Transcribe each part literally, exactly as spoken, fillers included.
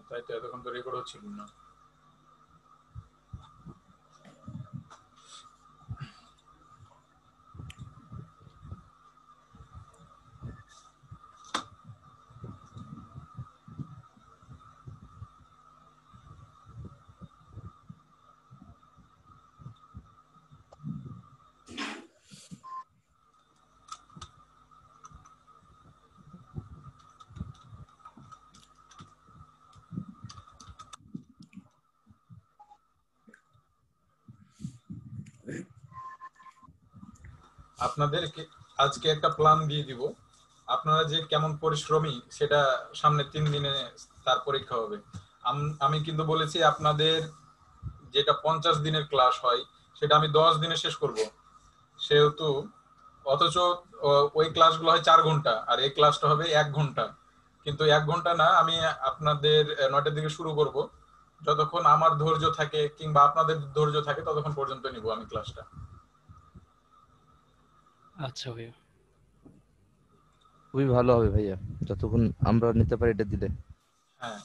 তাই তো, এতক্ষণ তো রেকর্ড হচ্ছিল না। আপনাদেরকে আজকে একটা প্ল্যান দিয়ে দিব, আপনারা যে কেমন পরিশ্রমী সেটা সামনে তিন দিনে তার পরীক্ষা হবে। আমি কিন্তু বলেছি আপনাদের যেটা পঞ্চাশ দিনের ক্লাস হয় সেটা আমি দশ দিনে শেষ করব, সেহেতু অথচ ওই ক্লাসগুলো হয় চার ঘন্টা আর এই ক্লাসটা হবে এক ঘন্টা। কিন্তু এক ঘন্টা না, আমি আপনাদের নয়টার দিকে শুরু করব, যতক্ষণ আমার ধৈর্য থাকে কিংবা আপনাদের ধৈর্য থাকে ততক্ষণ পর্যন্ত নিব আমি ক্লাসটা। আচ্ছা ভাইয়া, খুবই ভালো হবে ভাইয়া, যতক্ষণ আমরা নিতে পারি এটা দিলে। হ্যাঁ,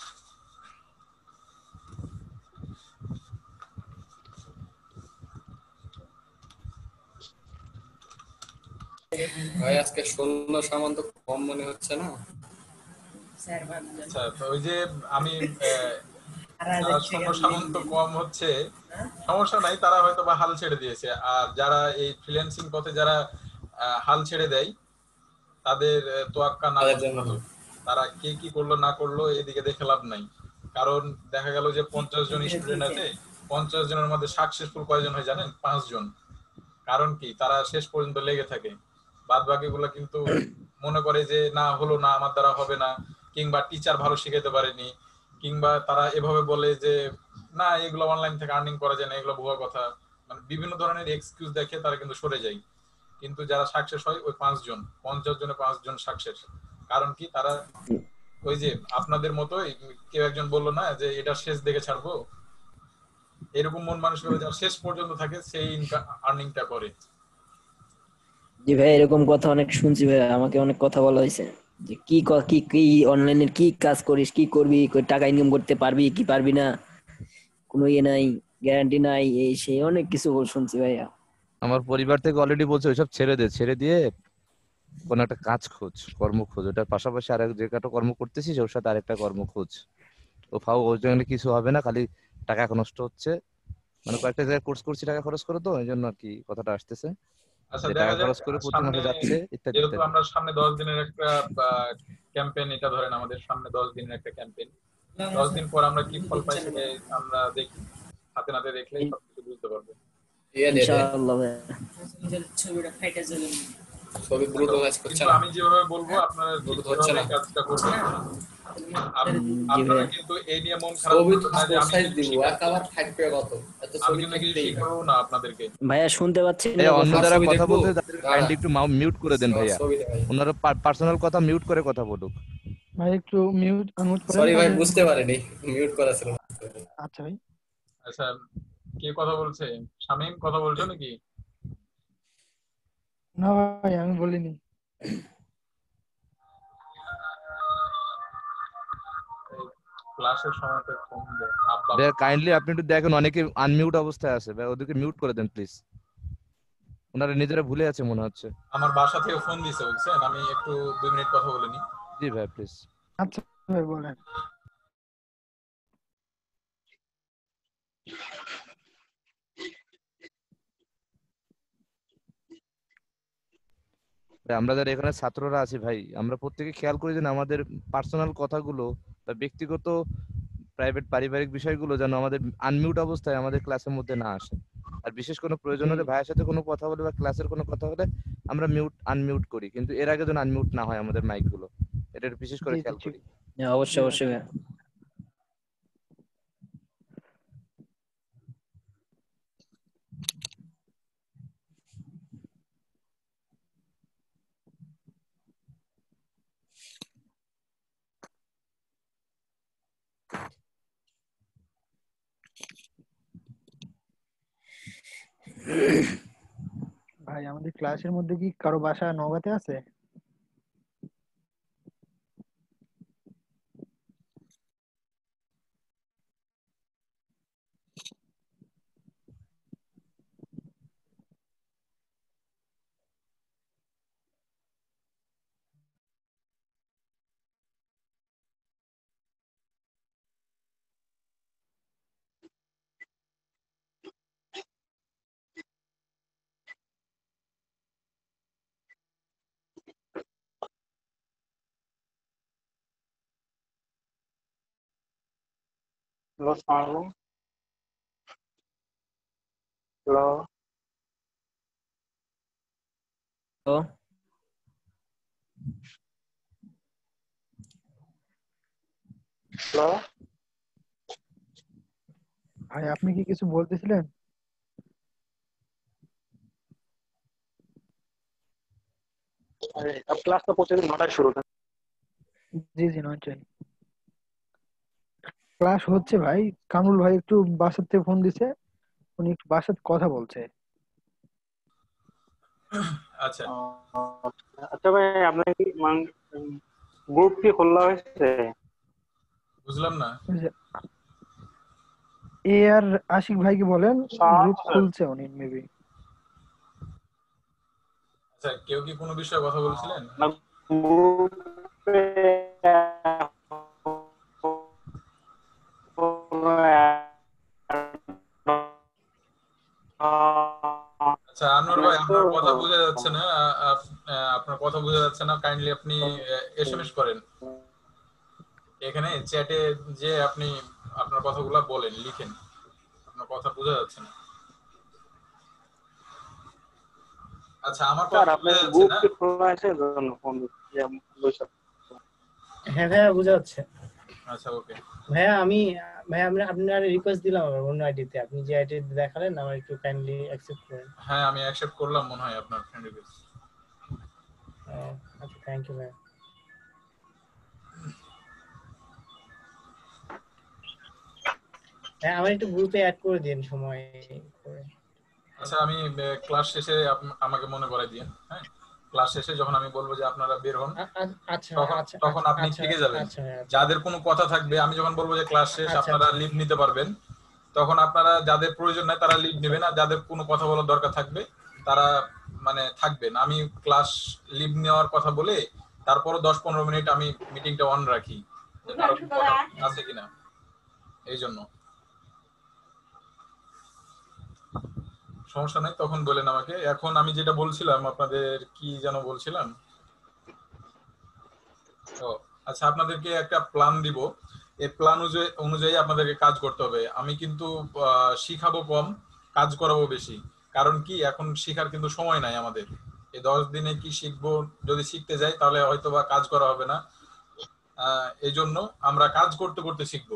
ভাই আজকে সৈন্য সামান তো কম মনে হচ্ছে না? আচ্ছা, তো ওই যে আমি যারা সৈন্য সামন্ত কম হচ্ছে সমস্যা নাই, তারা হয়তো বা হাল ছেড়ে দিয়েছে। আর যারা এই ফ্রিল্যান্সিং পথে যারা আহ, হাল ছেড়ে দেয় তাদের আহ, তোয়াক্কা না তাদের করা জন্য ভালো। তারা কে কি করলো না করলো এদিকে দেখে লাভ নাই। কারণ দেখা গেল যে পঞ্চাশ জন স্টুডেন্ট আছে, পঞ্চাশ জনের মধ্যে সাকসেসফুল কয়জন হয় জানেন? পাঁচজন। কারণ কি, তারা শেষ পর্যন্ত লেগে থাকে। বাদ বাকিগুলো কিন্তু মনে করে যে না হলো না, আমার দ্বারা হবে না, কিংবা টিচার ভালো শিখাইতে পারেনি, কিংবা তারা এভাবে বলে যে না এগুলো অনলাইন থেকে আর্নিং করা যায় না, এগুলো ভুয়া কথা। মানে বিভিন্ন ধরনের এক্সকিউজ দেখে তারা কিন্তু সরে যায়। কিন্তু যারা সাকসেস হয় ওই পাঁচজন, পঞ্চাশ জনে পাঁচজন সাকসেস। কারণ কি, তারা ওই যে আপনাদের মতোই কেউ একজন বললো না যে এটা শেষ দেখে ছাড়বো, এরকম মন মানসিকতা যারা শেষ পর্যন্ত থাকে সেই আর্নিংটা করে। জি ভাই, এরকম কথা অনেক শুনছি ভাই, আমাকে অনেক কথা বলা হয়েছে যে কি ক- কি কি অনলাইনের কি কাজ করিস, কি করবি, কই টাকা ইনকাম করতে পারবি কি পারবি না, কোনো ইয়ে নাই, গ্যারান্টি নাই, এই সেই অনেক কিছু শুনছি ভাইয়া। আমার পরিবার থেকে অলরেডি বলছে ওইসব ছেড়ে দে, ছেড়ে দিয়ে কোন একটা কাজ খোঁজ, কর্ম খোঁজ, ওটার পাশাপাশি আরেক যে একটা কর্ম করতেছিস ওর সাথে আরেকটা কর্ম খোঁজ। ও ফাও ওর জন্য কিছু হবে না, খালি টাকা নষ্ট হচ্ছে। মানে কয়েকটা জায়গায় কোর্স করছি, টাকা খরচ করে, তো এই জন্য আর কি কথাটা আসতেছে আচ্ছা, যে টাকা দেখা যাক খরচ করে প্রতি সামনে, মাসে যাচ্ছে ইত্যাদি যেহেতু ইত্যাদি। আমরা সামনে দশ দিনের একটা ক্যাম্পেইন, এটা ধরেন আমাদের সামনে দশ দিনের একটা ক্যাম্পেইন, দশ দিন পর আমরা কি ফল পাই সেটা আমরা দেখি, হাতে নাতে দেখলেই সবকিছু বুঝতে পারবো। ইয়ে দে দে ইনশাআল্লাহ ভাইয়া। ছবি ব্লুটুথ কাজ করছে কিন্তু না? আমি যেভাবে বলবো আপনারা ঠিক ব্লুটুথ হচ্ছে সেভাবে না? কাজটা করবেন। আপ- উম, জি আপনারা ভাইয়া। কিন্তু এই নিয়ে মন খারাপ ছবি তো করবেন না যে পাসপোর্ট আমি সাইজ কিছু দিব, শিখাচ্ছি একাবার না। থাকবে কত? এত আমি ছবি কিন্তু কিছু থাকবেই না। শিখাবো না আপনাদেরকে। ভাইয়া শুনতে পাচ্ছি না ভাইয়া অন্য কথা। আমার দ্বারা ছবি কথা দেখবো? বলতে তাদের দাঁড়া, কাইন্ডলি একটু মিউট করে দেন আমার ভাইয়া। ছবি দেখাই। ওনারা পার্সোনাল কথা মিউট করে কথা বলুক। ভাই একটু মিউট আনমিউট করেন সরি ভাই, তাহলে বুঝতে কথা। পারিনি মিউট করা ছিল না। আচ্ছা ভাই। আচ্ছা, কে কথা বলছে? শামীম কথা বলছো নাকি? না ভাই আমি বলিনি। ক্লাসের সময়টা কম দেয় আব্বা। ভাইয়া কাইন্ডলি আপনি একটু দেখেন, অনেকে আনমিউট অবস্থায় আছে ভাই, ওদেরকে মিউট করে দেন প্লিজ। ওনারা নিজেরা ভুলে আছে মনে হচ্ছে। আমার বাসা থেকে ফোন দিছে, বুঝছেন, আমি একটু দুই মিনিট কথা বলে নি। জি ভাই প্লিজ। আচ্ছা ভাই বলেন। ভাই আমরা যারা এখানে ছাত্ররা আছি ভাই, আমরা প্রত্যেকে খেয়াল করি যেন আমাদের পার্সোনাল কথাগুলো বা ব্যক্তিগত প্রাইভেট পারিবারিক বিষয়গুলো যেন আমাদের আনমিউট অবস্থায় আমাদের ক্লাসের মধ্যে না আসে। আর বিশেষ কোনো প্রয়োজন হলে ভাইয়ের সাথে কোনো কথা বলে বা ক্লাসের কোনো কথা হলে আমরা মিউট আনমিউট করি, কিন্তু এর আগে যেন আনমিউট না হয় আমাদের মাইক গুলো, এটা একটু বিশেষ করে জি জি খেয়াল ঠিক। করি। হ্যাঁ, অবশ্যই অবশ্যই ভাইয়া। ভাই আমাদের ক্লাসের মধ্যে কি কারো বাসা নওগাঁতে আছে? হ্যালো, আসসালামু আলাইকুম। হ্যালো, তো হ্যালো। ভাই আপনি কি কিছু বলতেছিলেন? আরে अब क्लास तो প্রতিদিন নটায় শুরু হয়। জি জি নয়টায় ক্লাস হচ্ছে ভাই। কামরুল ভাই একটু বাসার থেকে ফোন দিছে, উনি একটু বাসার কথা বলছে। আচ্ছা আহ, আচ্ছা ভাই, আপনার কি গ্রুপ কি খোলা হয়েছে? বুঝলাম না। ওই যে এ আর আশিক ভাইকে বলেন, গ্রুপ খুলছে উনি মেবি। আচ্ছা কেউ কি কোনো বিষয়ে কথা বলছিলেন? না, গ্রুপে আচ্ছা আনোয়ার ভাই, আপনার কথা বোঝা যাচ্ছে না। আ- আপ- আ, আপনার কথা বোঝা যাচ্ছে না, কাইন্ডলি আপনি এসএমএস করেন এখানে চ্যাটে, যে আপনি আপনার কথাগুলো বলেন, লিখেন। আপনার কথা বোঝা যাচ্ছে না। আচ্ছা আমার স্যার, কথা আপনার বোঝা যাচ্ছে গ্রুপ না? কি খোলা আছে? জন্য ফোন দিচ্ছি। হ্যাঁ ভাইয়া বোঝা যাচ্ছে। আচ্ছা ওকে। ভাইয়া আমি ভাইয়া আমরা আপনার রিকোয়েস্ট দিলাম আমার অন্য আইডিতে, আপনি যে আইডি দেখালেন আমার একটু কাইন্ডলি অ্যাকসেপ্ট করেন। হ্যাঁ আমি অ্যাকসেপ্ট করলাম মনে হয় আপনার ফ্রেন্ড রিকোয়েস্ট। আহ, আচ্ছা থ্যাংক ইউ ভাইয়া। হ্যাঁ আমার একটু গ্রুপে অ্যাড করে দিন সময় করে। আচ্ছা আমি ক্লাস শেষে আপ- আমাকে মনে করাই দিন। হ্যাঁ ক্লাস শেষে যখন আমি বলবো যে আপনারা বের হন, আ- আ- আচ্ছা তখন আচ্ছা তখন আপনি আচ্ছা থেকে যাবেন। আচ্ছা ভাইয়া, আচ্ছা যাদের কোনো কথা থাকবে, আমি যখন বলবো যে ক্লাস শেষ আচ্ছা আপনারা আচ্ছা লিভ নিতে পারবেন, তখন আপনারা যাদের প্রয়োজন নাই তারা লিভ নেবেন, আর যাদের কোনো কথা বলার দরকার থাকবে তারা মানে থাকবেন। আমি ক্লাস লিভ নেওয়ার কথা বলে তারপরও দশ পনেরো মিনিট আমি মিটিংটা অন রাখি, যে কারো কোনো কথা আছে কিনা, এই জন্য। সমস্যা নাই, তখন বলেন আমাকে। এখন আমি যেটা বলছিলাম, আপনাদের কি যেন বলছিলাম। ও আচ্ছা, আপনাদেরকে একটা প্ল্যান দিব। এই প্ল্যান অনুযায়ী আপনাদেরকে কাজ করতে হবে। আমি কিন্তু আহ, শিখাবো কম, কাজ করাবো বেশি। কারণ কি, এখন শিখার কিন্তু সময় নাই আমাদের। এই দশ দিনে কি শিখবো, যদি শিখতে যাই তাহলে হয়তো বা কাজ করা হবে না। আহ এই জন্য আমরা কাজ করতে করতে শিখবো।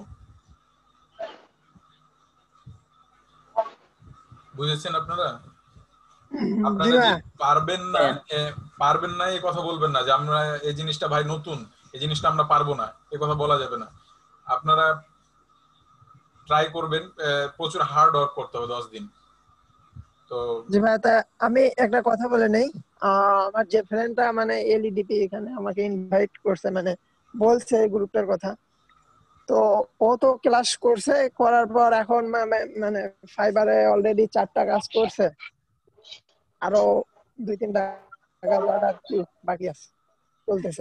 বুঝেছেন আপনারা? আপনারা যে পারবেন না, এ, পারবেন না এই কথা বলবেন না যে আমরা এই জিনিসটা ভাই নতুন, এই জিনিসটা আমরা পারবো না, এই কথা বলা যাবে না। আপনারা ট্রাই করবেন, আহ, প্রচুর হার্ড ওয়ার্ক করতে হবে দশ দিন। তো জি ভাই, তা আমি একটা কথা বলে নেই। আহ, আমার যে ফ্রেন্ডটা মানে এলইডিপি এখানে আমাকে ইনভাইট করছে, মানে বলছে গ্রুপটার কথা, তো ও তো ক্লাস করছে, করার পর এখন মা- মা- মানে ফাইবারে অলরেডি চারটা কাজ করছে, আরো দুই তিনটা কাজ আর কি বাকি আছে, চলতেছে।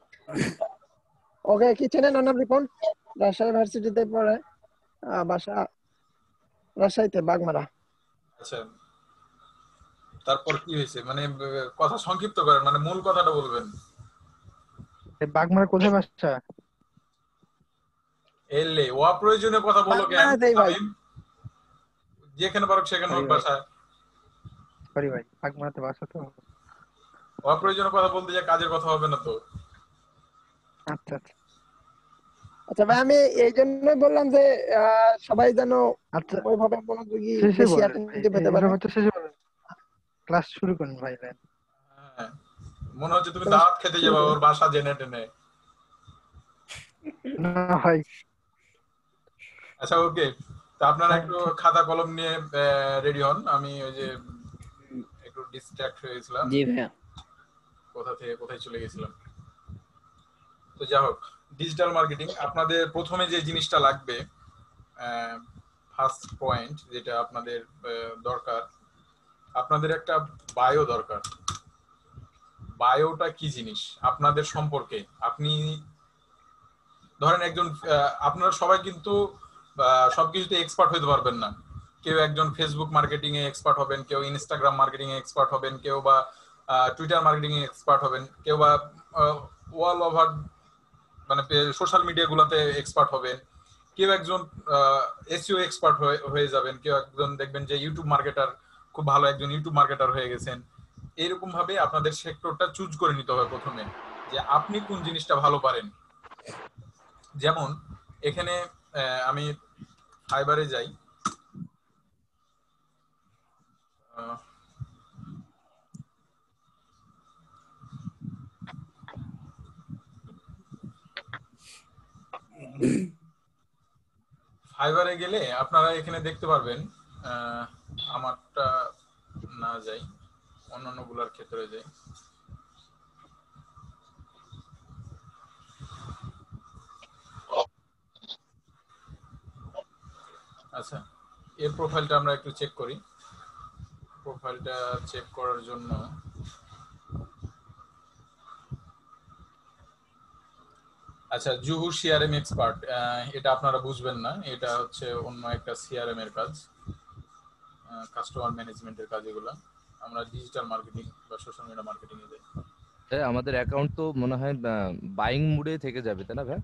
ওকে কি চেনেন? ওনার রিপন রাজশাহী ইউনিভার্সিটিতে পড়ে, আহ, বাসা রাজশাহীতে, বাগমারা। আচ্ছা, তারপর কি হয়েছে, মানে আহ, কথা সংক্ষিপ্ত করেন, মানে মূল কথাটা বলবেন। বাগমারা কোথায় বাসা? এলে ও অপ্রয়োজনীয় কথা বলো কেন? বাগমারাতেই ভাই। আমি যেখানে পারো সেখানে সরি ওর ভাই, বাসা। সরি ভাই, বাগমারাতে বাসা তো। অপ্রয়োজনীয় কথা বলতে যে কাজের কথা হবে না তো। আচ্ছা আচ্ছা আচ্ছা ভাই, আমি এই জন্যই বললাম যে আহ, সবাই যেন আচ্ছা, ওইভাবে মনোযোগী, শেষে বেশি বলেন ভাই, অ্যাটেনটিভ এই হতে পারে। ব্যাপারটা শেষে বলেন। ক্লাস শুরু করুন ভাই। হ্যাঁ, মনে হচ্ছে তুমি তো দাওয়াত খেতে শুরু যাবে করুন। ওর বাসা জেনে টেনে। না ভাই, আচ্ছা ওকে, তো আপনারা একটু খাতা কলম নিয়ে রেডি হন। আমি ওই যে উম, একটু ডিস্ট্রাক্ট হয়ে গেছিলাম, জি ভাইয়া। কোথা থেকে কোথায় চলে গেছিলাম। তো যাই হোক, ডিজিটাল মার্কেটিং আপনাদের প্রথমে যে জিনিসটা লাগবে, ফার্স্ট পয়েন্ট যেটা আপনাদের আহ, দরকার, আপনাদের একটা বায়ো দরকার। বায়োটা কি জিনিস আপনাদের সম্পর্কে? আপনি ধরেন একজন আহ, আপনারা সবাই কিন্তু আহ, সবকিছুতে এক্সপার্ট হতে পারবেন না। কেউ একজন ফেসবুক মার্কেটিং এ এক্সপার্ট হবেন, কেউ ইনস্টাগ্রাম মার্কেটিং এ এক্সপার্ট হবেন, কেউ বা টুইটার মার্কেটিং এ এক্সপার্ট হবেন, কেউ বা অল ওভার মানে সোশ্যাল মিডিয়া গুলাতে এক্সপার্ট হবেন, কেউ একজন এসইও এক্সপার্ট হয়ে যাবেন, কেউ একজন দেখবেন যে ইউটিউব মার্কেটার, খুব ভালো একজন ইউটিউব মার্কেটার হয়ে গেছেন। এরকম ভাবে আপনাদের সেক্টরটা চুজ করে নিতে হবে প্রথমে, যে আপনি কোন জিনিসটা ভালো পারেন। যেমন এখানে আমি ফাইবারে যাই, ফাইবারে গেলে আপনারা এখানে দেখতে পারবেন, আমারটা না যাই, অন্যান্য গুলার ক্ষেত্রে যাই। আচ্ছা, এর প্রোফাইলটা আমরা একটু চেক করি। প্রোফাইলটা চেক করার জন্য আচ্ছা, জুহু সিআরএম এক্সপার্ট, এটা আপনারা বুঝবেন না, এটা হচ্ছে অন্য একটা সিআরএম এর কাজ, কাস্টমার ম্যানেজমেন্টের কাজ। এগুলো আমরা ডিজিটাল মার্কেটিং বা সোশ্যাল মিডিয়া মার্কেটিং এ যাই। হ্যাঁ, আমাদের অ্যাকাউন্ট তো মনে হয় বাইং মুডে থেকে যাবে, তাই না ভাই?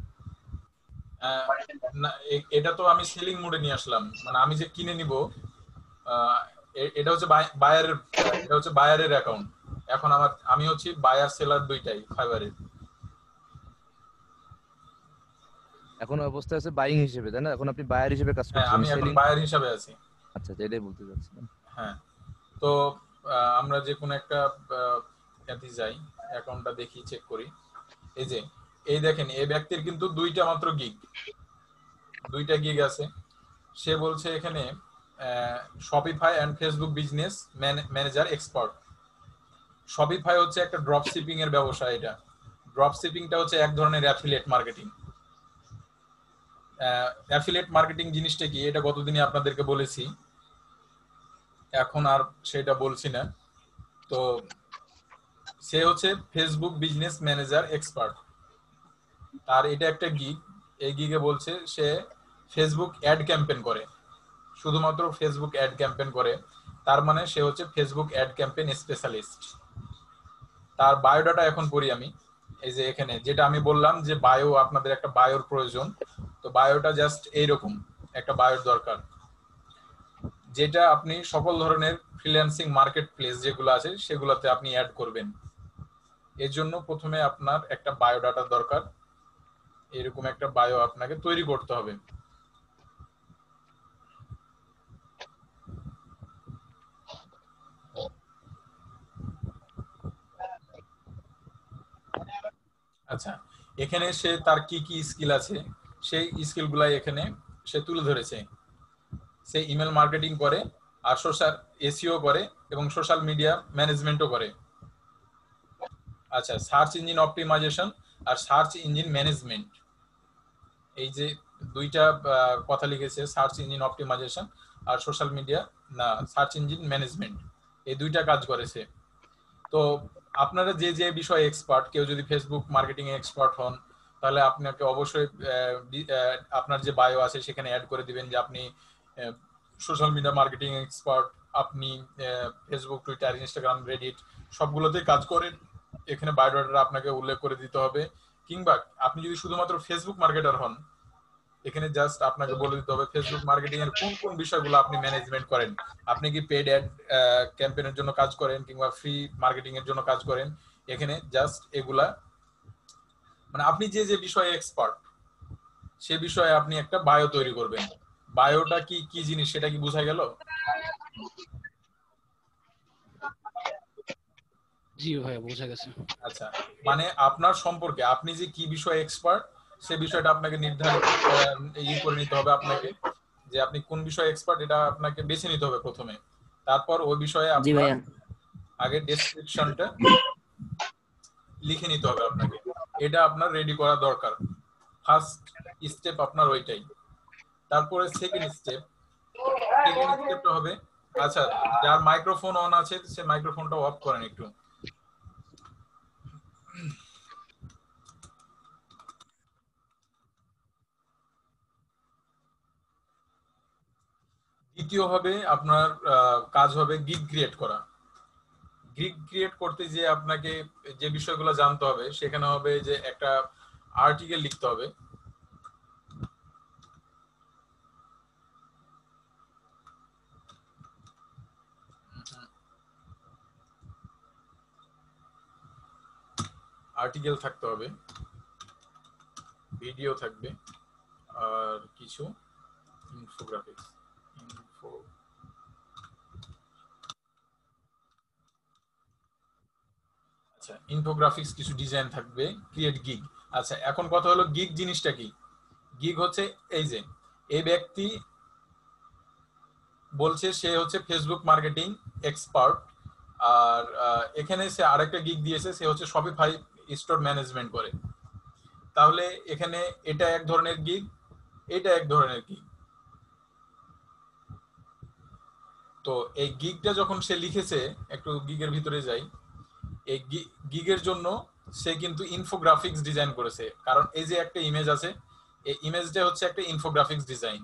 না, এটা তো আমি সেলিং মুডে নিয়ে আসলাম, মানে আমি যে কিনে নিব, এটা হচ্ছে বায়ারের, এটা হচ্ছে বায়ারের অ্যাকাউন্ট। এখন আমার আমি হচ্ছে বায়ার সেলার দুইটাই ফাইবারের। এখন অবস্থা আছে বাইং হিসেবে, তাই না? এখন আপনি বায়ার হিসেবে কাজ করছেন। হ্যাঁ, আমি এখন বায়ার হিসেবে আছি। আচ্ছা, এটাই বলতে চাচ্ছিলাম। হ্যাঁ, তো আমরা যে কোনো একটা এতে যাই, অ্যাকাউন্টটা দেখি, চেক করি। এই যে এই দেখেন, এই ব্যক্তির কিন্তু দুইটা মাত্র গিগ, দুইটা গিগ আছে। সে বলছে এখানে Shopify and Facebook business manager expert. Shopify হচ্ছে একটা ড্রপ শিপিং এর ব্যবসা। এটা ড্রপ শিপিংটা হচ্ছে এক ধরনের অ্যাফিলিয়েট মার্কেটিং। অ্যাফিলিয়েট মার্কেটিং জিনিসটা কি, এটা গতদিনই আপনাদেরকে বলেছি, এখন আর সেটা বলছি না। তো সে হচ্ছে ফেসবুক বিজনেস ম্যানেজার এক্সপার্ট, আর এটা একটা গিগ। এই গিগে বলছে সে ফেসবুক অ্যাড ক্যাম্পেইন করে, শুধুমাত্র ফেসবুক অ্যাড ক্যাম্পেইন করে। তার মানে সে হচ্ছে ফেসবুক অ্যাড ক্যাম্পেইন স্পেশালিস্ট। তার বায়োডাটা এখন পড়ি আমি। এই যে এখানে যেটা আমি বললাম যে বায়ো, আপনাদের একটা বায়োর প্রয়োজন, তো বায়োটা জাস্ট এইরকম একটা বায়োর দরকার, যেটা আপনি সকল ধরনের ফ্রিল্যান্সিং মার্কেট প্লেস যেগুলো আছে সেগুলোতে আপনি অ্যাড করবেন। এর জন্য প্রথমে আপনার একটা বায়োডাটা দরকার, এরকম একটা বায়ো আপনাকে তৈরি করতে হবে। আচ্ছা, এখানে সে তার কি কি স্কিল আছে সেই স্কিলগুলাই এখানে সে তুলে ধরেছে। সে ইমেল মার্কেটিং করে, আর সোশ্যাল এসইও করে, এবং সোশ্যাল মিডিয়া ম্যানেজমেন্টও করে। আচ্ছা, সার্চ ইঞ্জিন অপটিমাইজেশন আর সার্চ ইঞ্জিন ম্যানেজমেন্ট, এই যে দুইটা কথা লিখেছে, সার্চ ইঞ্জিন অপটিমাইজেশন আর সোশ্যাল মিডিয়া না সার্চ ইঞ্জিন ম্যানেজমেন্ট, এই দুইটা কাজ করেছে। তো আপনারা যে যে বিষয়ে এক্সপার্ট, কেউ যদি ফেসবুক মার্কেটিং এ এক্সপার্ট হন, তাহলে আপনাকে অবশ্যই আপনার যে বায়ো আছে সেখানে অ্যাড করে দিবেন যে আপনি সোশ্যাল মিডিয়া মার্কেটিং এক্সপার্ট, আপনি ফেসবুক, টুইটার, ইনস্টাগ্রাম, রেডিট সবগুলোতেই কাজ করেন। এখানে বায়োডাটা আপনাকে উল্লেখ করে দিতে হবে। কিংবা আপনি যদি শুধুমাত্র ফেসবুক মার্কেটার হন, এখানে জাস্ট আপনাকে বলে দিতে হবে ফেসবুক মার্কেটিং এর কোন কোন বিষয়গুলো আপনি ম্যানেজমেন্ট করেন। আপনি কি পেড অ্যাড ক্যাম্পেইনের জন্য কাজ করেন কিংবা ফ্রি মার্কেটিং এর জন্য কাজ করেন। এখানে জাস্ট এগুলা, মানে আপনি যে যে বিষয়ে এক্সপার্ট সে বিষয়ে আপনি একটা বায়ো তৈরি করবেন। বায়োটা কি কি জিনিস সেটা কি বোঝা গেল? জি ভাই, বোঝা গেছে। আচ্ছা, মানে আপনার সম্পর্কে আপনি যে কি বিষয়ে এক্সপার্ট সে বিষয়টা আপনাকে নির্ধারিত ই করে নিতে হবে। আপনাকে যে আপনি কোন বিষয়ে এক্সপার্ট এটা আপনাকে বেছে নিতে হবে প্রথমে। তারপর ওই বিষয়ে আপনার আগে ডেসক্রিপশনটা লিখে নিতে হবে আপনাকে। এটা আপনার রেডি করা দরকার। ফার্স্ট স্টেপ আপনার ওইটাই। তারপরে সেকেন্ড স্টেপ, সেকেন্ড স্টেপটা হবে, আচ্ছা যার মাইক্রোফোন অন আছে সে মাইক্রোফোনটা অফ করেন একটু। দ্বিতীয় হবে আপনার কাজ হবে গিগ ক্রিয়েট করা। গিগ ক্রিয়েট করতে যে আপনাকে যে বিষয়গুলো জানতে হবে সেখানে হবে যে একটা আর্টিকেল লিখতে হবে। আর্টিকেল থাকতে হবে, ভিডিও থাকবে, আর কিছু ইনফোগ্রাফিক্স ইনফো আচ্ছা ইনফোগ্রাফিক্স কিছু ডিজাইন থাকবে, ক্রিয়েট গিগ। আচ্ছা এখন কথা হলো গিগ জিনিসটা কি। গিগ হচ্ছে এই যে এই ব্যক্তি বলছে সে হচ্ছে ফেসবুক মার্কেটিং এক্সপার্ট, আর এখানে সে আরেকটা গিগ দিয়েছে, সে হচ্ছে শপিফাই স্টোর ম্যানেজমেন্ট করে। তাহলে এখানে এটা এক ধরনের গিগ, এটা এক ধরনের গিগ। তো এই গিগটা যখন সে লিখেছে, একটু গিগের ভিতরে যাই, এই গিগের জন্য সে কিন্তু ইনফোগ্রাফিক্স ডিজাইন করেছে, কারণ এই যে একটা ইমেজ আছে, এই ইমেজটা হচ্ছে একটা ইনফোগ্রাফিক্স ডিজাইন।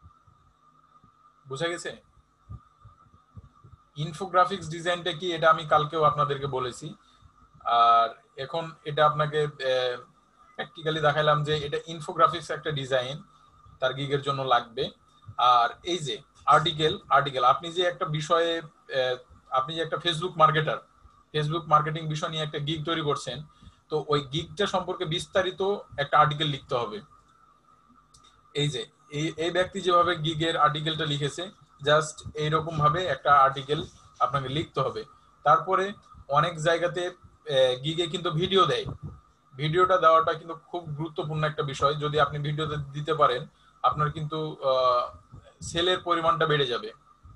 বুঝা গেছে? ইনফোগ্রাফিক্স ডিজাইনটা কি এটা আমি কালকেও আপনাদেরকে বলেছি, আর এখন এটা আপনাকে প্র্যাকটিক্যালি দেখাইলাম যে এটা ইনফোগ্রাফিক্স একটা ডিজাইন তার গিগের জন্য লাগবে। আর এই যে আর্টিকেল, আর্টিকেল আপনি যে একটা বিষয়ে, আপনি যে একটা ফেসবুক মার্কেটার, ফেসবুক মার্কেটিং বিষয় নিয়ে একটা গিগ তৈরি করছেন, তো ওই গিগটা সম্পর্কে বিস্তারিত একটা আর্টিকেল লিখতে হবে। এই যে এই এই ব্যক্তি যেভাবে গিগের আর্টিকেলটা লিখেছে, জাস্ট এইরকম ভাবে একটা আর্টিকেল আপনাকে লিখতে হবে। তারপরে অনেক জায়গাতে গিগে কিন্তু ভিডিও দেয়, ভিডিওটা দেওয়াটা কিন্তু খুব গুরুত্বপূর্ণ একটা বিষয়। যদি আপনি ভিডিওতে দিতে পারেন, আপনার কিন্তু সেলের পরিমাণটা বেড়ে যাবে।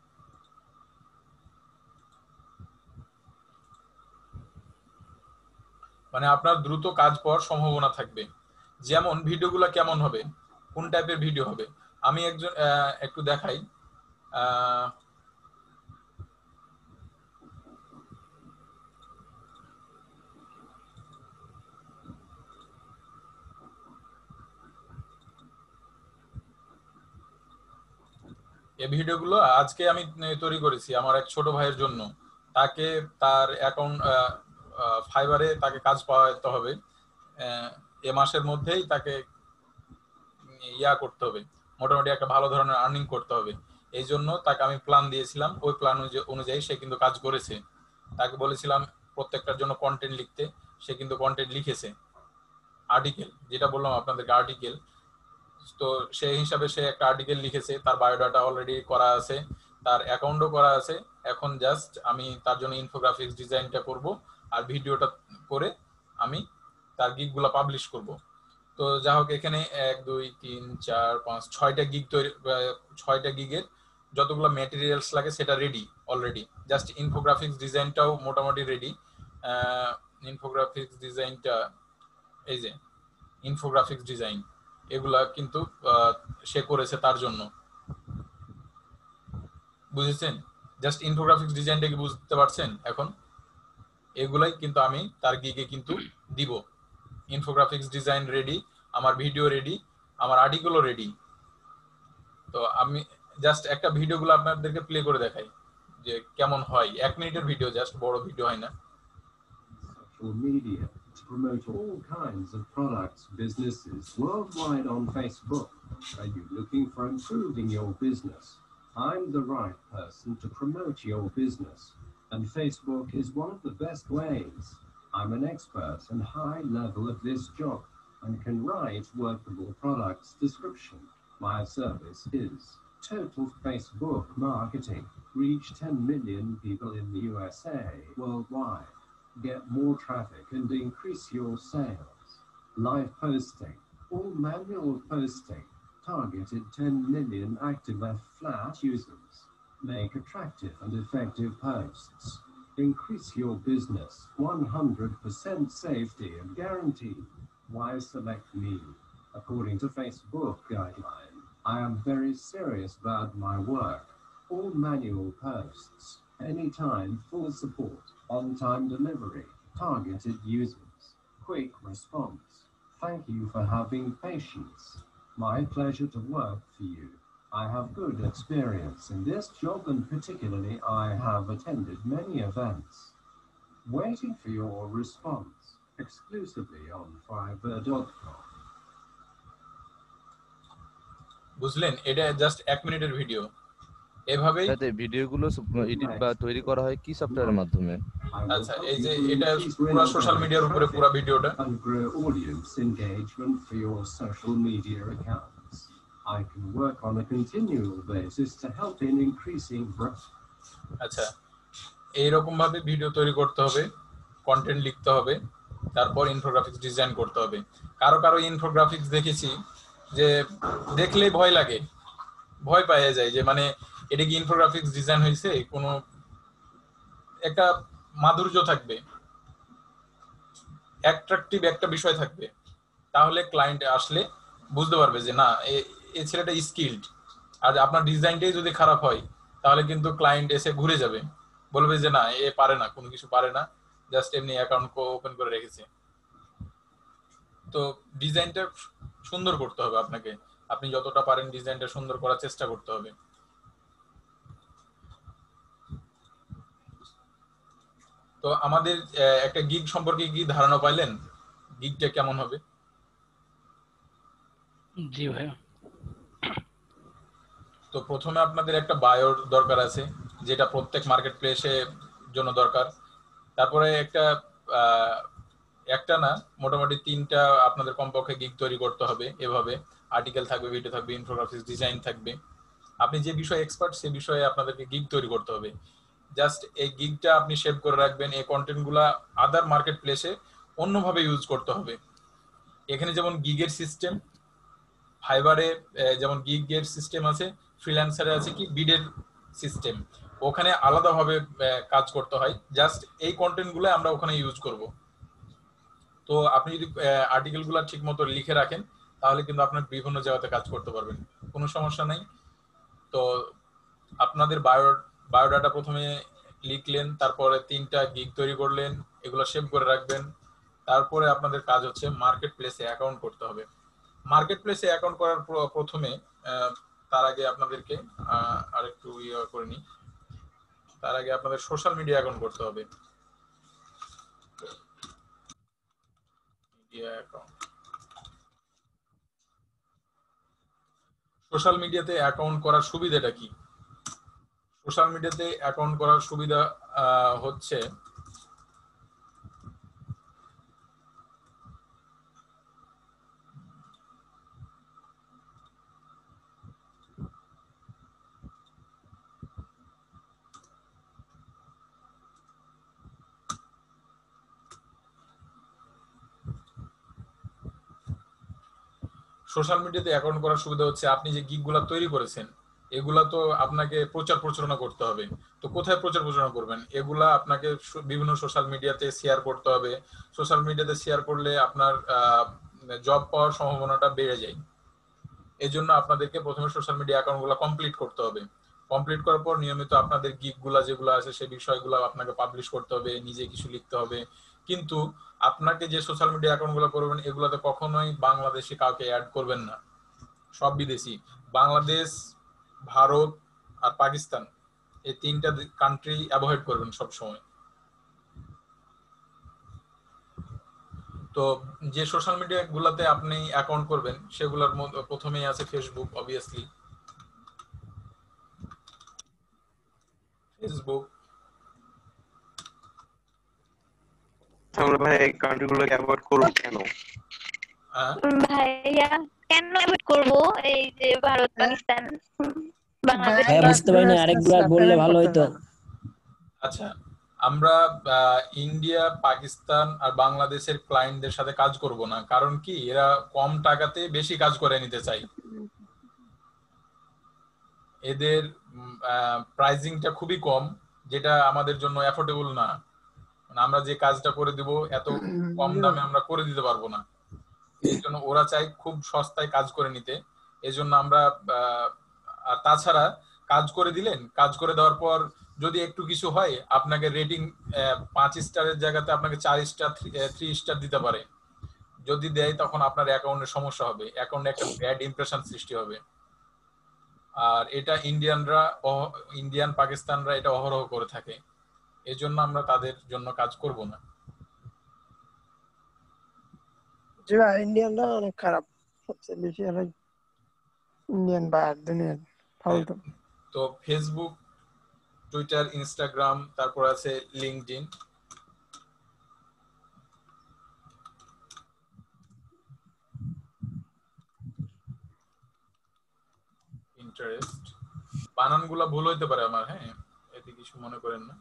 মানে আপনার দ্রুত কাজ পাওয়ার সম্ভাবনা থাকবে। যেমন ভিডিওগুলো কেমন হবে, কোন টাইপের ভিডিও হবে, আমি একজন একটু দেখাই। এই ভিডিওগুলো আজকে আমি তৈরি করেছি আমার এক ছোট ভাইয়ের জন্য। তাকে তার অ্যাকাউন্ট ফাইবারে তাকে কাজ পাওয়াতে হবে, এ মাসের মধ্যেই তাকে ইয়া করতে হবে, মোটামুটি একটা ভালো ধরনের আর্নিং করতে হবে। এই জন্য তাকে আমি প্ল্যান দিয়েছিলাম, ওই প্ল্যান অনুযায়ী সে কিন্তু কাজ করেছে। তাকে বলেছিলাম প্রত্যেকটার জন্য কন্টেন্ট লিখতে, সে কিন্তু কন্টেন্ট লিখেছে, আর্টিকেল যেটা বললাম আপনাদেরকে আর্টিকেল। তো সেই হিসাবে সে একটা আর্টিকেল লিখেছে, তার বায়োডাটা অলরেডি করা আছে, তার অ্যাকাউন্টও করা আছে। এখন জাস্ট আমি তার জন্য ইনফোগ্রাফিক্স ডিজাইনটা করব, আর ভিডিওটা করে আমি তার গিগগুলো পাবলিশ করব। তো যা হোক, এখানে এক দুই তিন চার পাঁচ ছয়টা গিগ তৈরি, ছয়টা গিগের যতগুলো ম্যাটেরিয়ালস লাগে সেটা রেডি অলরেডি। জাস্ট ইনফোগ্রাফিক্স ডিজাইনটাও মোটামুটি রেডি। ইনফোগ্রাফিক্স ডিজাইনটা এই যে ইনফোগ্রাফিক্স ডিজাইন, এগুলা কিন্তু সে করেছে তার জন্য। বুঝেছেন? জাস্ট ইনফোগ্রাফিক্স ডিজাইনটা কি বুঝতে পারছেন? এখন এগুলাই কিন্তু আমি তার গিগে কিন্তু দিব। ইনফোগ্রাফিক্স ডিজাইন রেডি, আমার ভিডিও রেডি, আমার আর্টিকেলও রেডি। তো আমি জাস্ট একটা ভিডিওগুলো আপনাদেরকে প্লে করে দেখাই যে কেমন হয়। এক মিনিটের ভিডিও, জাস্ট বড় ভিডিও হয় না। Social media to promote all kinds of products, businesses worldwide on Facebook. Are you looking for improving your business? I'm the right person to promote your business, and Facebook is one of the best ways. I'm an expert and high level of this job and can write workable products description. My service is total Facebook marketing. Reach ten million people in the U S A worldwide. Get more traffic and increase your sales. Live posting, all manual posting, targeted ten million active F-Flash users. Make attractive and effective posts. Increase your business one hundred percent safety and guarantee. Why select me? According to Facebook guideline, I am very serious about my work. All manual posts, anytime, full support, on-time delivery, targeted users, quick response. Thank you for having patience. My pleasure to work for you. I have good experience in this job, and particularly I have attended many events. Waiting for your response exclusively on fiverr dot com. বুঝলেন? এটা just এক মিনিটের video. এভাবেই যাতে ভিডিওগুলো edit বা তৈরি করা হয় কি সফটওয়্যারের মাধ্যমে? আচ্ছা, এই যে এটা পুরো সোশ্যাল মিডিয়ার উপরে পুরো ভিডিওটা। And grow audience engagement for your social media accounts. I can work on a continual basis to help in increasing growth. আচ্ছা, এইরকম ভাবে ভিডিও তৈরি করতে হবে, কন্টেন্ট লিখতে হবে, তারপর ইনফোগ্রাফিক্স ডিজাইন করতে হবে। কারো কারো ইনফোগ্রাফিক্স দেখেছি যে দেখলেই ভয় লাগে, ভয় পাওয়া যায় যে মানে এটা কি ইনফোগ্রাফিক্স ডিজাইন হয়েছে, কোনো একটা মাধুর্য থাকবে, অ্যাট্রাকটিভ একটা বিষয় থাকবে, তাহলে ক্লায়েন্ট আসলে বুঝতে পারবে যে না এই ছেলেটা স্কিলড। আর আপনার ডিজাইনটাই যদি খারাপ হয় তাহলে কিন্তু ক্লায়েন্ট এসে ঘুরে যাবে, বলবে যে না এ পারে না, কোনো কিছু পারে না, জাস্ট এমনি অ্যাকাউন্ট ওপেন করে রেখেছে। তো ডিজাইনটা সুন্দর করতে হবে আপনাকে, আপনি যতটা পারেন ডিজাইনটা সুন্দর করার চেষ্টা করতে হবে। তো আমাদের একটা গিগ সম্পর্কে কি ধারণা পাইলেন, গিগটা কেমন হবে? জি ভাই। তো প্রথমে আপনাদের একটা বায়োর দরকার আছে, যেটা প্রত্যেক মার্কেট প্লেসে জন্য দরকার। তারপরে একটা একটা না মোটামুটি তিনটা আপনাদের কমপক্ষে গিগ তৈরি করতে হবে। এভাবে আর্টিকেল থাকবে, ভিডিও থাকবে, ইনফোগ্রাফিক্স ডিজাইন থাকবে। আপনি যে বিষয়ে এক্সপার্ট সেই বিষয়ে আপনাদেরকে গিগ তৈরি করতে হবে। জাস্ট এই গিগটা আপনি সেভ করে রাখবেন, এই কন্টেন্টগুলা আদার মার্কেট প্লেসে অন্যভাবে ইউজ করতে হবে। এখানে যেমন গিগের সিস্টেম, ফাইবারে যেমন গিগের সিস্টেম আছে, ফ্রিল্যান্সারে আছে কি বিডের সিস্টেম, ওখানে আলাদাভাবে কাজ করতে হয়। জাস্ট এই কন্টেন্টগুলো আমরা ওখানে ইউজ করব। তো আপনি যদি আর্টিকেলগুলো ঠিক মতো লিখে রাখেন তাহলে কিন্তু আপনার বিভিন্ন জায়গাতে কাজ করতে পারবেন, কোনো সমস্যা নেই। তো আপনাদের বায়ো বায়োডাটা প্রথমে লিখলেন, তারপরে তিনটা গিগ তৈরি করলেন, এগুলো সেভ করে রাখবেন। তারপরে আপনাদের কাজ হচ্ছে মার্কেট প্লেসে অ্যাকাউন্ট করতে হবে। মার্কেট প্লেসে অ্যাকাউন্ট করার প্রথমে তার আগে আপনাদেরকে আরেকটু ইয়ে করে নিই, তার আগে আপনাদের সোশ্যাল মিডিয়া অ্যাকাউন্ট করতে হবে। সোশ্যাল মিডিয়াতে অ্যাকাউন্ট করার সুবিধাটা কি? সোশ্যাল মিডিয়াতে অ্যাকাউন্ট করার সুবিধা হচ্ছে সোশ্যাল মিডিয়াতে অ্যাকাউন্ট করার সুবিধা হচ্ছে আপনি যে গিগগুলো তৈরি করেছেন এগুলা তো আপনাকে প্রচার প্রচারণা করতে হবে। তো কোথায় প্রচার প্রচারণা করবেন? এগুলা আপনাকে বিভিন্ন সোশ্যাল মিডিয়াতে শেয়ার করতে হবে। সোশ্যাল মিডিয়াতে শেয়ার করলে আপনার জব পাওয়ার সম্ভাবনাটা বেড়ে যায়। এই জন্য আপনাদেরকে প্রথমে সোশ্যাল মিডিয়া অ্যাকাউন্টগুলো কমপ্লিট করতে হবে। কমপ্লিট করার পর নিয়মিত আপনাদের গিগগুলা যেগুলো আছে সেই বিষয়গুলো আপনাকে পাবলিশ করতে হবে, নিজে কিছু লিখতে হবে। কিন্তু আপনাকে যে সোশ্যাল মিডিয়া অ্যাকাউন্টগুলো করবেন এগুলোতে কখনোই বাংলাদেশি কাউকে অ্যাড করবেন না, সব বিদেশি। বাংলাদেশ, ভারত আর পাকিস্তান এই তিনটা কান্ট্রি অ্যাভয়েড করবেন সব সময়। তো যে সোশ্যাল মিডিয়া গুলাতে আপনি অ্যাকাউন্ট করবেন সেগুলোর মধ্যে প্রথমেই আছে ফেসবুক, অবভিয়াসলি ফেসবুক। আমরা ভাই এই কান্ট্রিগুলোকে অ্যাভয়েড করব কেন? ভাইয়া কেন অ্যাভয়েড করব? এই যে ভারত, পাকিস্তান, বাংলাদেশ। ভাই বুঝতে পারি না, আরেকবার বললে ভালো হতো। আচ্ছা, আমরা ইন্ডিয়া, পাকিস্তান আর বাংলাদেশের ক্লায়েন্টদের সাথে কাজ করব না, কারণ কি এরা কম টাকাতে বেশি কাজ করে নিতে চায়। এদের প্রাইসিংটা খুবই কম, যেটা আমাদের জন্য অ্যাফোর্ডেবল না। মানে আমরা যে কাজটা করে দিব এত কম দামে আমরা করে দিতে পারবো না। এই জন্য ওরা চাই খুব সস্তায় কাজ করে নিতে। এই জন্য আমরা আর তাছাড়া কাজ করে দিলেন, কাজ করে দেওয়ার পর যদি একটু কিছু হয় আপনাকে রেটিং পাঁচ স্টারের জায়গাতে আপনাকে চার স্টার, থ্রি স্টার দিতে পারে। যদি দেয় তখন আপনার অ্যাকাউন্টে সমস্যা হবে, অ্যাকাউন্টে একটা ব্যাড ইমপ্রেশন সৃষ্টি হবে। আর এটা ইন্ডিয়ানরা, ইন্ডিয়ান পাকিস্তানরা এটা অহরহ করে থাকে। এই জন্য আমরা তাদের জন্য কাজ করব না। জি ভাই, ইন্ডিয়ানরা অনেক খারাপ, সবচেয়ে বেশি ভাই ইন্ডিয়ান বা দুনিয়ার ফালতু। তো ফেসবুক, টুইটার, ইনস্টাগ্রাম, তারপর আছে লিঙ্কডইন। ইন্টারেস্ট, বানানগুলো ভুল হইতে পারে আমার, হ্যাঁ, এতে কিছু মনে করেন না।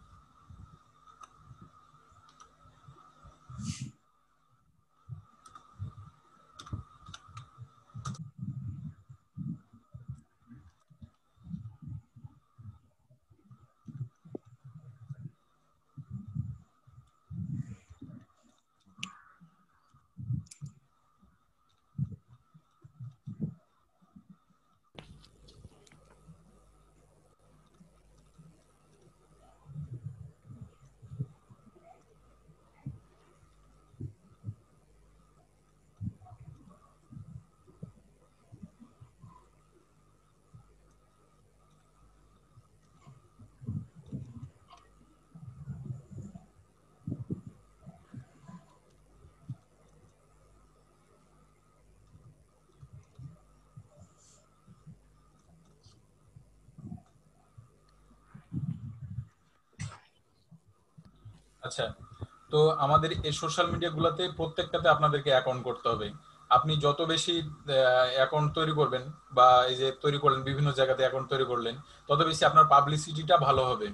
আচ্ছা, তো আমাদের এই সোশ্যাল মিডিয়া গুলাতে প্রত্যেকটাতে আপনাদেরকে অ্যাকাউন্ট করতে হবে। আপনি যত বেশি অ্যাকাউন্ট তৈরি করবেন বা এই যে তৈরি করলেন, বিভিন্ন জায়গাতে অ্যাকাউন্ট তৈরি করলেন, তত বেশি আপনার পাবলিসিটিটা ভালো হবে।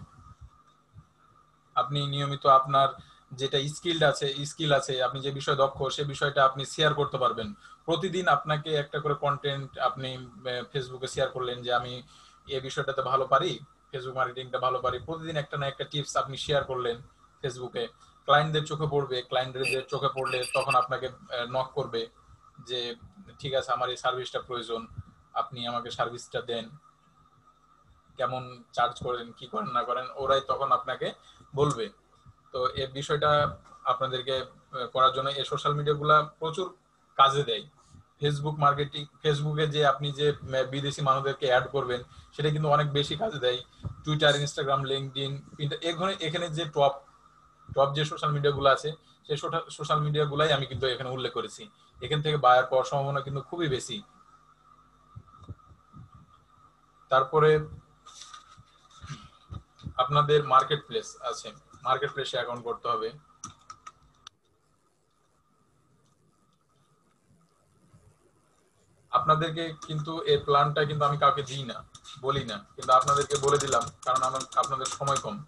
আপনি নিয়মিত আপনার যেটা স্কিল আছে স্কিল আছে আপনি যে বিষয়ে দক্ষ সে বিষয়টা আপনি শেয়ার করতে পারবেন। প্রতিদিন আপনাকে একটা করে কন্টেন্ট আপনি ফেসবুকে শেয়ার করলেন যে আমি এই বিষয়টাতে ভালো পারি, ফেসবুক মার্কেটিংটা ভালো পারি, প্রতিদিন একটা না একটা টিপস আপনি শেয়ার করলেন ফেসবুকে। ক্লায়েন্টদের চোখে পড়বে, ক্লায়েন্টদের চোখে পড়লে তখন আপনাকে নক করবে যে ঠিক আছে আমার এই সার্ভিসটা প্রয়োজন, আপনি আমাকে সার্ভিসটা দেন, কেমন চার্জ করেন, কি করেন না করেন, ওরাই তখন আপনাকে বলবে। তো এই বিষয়টা আপনাদেরকে করার জন্য এই সোশ্যাল মিডিয়াগুলা প্রচুর কাজে দেয়। ফেসবুক মার্কেটিং, ফেসবুকে যে আপনি যে বিদেশি মানুষদেরকে অ্যাড করবেন সেটা কিন্তু অনেক বেশি কাজে দেয়। টুইটার, ইনস্টাগ্রাম, লিঙ্কডইন, এখানে এখানে যে টপ টপ যে সোশ্যাল মিডিয়াগুলো আছে সেই সোশ্যাল মিডিয়াগুলাই আমি কিন্তু এখানে উল্লেখ করেছি। এখান থেকে বায়ার পাওয়ার সম্ভাবনা কিন্তু খুবই বেশি। তারপরে আপনাদের মার্কেট প্লেস আছে, মার্কেট প্লেসে অ্যাকাউন্ট করতে হবে। আপনাদেরকে কিন্তু এই প্ল্যানটা কিন্তু আমি কাউকে দিই না, বলি না, কিন্তু আপনাদেরকে বলে দিলাম কারণ আমার আপনাদের সময় কম।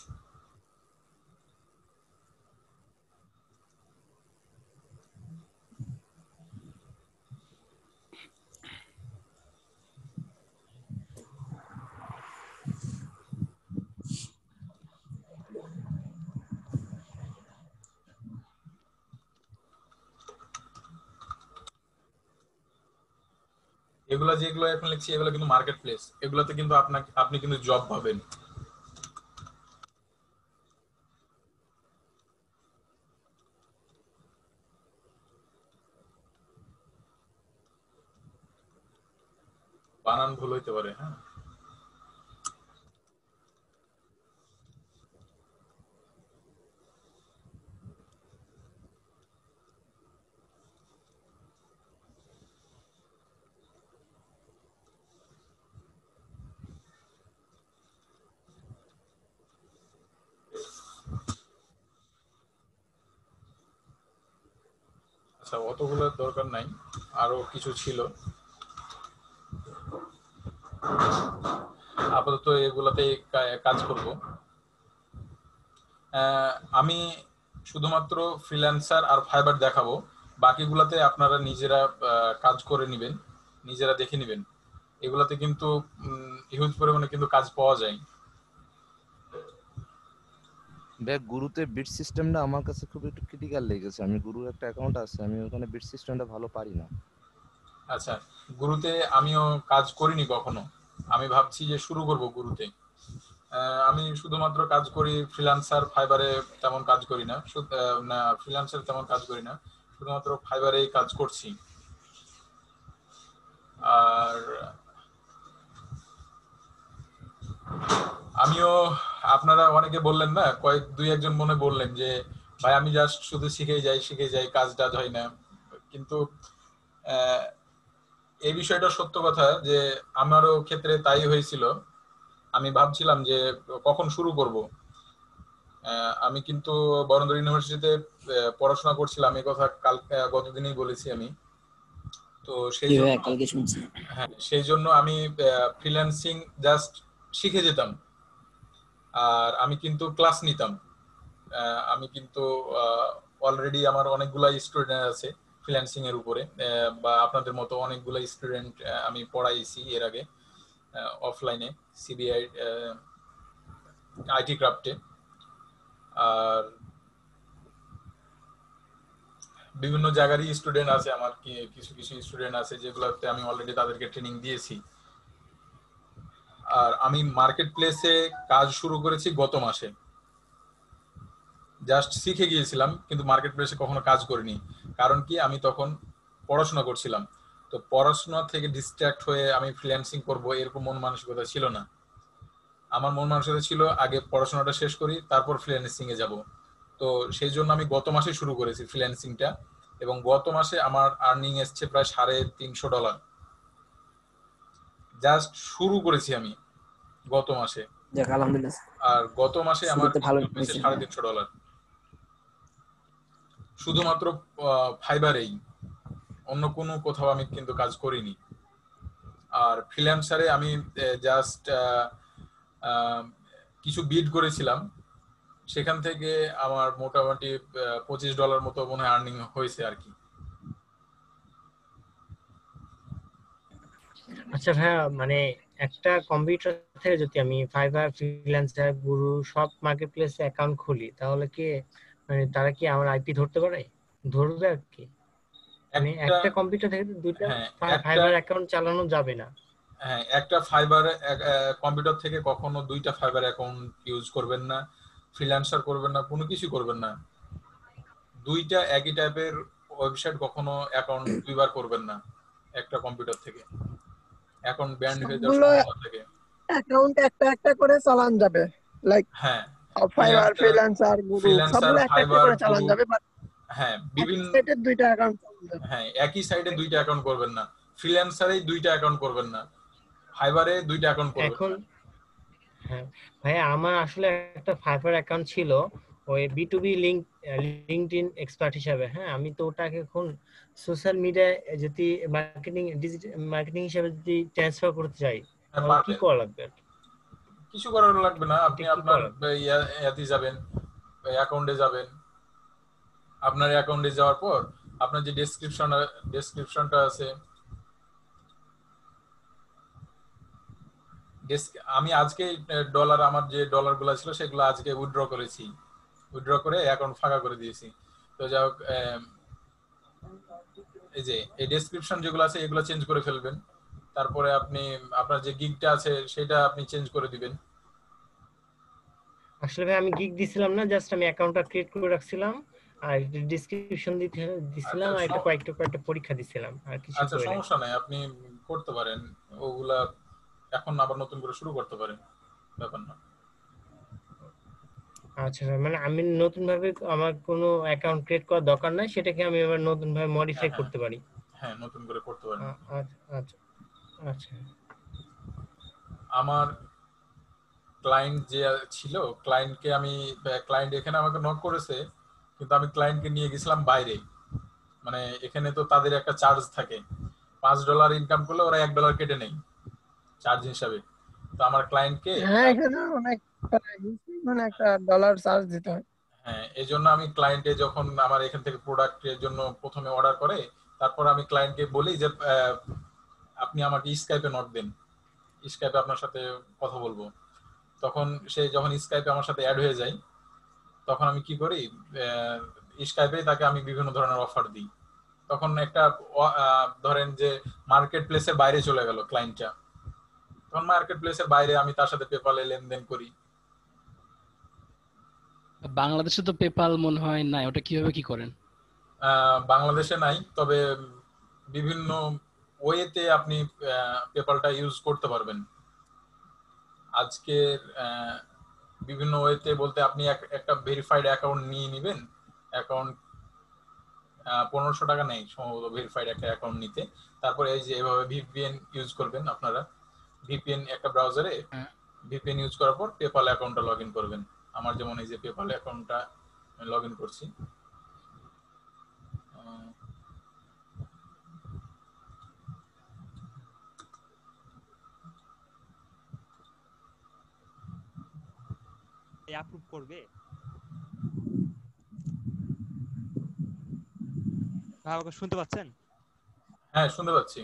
এগুলা যেগুলো এখন লিখছি এগুলো কিন্তু মার্কেট প্লেস, এগুলোতে কিন্তু আপনাকে আপনি কিন্তু জব পাবেন। বানান ভুল হইতে পারে, হ্যাঁ। আচ্ছা, অতগুলোর দরকার নাই, আরো কিছু ছিল, আপাতত এগুলাতে কাজ করব। আমি শুধুমাত্র ফ্রিল্যান্সার আর ফাইবার দেখাবো, বাকিগুলাতে আপনারা নিজেরা কাজ করে নেবেন, নিজেরা দেখে নেবেন। এগুলাতে কিন্তু হিউজ পরিমাণে কিন্তু কাজ পাওয়া যায়। দেখ, গুরুতে বিট সিস্টেমটা আমার কাছে খুব একটু ক্রিটিক্যাল লেগেছে। আমি গুরুর একটা অ্যাকাউন্ট আছে, আমি ওখানে বিট সিস্টেমটা ভালো পারি না। আচ্ছা, গুরুতে আমিও কাজ করিনি কখনো, আমি ভাবছি যে শুরু করব গুরুতে। আমি শুধুমাত্র কাজ করি ফ্রিল্যান্সার, ফাইবারে তেমন কাজ করি না, না ফ্রিল্যান্সার তেমন কাজ করি না, শুধুমাত্র ফাইবারেই কাজ করছি। আর আমিও, আপনারা অনেকে বললেন না, কয়েক দুই একজন মনে বললেন যে ভাই আমি জাস্ট শুধু শিখে যাই শিখে যাই কাজ টাজ হয় না। কিন্তু এই বিষয়টা সত্য কথা যে আমারও ক্ষেত্রে তাই হয়েছিল আমি ভাবছিলাম যে কখন শুরু করব। আহ, আমি কিন্তু বরেন্দ্র ইউনিভার্সিটিতে আহ, পড়াশোনা করছিলাম, এই কথা কাল আহ, গতদিনই বলেছি আমি। তো সেই জি জন্য ভাইয়া কালকে শুনছি। হ্যাঁ সেই জন্য আমি ফ্রিল্যান্সিং জাস্ট শিখে যেতাম, আর আমি কিন্তু ক্লাস নিতাম। আহ, আমি কিন্তু অলরেডি আমার অনেকগুলা স্টুডেন্ট আছে ফ্রিল্যান্সিং এর উপরে, আহ, বা আপনাদের মতো অনেকগুলা স্টুডেন্ট আমি পড়াইছি এর আগে অফলাইনে সিবিআই আইটি ক্রাফটে। আর বিভিন্ন জায়গারই স্টুডেন্ট আছে আমার, কি- কিছু কিছু স্টুডেন্ট আছে যেগুলোতে আমি অলরেডি তাদেরকে ট্রেনিং দিয়েছি। আর আমি মার্কেট প্লেসে কাজ শুরু করেছি গত মাসে, জাস্ট শিখে গিয়েছিলাম কিন্তু মার্কেট প্লেসে কখনো কাজ করিনি। কারণ কি, আমি তখন পড়াশোনা করছিলাম, তো পড়াশোনা থেকে ডিস্ট্র্যাক্ট হয়ে আমি ফ্রিল্যান্সিং করব এরকম মন মানসিকতা ছিল না। আমার মন মানসিকতা ছিল আগে পড়াশোনাটা শেষ করি তারপর ফ্রিল্যান্সিং এ যাব। তো সেই জন্য আমি গত মাসে শুরু করেছি ফ্রিল্যান্সিংটা, এবং গত মাসে আমার আর্নিং এসছে প্রায় সাড়ে তিনশো ডলার। জাস্ট শুরু করেছি আমি গত মাসে, যাক আলহামদুলিল্লাহ, আর গত মাসে আমার শুরুতে ভালো ইনকাম হয়েছে হয়েছে। সাড়ে তিনশো ডলার শুধুমাত্র ফাইবারেই, অন্য কোনো কোথাও আমি কিন্তু কাজ করিনি। আর ফ্রিল্যান্সারে আমি জাস্ট কিছু বিড করেছিলাম, সেখান থেকে আমার মোটামুটি পঁচিশ ডলার মতো মনে হয় আর্নিং হয়েছে আর কি। আচ্ছা ভাইয়া, মানে একটা কম্পিউটার থেকে যদি আমি ফাইবার, ফ্রিল্যান্সার, গুরু সব মার্কেট প্লেসে অ্যাকাউন্ট খুলি, তাহলে কি মানে তারা কি আমার আইপি ধরতে পারে? ধরবে আর কি? মানে একটা একটা কম্পিউটার থেকে দুইটা হ্যাঁ একটা ফাইবার অ্যাকাউন্ট চালানো যাবে না? হ্যাঁ একটা ফাইবার কম্পিউটার থেকে কখনো দুইটা ফাইবার অ্যাকাউন্ট ইউজ করবেন না, ফ্রিল্যান্সার করবেন না, কোনো কিছু করবেন না। দুইটা একই টাইপের ওয়েবসাইট কখনো অ্যাকাউন্ট দুইবার করবেন না একটা কম্পিউটার থেকে, অ্যাকাউন্ট ব্যান্ড হয়ে যাওয়ার সবগুলো সম্ভাবনা থাকে। অ্যাকাউন্ট একটা একটা করে চালান যাবে, লাইক হ্যাঁ Fiverr, freelancer freelancer, Guru freelancer সবগুলো একটা একটা ফাইবার করে চালান গুরু যাবে, বাট হ্যাঁ এক বিভিন্ন সাইডের দুইটা অ্যাকাউন্ট চালান যাবে। হ্যাঁ একই সাইডে দুইটা অ্যাকাউন্ট করবেন না, ফ্রিল্যান্সারেই দুইটা অ্যাকাউন্ট করবেন না, ফাইবারে দুইটা অ্যাকাউন্ট করবেন এখন না। হ্যাঁ ভাইয়া, আমার আসলে একটা ফাইবার অ্যাকাউন্ট ছিল ওই B to B link LinkedIn expert হিসাবে। হ্যাঁ, আমি তো ওটাকে এখন সোশ্যাল মিডিয়ায় যদি মার্কেটিং, ডিজিটাল মার্কেটিং হিসাবে যদি ট্রান্সফার করতে চাই, হ্যাঁ, তাহলে কি পারবেন। করা লাগবে? কিছু করার লাগবে না, আপনি এটা কি আপনার করা? ইয়া- ইয়াতে যাবেন, অ্যাকাউন্টে যাবেন। আপনার অ্যাকাউন্টে যাওয়ার পর আপনার যে ডেসক্রিপশন ডেসক্রিপশনটা আছে, ডেস- আমি আজকে ডলার, আমার যে ডলার গুলো ছিল সেগুলো আজকে উইথড্র করেছি, উইথড্র করে অ্যাকাউন্ট ফাঁকা করে দিয়েছি। তো যাই হোক, আম, এই যে এই ডেসক্রিপশন যেগুলো আছে এগুলো চেঞ্জ করে ফেলবেন। তারপরে আপনি আপনার যে গিগটা আছে সেটা আপনি চেঞ্জ করে দিবেন। আসলে ভাই আমি গিগ দিছিলাম না, জাস্ট আমি অ্যাকাউন্টটা ক্রিয়েট করে রাখছিলাম আর ডিসক্রিপশন দিতে দিছিলাম, আচ্ছা আর একটা সম- কয়েকটা কয়েকটা পরীক্ষা দিছিলাম, আর কিছু আচ্ছা করি নাই। সমস্যা নাই, আপনি করতে পারেন ওগুলা, এখন আবার নতুন করে শুরু করতে পারেন, ব্যাপার না। আচ্ছা ভাই, মানে আমি নতুন ভাবে আমার কোনো অ্যাকাউন্ট ক্রিয়েট করার দরকার নাই, সেটাকে আমি আবার নতুন ভাবে মডিফাই হ্যাঁ হ্যাঁ করতে পারি? হ্যাঁ নতুন করে করতে পারেন। আ- আচ্ছা আচ্ছা আচ্ছা। আমার ক্লায়েন্ট যে ছিল, ক্লায়েন্টকে আমি, ক্লায়েন্ট এখানে আমাকে নক করেছে কিন্তু আমি ক্লায়েন্টকে নিয়ে গেছিলাম বাইরে। মানে এখানে তো তাদের একটা চার্জ থাকে, পাঁচ ডলার ইনকাম করলে ওরা এক ডলার কেটে নেই চার্জ হিসাবে। তো আমার ক্লায়েন্টকে হ্যাঁ, এখানে অনেক মানে একটা ডলার চার্জ দিতে হয়। হ্যাঁ এই জন্য আমি ক্লায়েন্টে যখন আমার এখান থেকে প্রোডাক্টের জন্য প্রথমে অর্ডার করে, তারপর আমি ক্লায়েন্টকে বলি যে আহ, আপনি আমাকে স্কাইপে নক দেন, স্কাইপে আপনার সাথে কথা বলবো। তখন সে যখন স্কাইপে আমার সাথে অ্যাড হয়ে যায়, তখন আমি কি করি, স্কাইপে তাকে আমি বিভিন্ন ধরনের অফার দিই। তখন একটা আহ, ধরেন যে মার্কেট প্লেসের বাইরে চলে গেল ক্লায়েন্টটা, তখন মার্কেট প্লেসের বাইরে আমি তার সাথে পেপালে লেনদেন করি। বাংলাদেশে তো পেপাল মনে হয় নাই, ওটা কিভাবে কি করেন? আহ, বাংলাদেশে নাই, তবে বিভিন্ন ওয়েতে আপনি পেপালটা ইউজ করতে পারবেন। আজকের আহ, বিভিন্ন ওয়েতে বলতে আপনি এক- একটা ভেরিফাইড অ্যাকাউন্ট নিয়ে নিবেন। অ্যাকাউন্ট পনেরোশো টাকা নেই সম্ভবত ভেরিফাইড একটা অ্যাকাউন্ট নিতে। তারপরে এই যে এভাবে ভিপিএন ইউজ করবেন আপনারা, ভিপিএন একটা ব্রাউজারে ভিপিএন ইউজ করার পর পেপাল অ্যাকাউন্টটা লগ ইন করবেন। আমার যেমন এই যে পেপাল অ্যাকাউন্টটা আমি লগ ইন করছি। অ্যাপ্রুভ করবে? ভাই আমাকে শুনতে পাচ্ছেন? হ্যাঁ শুনতে পাচ্ছি।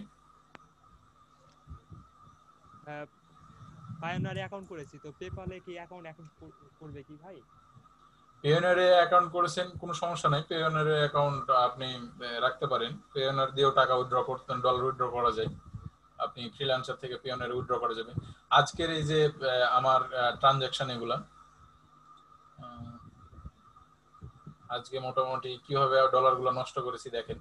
পায়োনিয়ারে অ্যাকাউন্ট করেছি, তো পেপালে কি অ্যাকাউন্ট অ্যাকাউন্ট করবে কি ভাই? পেয়োনিয়ারে অ্যাকাউন্ট করেছেন কোনো সমস্যা নাই, পেয়োনিয়ারে অ্যাকাউন্ট আপনি রাখতে পারেন। পেয়োনিয়ার দিয়েও টাকা উইথড্র করতেন, ডলার উইথড্র করা যায়। আপনি ফ্রিল্যান্সার থেকে পেয়োনিয়ারে উইথড্র করা যাবে। আজকের এই যে আমার ট্রানজাকশন এগুলা আজকে মোটামুটি কিভাবে ডলারগুলো নষ্ট করেছি দেখেন।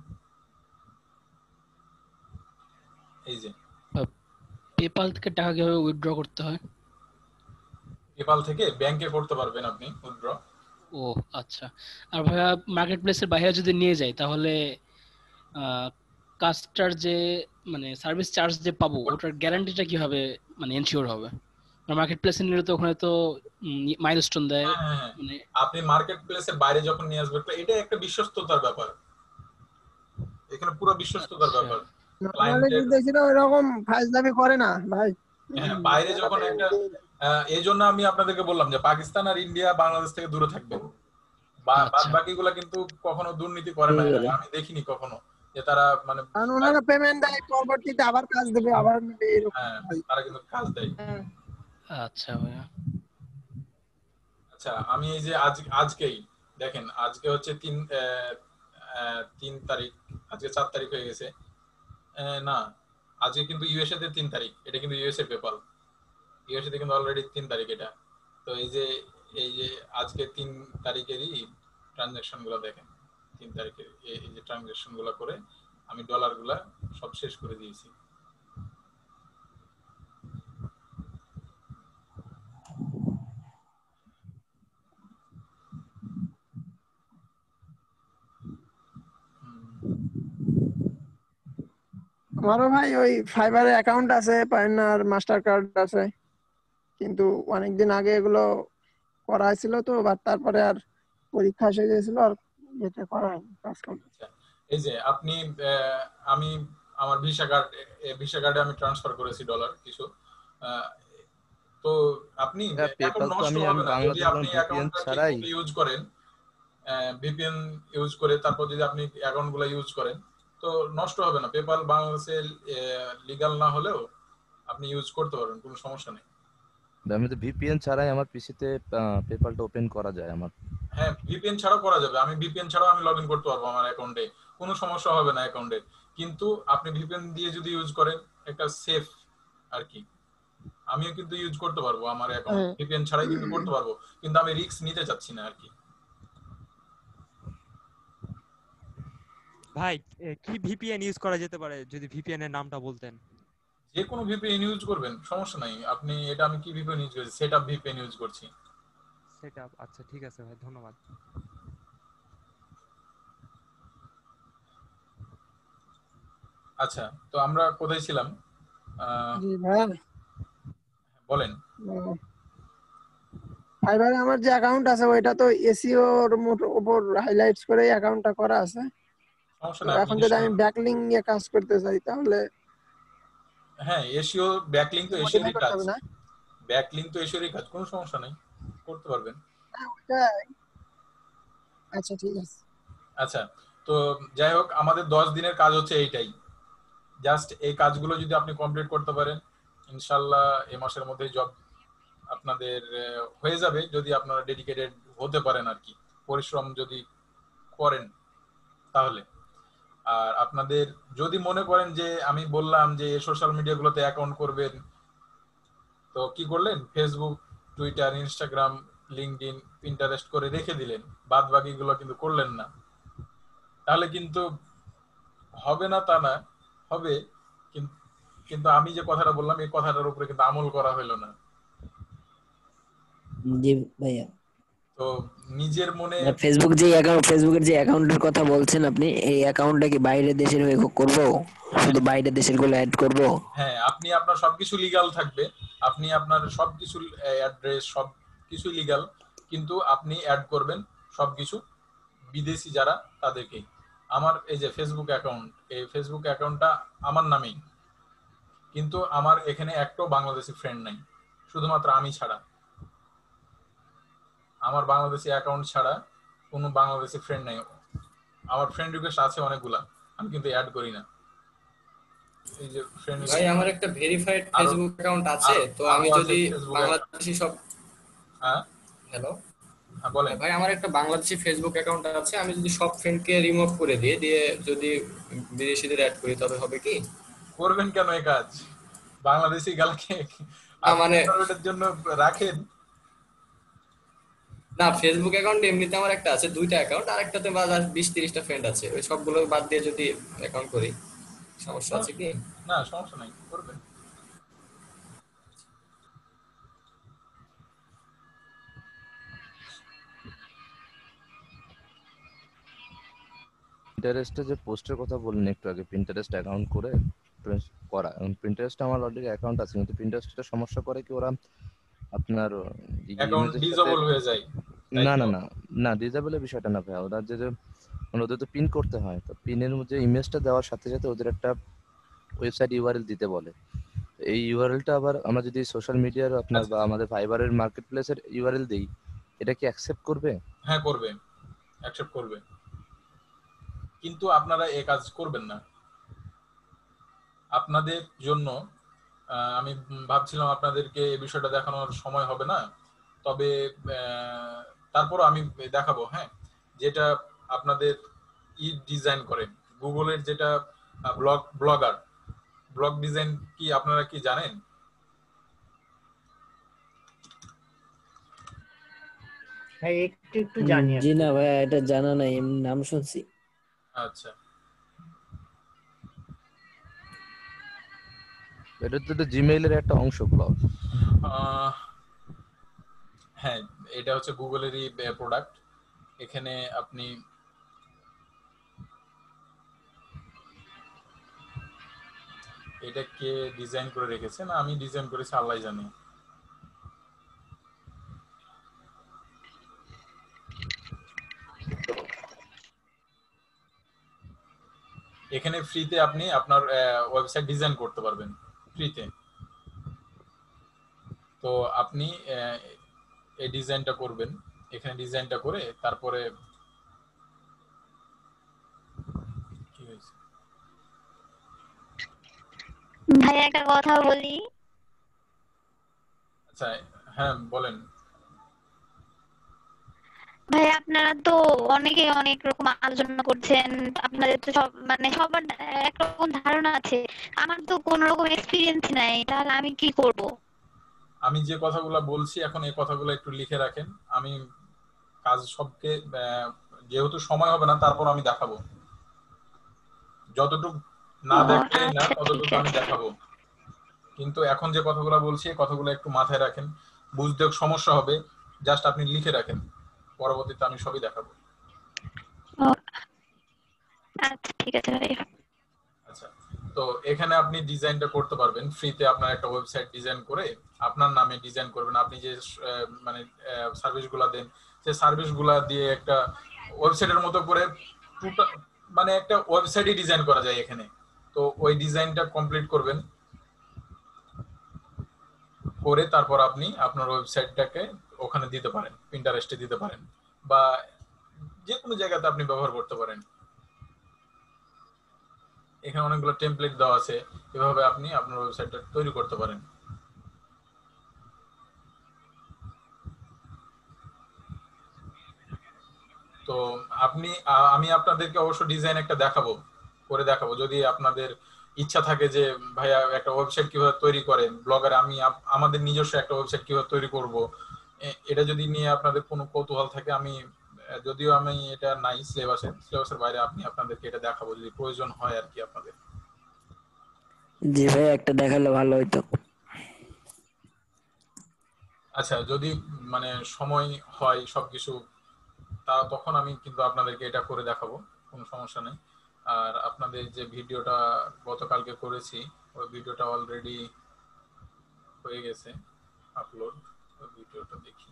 এই যে পেপাল থেকে টাকা কিভাবে উইথড্র করতে হয়? পেপাল থেকে ব্যাংকে করতে পারবেন আপনি উইথড্র। ও আচ্ছা। আর ভাইয়া মার্কেট প্লেসের বাইরে যদি নিয়ে যাই তাহলে কাস্টার যে মানে সার্ভিস চার্জ যে পাবো ওটার গ্যারান্টিটা কিভাবে মানে এনশিওর হবে? মার্কেট প্লেসে নিলে তো ওখানে তো মাইলস্টোন দেয়। মানে আপনি মার্কেট প্লেসের বাইরে যখন নিয়ে আসবেন এটা একটা বিশ্বস্ততার ব্যাপার, এখানে পুরো বিশ্বস্ততার ব্যাপার। ক্লায়েন্টের দেখি না এরকম ফাজলামি করে না ভাই। হ্যাঁ বাইরে যখন একটা এই জন্য আমি আপনাদেরকে বললাম যে পাকিস্তান আর ইন্ডিয়া বাংলাদেশ থেকে দূরে থাকবেন। বাদ বাকিগুলা কিন্তু কখনো দুর্নীতি করে না, আমি দেখিনি কখনো যে তারা মানে ওনারা পেমেন্ট দেয় পরবর্তীতে আবার কাজ দেবে আবার নেবে এরকম। হ্যাঁ তারা কিন্তু কাজ দেয়। আচ্ছা ভাইয়া। আচ্ছা আমি এই যে আজ আজকেই দেখেন আজকে হচ্ছে তিন তিন তারিখ, আজকে চার তারিখ হয়ে গেছে না, আজকে কিন্তু ইউএসএ তে তিন তারিখ, এটা কিন্তু ইউএসএ পেপাল, ইউএসএ তে কিন্তু অলরেডি তিন তারিখ এটা। তো এই যে এই যে আজকে তিন তারিখেরই ট্রানজাকশন গুলো দেখেন, তিন তারিখের এই যে ট্রানজাকশন গুলো করে আমি ডলার গুলা সব শেষ করে দিয়েছি। আমারও ভাই ওই ফাইবারে অ্যাকাউন্ট আছে, পায়োনিয়ার মাস্টার কার্ড আছে, কিন্তু অনেকদিন আগে এগুলো করা হয়েছিল তো, বাট তারপরে আর পরীক্ষা এসে গিয়েছিল আর এটা করা হয়নি কাজ করতে। এই যে আপনি আমি আমার ভিসা কার্ড ভিসা কার্ডে আমি ট্রান্সফার করেছি ডলার কিছু, তো আপনি এখন নষ্ট হবে না যদি আপনি অ্যাকাউন্টটা ঠিকমতো ইউজ করেন, ভিপিএন ইউজ করে তারপর যদি আপনি অ্যাকাউন্টগুলো ইউজ করেন তো নষ্ট হবে না। পেপাল বাংলাদেশে লিগ্যাল না হলেও আপনি ইউজ করতে পারবেন, কোনো সমস্যা নেই। আমি তো ভিপিএন ছাড়াই আমার পিসিতে পেপালটা ওপেন করা যায় আমার। হ্যাঁ ভিপিএন ছাড়াও করা যাবে, আমি ভিপিএন ছাড়াও আমি লগইন করতে পারবো আমার অ্যাকাউন্টে, কোনো সমস্যা হবে না অ্যাকাউন্টে। কিন্তু আপনি ভিপিএন দিয়ে যদি ইউজ করেন একটা সেফ আর কি, আমিও কিন্তু ইউজ করতে পারবো আমার অ্যাকাউন্ট ভিপিএন ছাড়াই কিন্তু করতে পারবো, কিন্তু আমি রিস্ক নিতে চাচ্ছি না আর কি। ভাই কি ভিপিএন ইউজ করা যেতে পারে যদি ভিপিএন এর নামটা বলতেন? যে কোনো ভিপিএন ইউজ করবেন, সমস্যা নাই। আপনি এটা আমি কি ভিপিএন ইউজ করছি, সেটআপ ভিপিএন ইউজ করছি। সেটআপ, আচ্ছা ঠিক আছে ভাই, ধন্যবাদ। আচ্ছা তো আমরা কোথায় ছিলাম? জি ভাই বলেন। ফাইবারে আমার যে অ্যাকাউন্ট আছে ওইটা তো এসইও এর উপর হাইলাইটস করে অ্যাকাউন্টটা করা আছে। সমস্যা নাই। এখন যদি আমি ব্যাকলিং নিয়ে কাজ করতে চাই তাহলে হ্যাঁ এসইও ব্যাকলিং তো এসইওরই কাজ, ব্যাকলিং তো এসইওরই কাজ, কোনো সমস্যা নাই, করতে পারবেন। আচ্ছা ঠিক আছে। আচ্ছা তো যাই হোক আমাদের দশ দিনের কাজ হচ্ছে এইটাই, জাস্ট এই কাজগুলো যদি আপনি কমপ্লিট করতে পারেন ইনশাআল্লাহ এই মাসের মধ্যে জব আপনাদের হয়ে যাবে, যদি আপনারা ডেডিকেটেড হতে পারেন আর কি, পরিশ্রম যদি করেন তাহলে। আর আপনাদের যদি মনে করেন যে আমি বললাম যে সোশ্যাল মিডিয়াগুলোতে অ্যাকাউন্ট করবেন, তো কি করলেন Facebook, Twitter, Instagram, LinkedIn, Pinterest করে রেখে দিলেন, বাদ বাকিগুলো কিন্তু করলেন না, তাহলে কিন্তু হবে না তা না, হবে, কিন্তু আমি যে কথাটা বললাম এই কথাটার উপরে কিন্তু আমল করা হলো না। জি ভাইয়া। তো নিজের মনে ফেসবুক যে অ্যাকাউন্ট ফেসবুকের যে অ্যাকাউন্টের কথা বলছেন আপনি, এই অ্যাকাউন্টটা কি বাইরের দেশের হয়ে করব, শুধু বাইরের দেশের গুলো অ্যাড করব? হ্যাঁ আপনি আপনার সবকিছু লিগ্যাল থাকবে, আপনি আপনার সবকিছু অ্যাড্রেস সব কিছু লিগ্যাল, কিন্তু আপনি অ্যাড করবেন সবকিছু বিদেশি যারা তাদেরকে। আমার এই যে ফেসবুক অ্যাকাউন্ট, এই ফেসবুক অ্যাকাউন্টটা আমার নামেই, কিন্তু আমার এখানে একটাও বাংলাদেশি ফ্রেন্ড নাই, শুধুমাত্র আমি ছাড়া। আমার বাংলাদেশি অ্যাকাউন্ট ছাড়া কোনো বাংলাদেশি ফ্রেন্ড নাই। আমার ফ্রেন্ড রিকোয়েস্ট আছে অনেকগুলা, আমি কিন্তু অ্যাড করি না। এই যে ফ্রেন্ড ভাই আমার একটা ভেরিফাইড ফেসবুক অ্যাকাউন্ট আছে, তো আমি যদি বাংলাদেশি সব হ্যাঁ হ্যালো হ্যাঁ বলেন ভাই, আমার একটা বাংলাদেশি ফেসবুক অ্যাকাউন্ট আছে, আমি যদি সব ফ্রেন্ডকে রিমুভ করে দিয়ে দিয়ে যদি বিদেশিদের অ্যাড করি তবে হবে কি? করবেন কেন এই কাজ? বাংলাদেশি গালকে মানে এর জন্য রাখেন না, ফেসবুক অ্যাকাউন্ট এমনিতে আমার একটা আছে, দুইটা অ্যাকাউন্ট, আর একটাতে বাজার বিশ তিরিশটা ফ্রেন্ড আছে, ওই সবগুলো বাদ দিয়ে যদি অ্যাকাউন্ট করি সমস্যা আছে কি? না সমস্যা নাই, করবেন। পিন্টারেস্টে যে পোস্টের কথা বললেন একটু আগে, পিন্টারেস্ট অ্যাকাউন্ট করে করা, এবং পিন্টারেস্ট আমার অলরেডি অ্যাকাউন্ট আছে, কিন্তু পিন্টারেস্টের সমস্যা করে কি ওরা আপনার অ্যাকাউন্ট ডিসেবল হয়ে যায়। না না না না ডিসেবলের বিষয়টা না ভাই, ওরা যে মানে ওদের তো পিন করতে হয়, তো পিনের মধ্যে ইমেজটা দেওয়ার সাথে সাথে ওদের একটা ওয়েবসাইট ইউআরএল দিতে বলে। এই ইউআরএলটা আবার আমরা যদি সোশ্যাল মিডিয়ার আপনার বা আমাদের ফাইবারের মার্কেট প্লেসের ইউআরএল দেই, এটা কি অ্যাকসেপ্ট করবে? হ্যাঁ করবে, অ্যাকসেপ্ট করবে, কিন্তু আপনারা এই কাজ করবেন না। আপনাদের জন্য আমি ভাবছিলাম আপনাদেরকে এই বিষয়টা দেখানোর সময় হবে না, তবে তারপরও আমি দেখাবো। হ্যাঁ, যেটা আপনাদের ই ডিজাইন করে গুগলের, যেটা ব্লগ ব্লগার ব্লগ ডিজাইন, কি আপনারা কি জানেন? ভাই একটু একটু জানি। জি না ভাই, এটা জানা নাই, এমনি নাম শুনছি। আচ্ছা, এটা তো জিমেইলের একটা অংশ ব্লগ। হ্যাঁ, এটা হচ্ছে গুগলেরই প্রোডাক্ট। এখানে আপনি এটা কে ডিজাইন করে রেখেছেন, আমি ডিজাইন করেছি, আল্লাহ জানে। এখানে ফ্রিতে আপনি আপনার ওয়েবসাইট ডিজাইন করতে পারবেন ফ্রিতে। তো আপনি এই ডিজাইনটা করবেন, এখানে ডিজাইনটা করে তারপরে কি হয়েছে ভাই একটা কথা বলি। আচ্ছা হ্যাঁ বলেন। ভাই আপনারা তো অনেকে অনেক রকম আলোচনা করছেন, আপনাদের তো সব মানে সবার একরকম ধারণা আছে, আমার তো কোনো রকম এক্সপিরিয়েন্স নাই, তাহলে আমি কি করব? আমি যে কথাগুলো বলছি এখন এই কথাগুলো একটু লিখে রাখেন। আমি কাজ সবকে, যেহেতু সময় হবে না, তারপর আমি দেখাবো, যতটুকু না দেখলে না ততটুকু আমি দেখাবো। কিন্তু এখন যে কথাগুলো বলছি এই কথাগুলো একটু মাথায় রাখেন, বুঝতে সমস্যা হবে, জাস্ট আপনি লিখে রাখেন, পরবর্তীতে আমি সবই দেখাবো। আচ্ছা ঠিক আছে ভাই। আচ্ছা, তো এখানে আপনি ডিজাইনটা করতে পারবেন ফ্রিতে। আপনার একটা ওয়েবসাইট ডিজাইন করে আপনার নামে ডিজাইন করবেন, আপনি যে মানে সার্ভিসগুলো দেন সেই সার্ভিসগুলো দিয়ে একটা ওয়েবসাইটের মতো করে মানে একটা ওয়েবসাইটই ডিজাইন করা যায় এখানে। তো ওই ডিজাইনটা কমপ্লিট করবেন, করে তারপর আপনি আপনার ওয়েবসাইটটাকে ওখানে দিতে পারেন, পিন্টারেস্টে দিতে পারেন, বা যে কোনো জায়গাতে আপনি ব্যবহার করতে পারেন। এখানে অনেকগুলো টেমপ্লেট দেওয়া আছে, এভাবে আপনি আপনার ওয়েবসাইটটা তৈরি করতে পারেন। তো আপনি আমি আপনাদেরকে অবশ্য ডিজাইন একটা দেখাবো, করে দেখাবো, যদি আপনাদের ইচ্ছা থাকে যে ভাইয়া একটা ওয়েবসাইট কিভাবে তৈরি করে ব্লগার, আমি আমাদের নিজস্ব একটা ওয়েবসাইট কিভাবে তৈরি করব, এটা যদি নিয়ে আপনাদের কোনো কৌতূহল থাকে, আমি যদিও আমি এটা নাই সিলেবাসে, সিলেবাসের বাইরে আপনি আপনাদেরকে এটা দেখাবো যদি প্রয়োজন হয় আর কি আপনাদের। জি ভাই, একটা দেখালে ভালো হইতো। আচ্ছা, যদি মানে সময় হয় সবকিছু, তা তখন আমি কিন্তু আপনাদেরকে এটা করে দেখাবো, কোনো সমস্যা নেই। আর আপনাদের যে ভিডিওটা গতকালকে করেছি ওই ভিডিওটা অলরেডি হয়ে গেছে আপলোড, ভিডিওটা দেখি।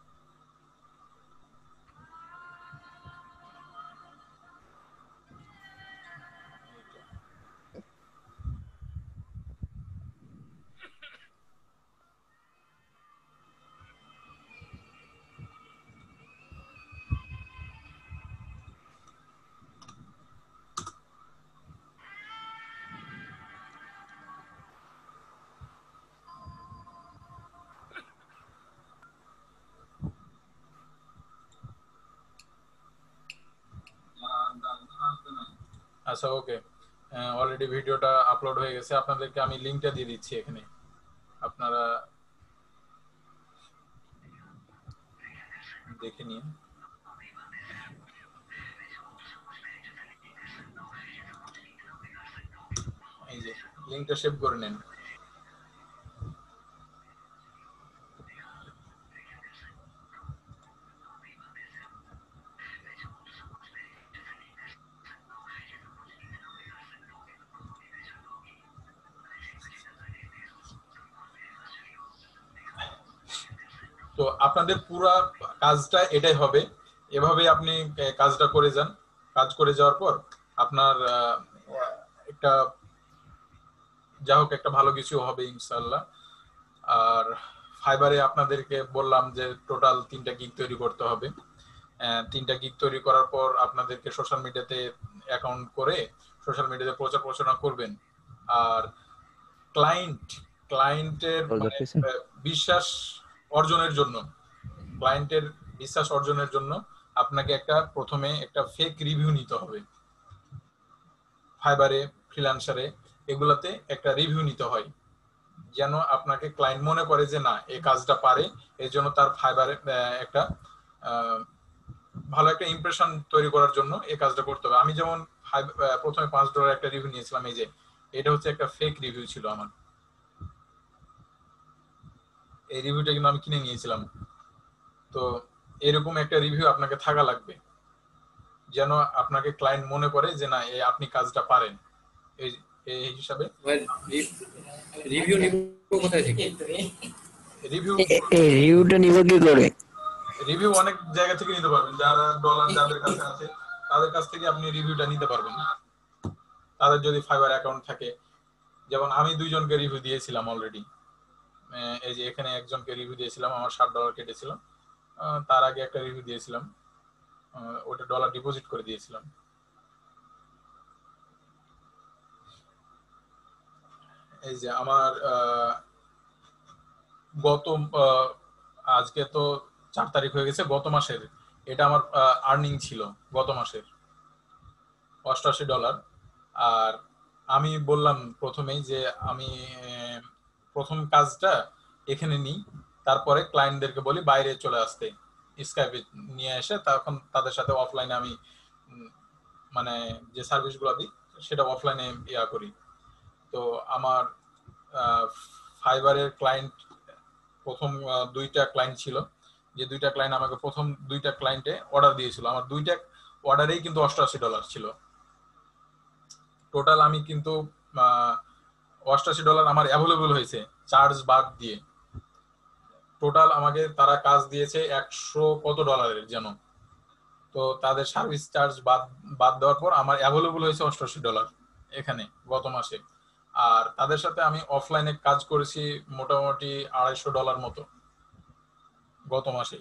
আচ্ছা ওকে, অলরেডি ভিডিওটা আপলোড হয়ে গেছে, আপনাদেরকে আমি লিংকটা দিয়ে দিচ্ছি এখানে, আপনারা দেখে নিন। এই যে লিংকটা সেভ করে নেন। তো আপনাদের পুরো কাজটা এটাই হবে, এভাবে আপনি কাজটা করে যান। কাজ করে যাওয়ার পর আপনার একটা যা হোক একটা ভালো কিছু হবে ইনশাআল্লাহ। আর ফাইবারে আপনাদেরকে বললাম যে টোটাল তিনটা গিগ তৈরি করতে হবে। তিনটা গিগ তৈরি করার পর আপনাদেরকে সোশ্যাল মিডিয়াতে অ্যাকাউন্ট করে সোশ্যাল মিডিয়াতে প্রচার প্রচারণা করবেন। আর ক্লায়েন্ট ক্লায়েন্টের বিশ্বাস অর্জনের জন্য ক্লায়েন্টের বিশ্বাস অর্জনের জন্য আপনাকে একটা প্রথমে একটা ফেক রিভিউ নিতে হবে। ফাইবারে, ফ্রিল্যান্সারে এগুলাতে একটা রিভিউ নিতে হয়, যেন আপনাকে ক্লায়েন্ট মনে করে যে না এই কাজটা পারে, এই জন্য তার ফাইবারে একটা ভালো একটা ইমপ্রেশন তৈরি করার জন্য এই কাজটা করতে হবে। আমি যেমন প্রথমে পাঁচ ডলার একটা রিভিউ নিয়েছিলাম, এই যে এটা হচ্ছে একটা ফেক রিভিউ ছিল আমার। এই রিভিউটা কিন্তু আমি কিনে নিয়েছিলাম। তো এরকম একটা রিভিউ আপনাকে থাকা লাগবে, যেন আপনাকে ক্লায়েন্ট মনে করে যে না এই আপনি কাজটা পারেন। এই এই হিসাবে রিভিউ নিব কোথায় থেকে? রিভিউ এই রিভিউটা নিব কি করে? রিভিউ অনেক জায়গা থেকে নিতে পারবেন, যারা ডলার যাদের কাছে আছে তাদের কাছ থেকে আপনি রিভিউটা নিতে পারবেন। তাদের যদি ফাইবার অ্যাকাউন্ট থাকে, যেমন আমি দুইজনকে রিভিউ দিয়েছিলাম অলরেডি। এই যে এখানে একজনকে রিভিউ দিয়েছিলাম, আমার ষাট ডলার কেটেছিল। তার আগে একটা রিভিউ দিয়েছিলাম, ওটা ডলার ডিপোজিট করে দিয়েছিলাম। এই যে আমার গত আজকে তো চার তারিখ হয়ে গেছে, গত মাসের এটা আমার আর্নিং ছিল গত মাসের অষ্টাশি ডলার। আর আমি বললাম প্রথমেই যে আমি প্রথম কাজটা এখানে নিই, তারপরে ক্লায়েন্টদেরকে বলি বাইরে চলে আসতে, স্কাইপে নিয়ে এসে তখন তাদের সাথে অফলাইনে আমি মানে যে সার্ভিসগুলো দিই সেটা অফলাইনে ইয়া করি। তো আমার ফাইবারের ক্লায়েন্ট প্রথম দুইটা ক্লায়েন্ট ছিল, যে দুইটা ক্লায়েন্ট আমাকে প্রথম দুইটা ক্লায়েন্টে অর্ডার দিয়েছিল, আমার দুইটা অর্ডারেই কিন্তু অষ্টআশি ডলার ছিল টোটাল। আমি কিন্তু অষ্টআশি ডলার আমার অ্যাভেলেবল হয়েছে চার্জ বাদ দিয়ে। টোটাল আমাকে তারা কাজ দিয়েছে একশো কত ডলারের যেন, তো তাদের সার্ভিস চার্জ বাদ বাদ দেওয়ার পর আমার অ্যাভেলেবল হয়েছে অষ্টআশি ডলার এখানে গত মাসে। আর তাদের সাথে আমি অফলাইনে কাজ করেছি মোটামুটি আড়াইশো ডলার মতো গত মাসে।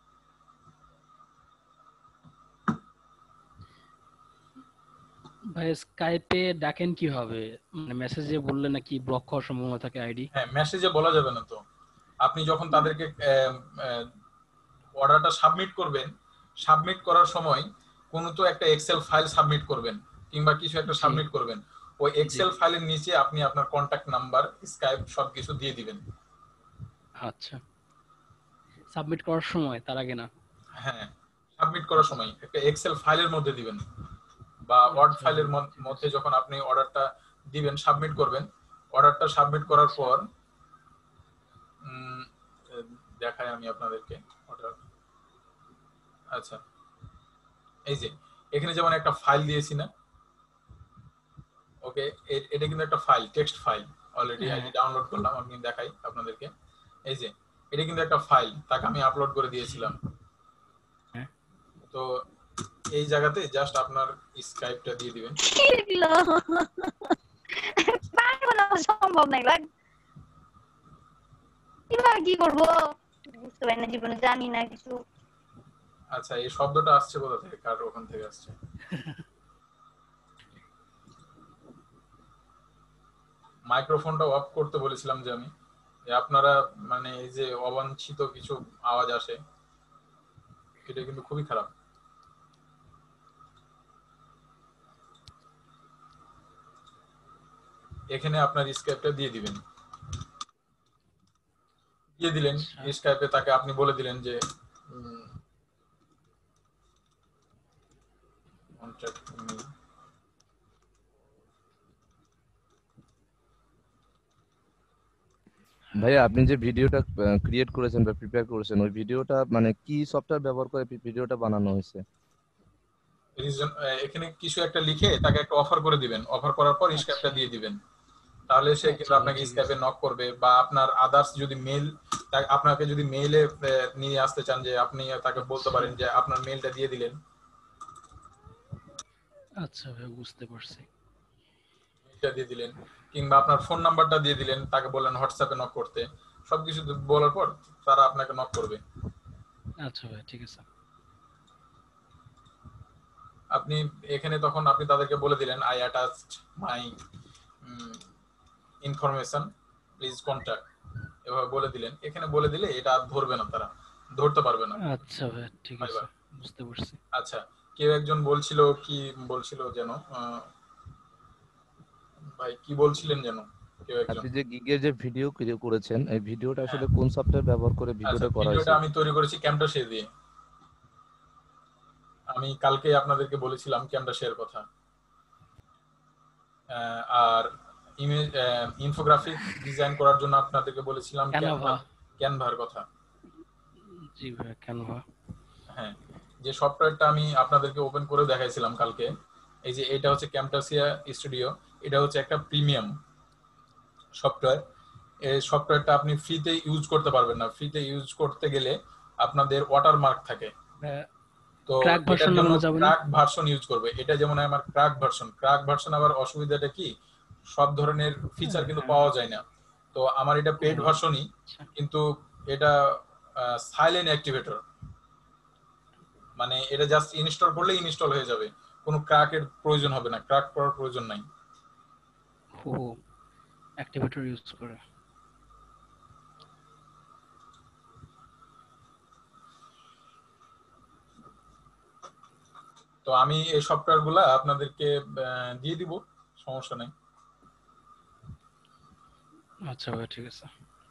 ভাই স্কাইপে ডাকেন কিভাবে? মানে মেসেজে বললে নাকি ব্লক হওয়ার সম্ভাবনা থাকে আইডি? হ্যাঁ, মেসেজে বলা যাবে না। তো আপনি যখন তাদেরকে অর্ডারটা সাবমিট করবেন, সাবমিট করার সময় কোনো তো একটা এক্সেল ফাইল সাবমিট করবেন কিংবা কিছু একটা সাবমিট করবেন, ওই এক্সেল ফাইলের নিচে আপনি আপনার কন্টাক্ট নাম্বার, স্কাইপ সবকিছু দিয়ে দিবেন। আচ্ছা, সাবমিট করার সময়, তার আগে না? হ্যাঁ, সাবমিট করার সময় একটা এক্সেল ফাইলের মধ্যে দিবেন বা ওয়ার্ড ফাইলের মধ্যে যখন আপনি অর্ডারটা দিবেন, সাবমিট করবেন। অর্ডারটা সাবমিট করার পর দেখাই আমি আপনাদেরকে অর্ডার। আচ্ছা, এই যে এখানে যেমন একটা ফাইল দিয়েছি না, ওকে, এটা কিন্তু একটা ফাইল, টেক্সট ফাইল। অলরেডি হ্যাঁ। আইডি ডাউনলোড করলাম, আমি দেখাই আপনাদেরকে। এই যে এটা কিন্তু একটা ফাইল, তাকে আমি আপলোড করে দিয়েছিলাম। হ্যাঁ। তো এই জায়গাতে জাস্ট আপনার স্কাইপটা দিয়ে দিবেন। এগুলো পারবো না, সম্ভব না এগুলো। কিভাবে কি করবো বুঝতে পারি না, জীবনে জানি না কিছু। আচ্ছা, এই শব্দটা আসছে কোথা থেকে, কার ওখান থেকে আসছে? মাইক্রোফোনটা অফ করতে বলেছিলাম যে আমি, যে আপনারা মানে এই যে অবাঞ্ছিত কিছু আওয়াজ আসে, এটা কিন্তু খুবই খারাপ। এখানে আপনার স্কাইপটা দিয়ে দিবেন। দিয়ে দিলেন স্কাইপে, তাকে আপনি বলে দিলেন যে কন্ট্যাক্ট মি। ভাইয়া আপনি যে ভিডিওটা ক্রিয়েট করেছেন বা প্রিপেয়ার করেছেন, ওই ভিডিওটা মানে কি সফটওয়্যার ব্যবহার করে ভিডিওটা বানানো হয়েছে? রিজন এখানে কিছু একটা লিখে তাকে একটা অফার করে দিবেন, অফার করার পর স্কাইপটা দিয়ে দিবেন, তাহলে সে কিন্তু আপনাকে স্কাইপে নক করবে। বা আপনার আদার্স যদি মেল, আপনাকে যদি মেইলে নিয়ে আসতে চান, যে আপনি তাকে বলতে পারেন যে আপনার মেইলটা দিয়ে দিলেন। আচ্ছা ভাই, বুঝতে পারছি। মেইলটা দিয়ে দিলেন, কিংবা আপনার ফোন নাম্বারটা দিয়ে দিলেন, তাকে বললেন হোয়াটসঅ্যাপে নক করতে। সবকিছু বলার পর তারা আপনাকে নক করবে। আচ্ছা ভাই, ঠিক আছে। আপনি এখানে তখন আপনি তাদেরকে বলে দিলেন I attached my information, please contact, এভাবে বলে দিলেন। এখানে বলে দিলে এটা আর ধরবে না, তারা ধরতে পারবে না। আচ্ছা ভাই, ঠিক আছে, বুঝতে পারছি। আচ্ছা, কেউ একজন বলছিল, কি বলছিল যেন, ভাই কি বলছিলেন যেন কেউ একজন? আপনি যে গিগের যে ভিডিও ক্রিয়েট করেছেন, এই ভিডিওটা আসলে কোন সফটওয়্যার ব্যবহার করে ভিডিওটা করা হয়েছে? ভিডিওটা আমি তৈরি করেছি ক্যামটাশেয়ার দিয়ে। আমি কালকে আপনাদেরকে বলেছিলাম ক্যামটাশেয়ার কথা। আর ইমেজ ইনফোগ্রাফিক ডিজাইন করার জন্য আপনাদেরকে বলেছিলাম ক্যানভা, ক্যানভার কথা। জি ভাই, ক্যানভা। হ্যাঁ, যে সফটওয়্যারটা আমি আপনাদেরকে ওপেন করে দেখাইছিলাম কালকে, এই যে এটা হচ্ছে ক্যামটাসিয়া স্টুডিও। এটা হচ্ছে একটা প্রিমিয়াম সফটওয়্যার। এই সফটওয়্যারটা আপনি ফ্রিতে ইউজ করতে পারবেন না। ফ্রিতে ইউজ করতে গেলে আপনাদের ওয়াটারমার্ক থাকে, তো ক্র্যাক ভার্সন নামানো যাবে না? ক্র্যাক ভার্সন ইউজ করবে। এটা যেমন আমার ক্র্যাক ভার্সন। ক্র্যাক ভার্সন আবার অসুবিধাটা কি, সব ধরনের ফিচার কিন্তু পাওয়া যায় না। তো আমার এটা পেড ভার্সনই, কিন্তু এটা সাইলেন্ট অ্যাক্টিভেটর, মানে এটা জাস্ট ইনস্টল করলে ইনস্টল হয়ে যাবে, কোনো ক্র্যাকের প্রয়োজন হবে না, ক্র্যাক করার প্রয়োজন নাই। ও, অ্যাক্টিভেটর ইউজ করে। তো আমি এই সফটওয়্যারগুলো আপনাদেরকে দিয়ে দিব, সমস্যা নাই। আচ্ছা ভাই, ঠিক আছে।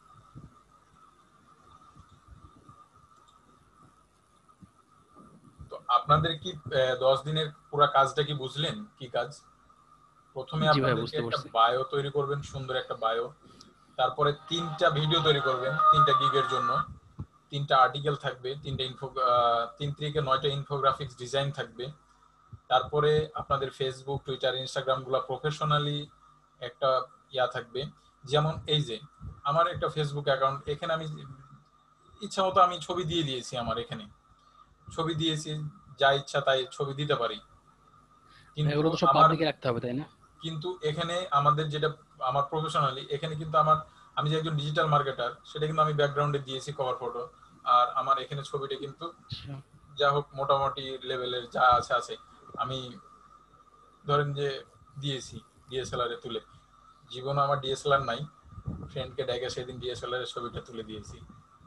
তো আপনাদের কি দশ দিনের পুরো কাজটা কি বুঝলেন? কি কাজ? প্রথমে আপনাদেরকে একটা বায়ো তৈরি করবেন, সুন্দর একটা বায়ো। তারপরে তিনটা ভিডিও তৈরি করবেন, তিনটা গিগের জন্য। তিনটা আর্টিকেল থাকবে, তিনটা ইনফো তিন থেকে নয়টা ইনফোগ্রাফিক্স ডিজাইন থাকবে। তারপরে আপনাদের ফেসবুক, টুইটার, ইনস্টাগ্রাম গুলা প্রফেশনালি একটা ইয়া থাকবে। যেমন এই যে আমার একটা ফেসবুক অ্যাকাউন্ট, এখানে আমি ইচ্ছা মতো আমি ছবি দিয়ে দিয়েছি, আমার এখানে ছবি দিয়েছি, যা ইচ্ছা তাই ছবি দিতে পারি। কিন্তু রাখতে হবে, তাই না? কিন্তু এখানে আমাদের যেটা আমার প্রফেশনালি, এখানে কিন্তু আমার, আমি যে একজন ডিজিটাল মার্কেটার, সেটা কিন্তু আমি ব্যাকগ্রাউন্ডে দিয়েছি কভার ফটো। আর আমার এখানে ছবিটা কিন্তু যা হোক মোটামুটি লেভেলের যা আছে আছে আমি ধরেন যে দিয়েছি ডিএসএলআর এ তুলে। জীবনে আমার ডিএসএলআর নাই, ফ্রেন্ডকে ডেকে সেদিন ডিএসএলআর এর ছবিটা তুলে দিয়েছি।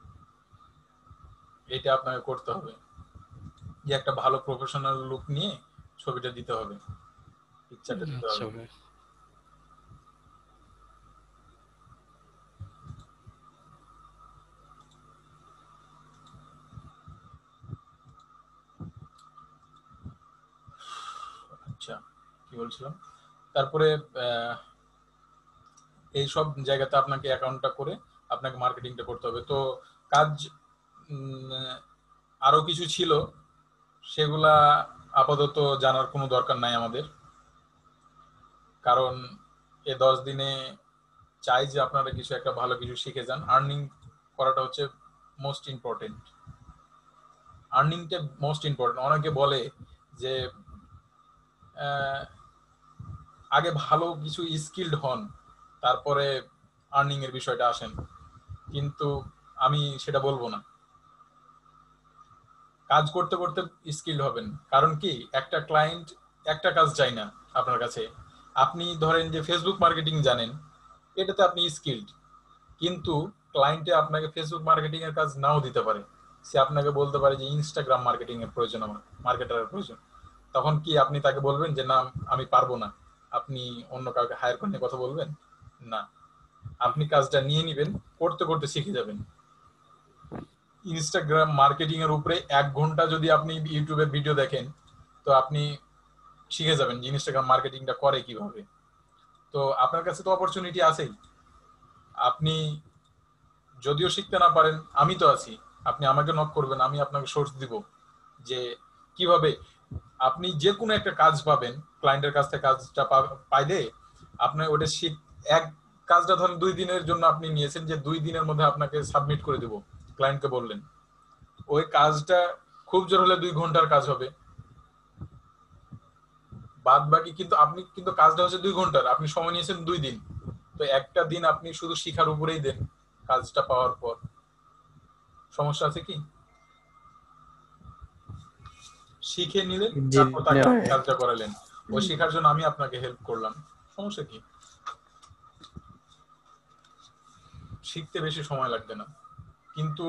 এটা আপনাকে করতে হবে, যে একটা ভালো প্রফেশনাল লুক নিয়ে ছবিটা দিতে হবে, পিকচারটা দিতে হবে। আচ্ছা, কি বলছিলাম? তারপরে এই সব জায়গাতে আপনাকে অ্যাকাউন্টটা করে আপনাকে মার্কেটিংটা করতে হবে। তো কাজ আরো কিছু ছিল, সেগুলা আপাতত জানার কোনো দরকার নাই আমাদের, কারণ এই দশ দিনে চাই যে আপনারা কিছু একটা ভালো কিছু শিখে যান। আর্নিং করাটা হচ্ছে মোস্ট ইম্পর্টেন্ট, আর্নিংটা মোস্ট ইম্পর্টেন্ট। অনেকে বলে যে আহ, আগে ভালো কিছু স্কিলড হন, তারপরে আর্নিং এর বিষয়টা আসেন, কিন্তু আমি সেটা বলবো না। কাজ করতে করতে স্কিলড হবেন, কারণ কি একটা ক্লায়েন্ট একটা কাজ চাই না আপনার কাছে। আপনি ধরেন যে ফেসবুক মার্কেটিং জানেন, এটাতে আপনি স্কিলড, কিন্তু ক্লায়েন্টে আপনাকে ফেসবুক মার্কেটিং এর কাজ নাও দিতে পারে। সে আপনাকে বলতে পারে যে ইনস্টাগ্রাম মার্কেটিং এর প্রয়োজন, আমার মার্কেটারের প্রয়োজন। তখন কি আপনি তাকে বলবেন যে না আমি পারবো না, আপনি অন্য কাউকে হায়ার করে নিয়ে কথা বলবেন? না, আপনি কাজটা নিয়ে নিবেন, করতে করতে শিখে যাবেন। ইনস্টাগ্রাম মার্কেটিং এর উপরে এক ঘন্টা যদি আপনি ইউটিউবে ভিডিও দেখেন, তো আপনি শিখে যাবেন যে ইনস্টাগ্রাম মার্কেটিংটা করে কিভাবে। তো আপনার কাছে তো অপরচুনিটি আছেই, আপনি যদিও শিখতে না পারেন আমি তো আছি, আপনি আমাকে নক করবেন, আমি আপনাকে সোর্স দিব যে কিভাবে আপনি যে কোনো একটা কাজ পাবেন ক্লায়েন্টের কাছ থেকে। কাজটা পাইলে আপনি ওটা শিখ, এক কাজটা ধরেন দুই দিনের জন্য আপনি নিয়েছেন, যে দুই দিনের মধ্যে আপনাকে সাবমিট করে দেব, ক্লায়েন্টকে বললেন। ওই কাজটা খুব জোর হলে দুই ঘন্টার কাজ হবে, বাদ বাকি কিন্তু আপনি কিন্তু কাজটা হচ্ছে দুই ঘন্টার, আপনি সময় নিয়েছেন দুই দিন। তো একটা দিন আপনি শুধু শিখার উপরেই দেন, কাজটা পাওয়ার পর সমস্যা আছে কি? শিখে নিলেন, তারপর তাকে আপনি কাজটা করালেন, ওই শেখার জন্য আমি আপনাকে হেল্প করলাম, সমস্যা কি? শিখতে বেশি সময় লাগবে না। কিন্তু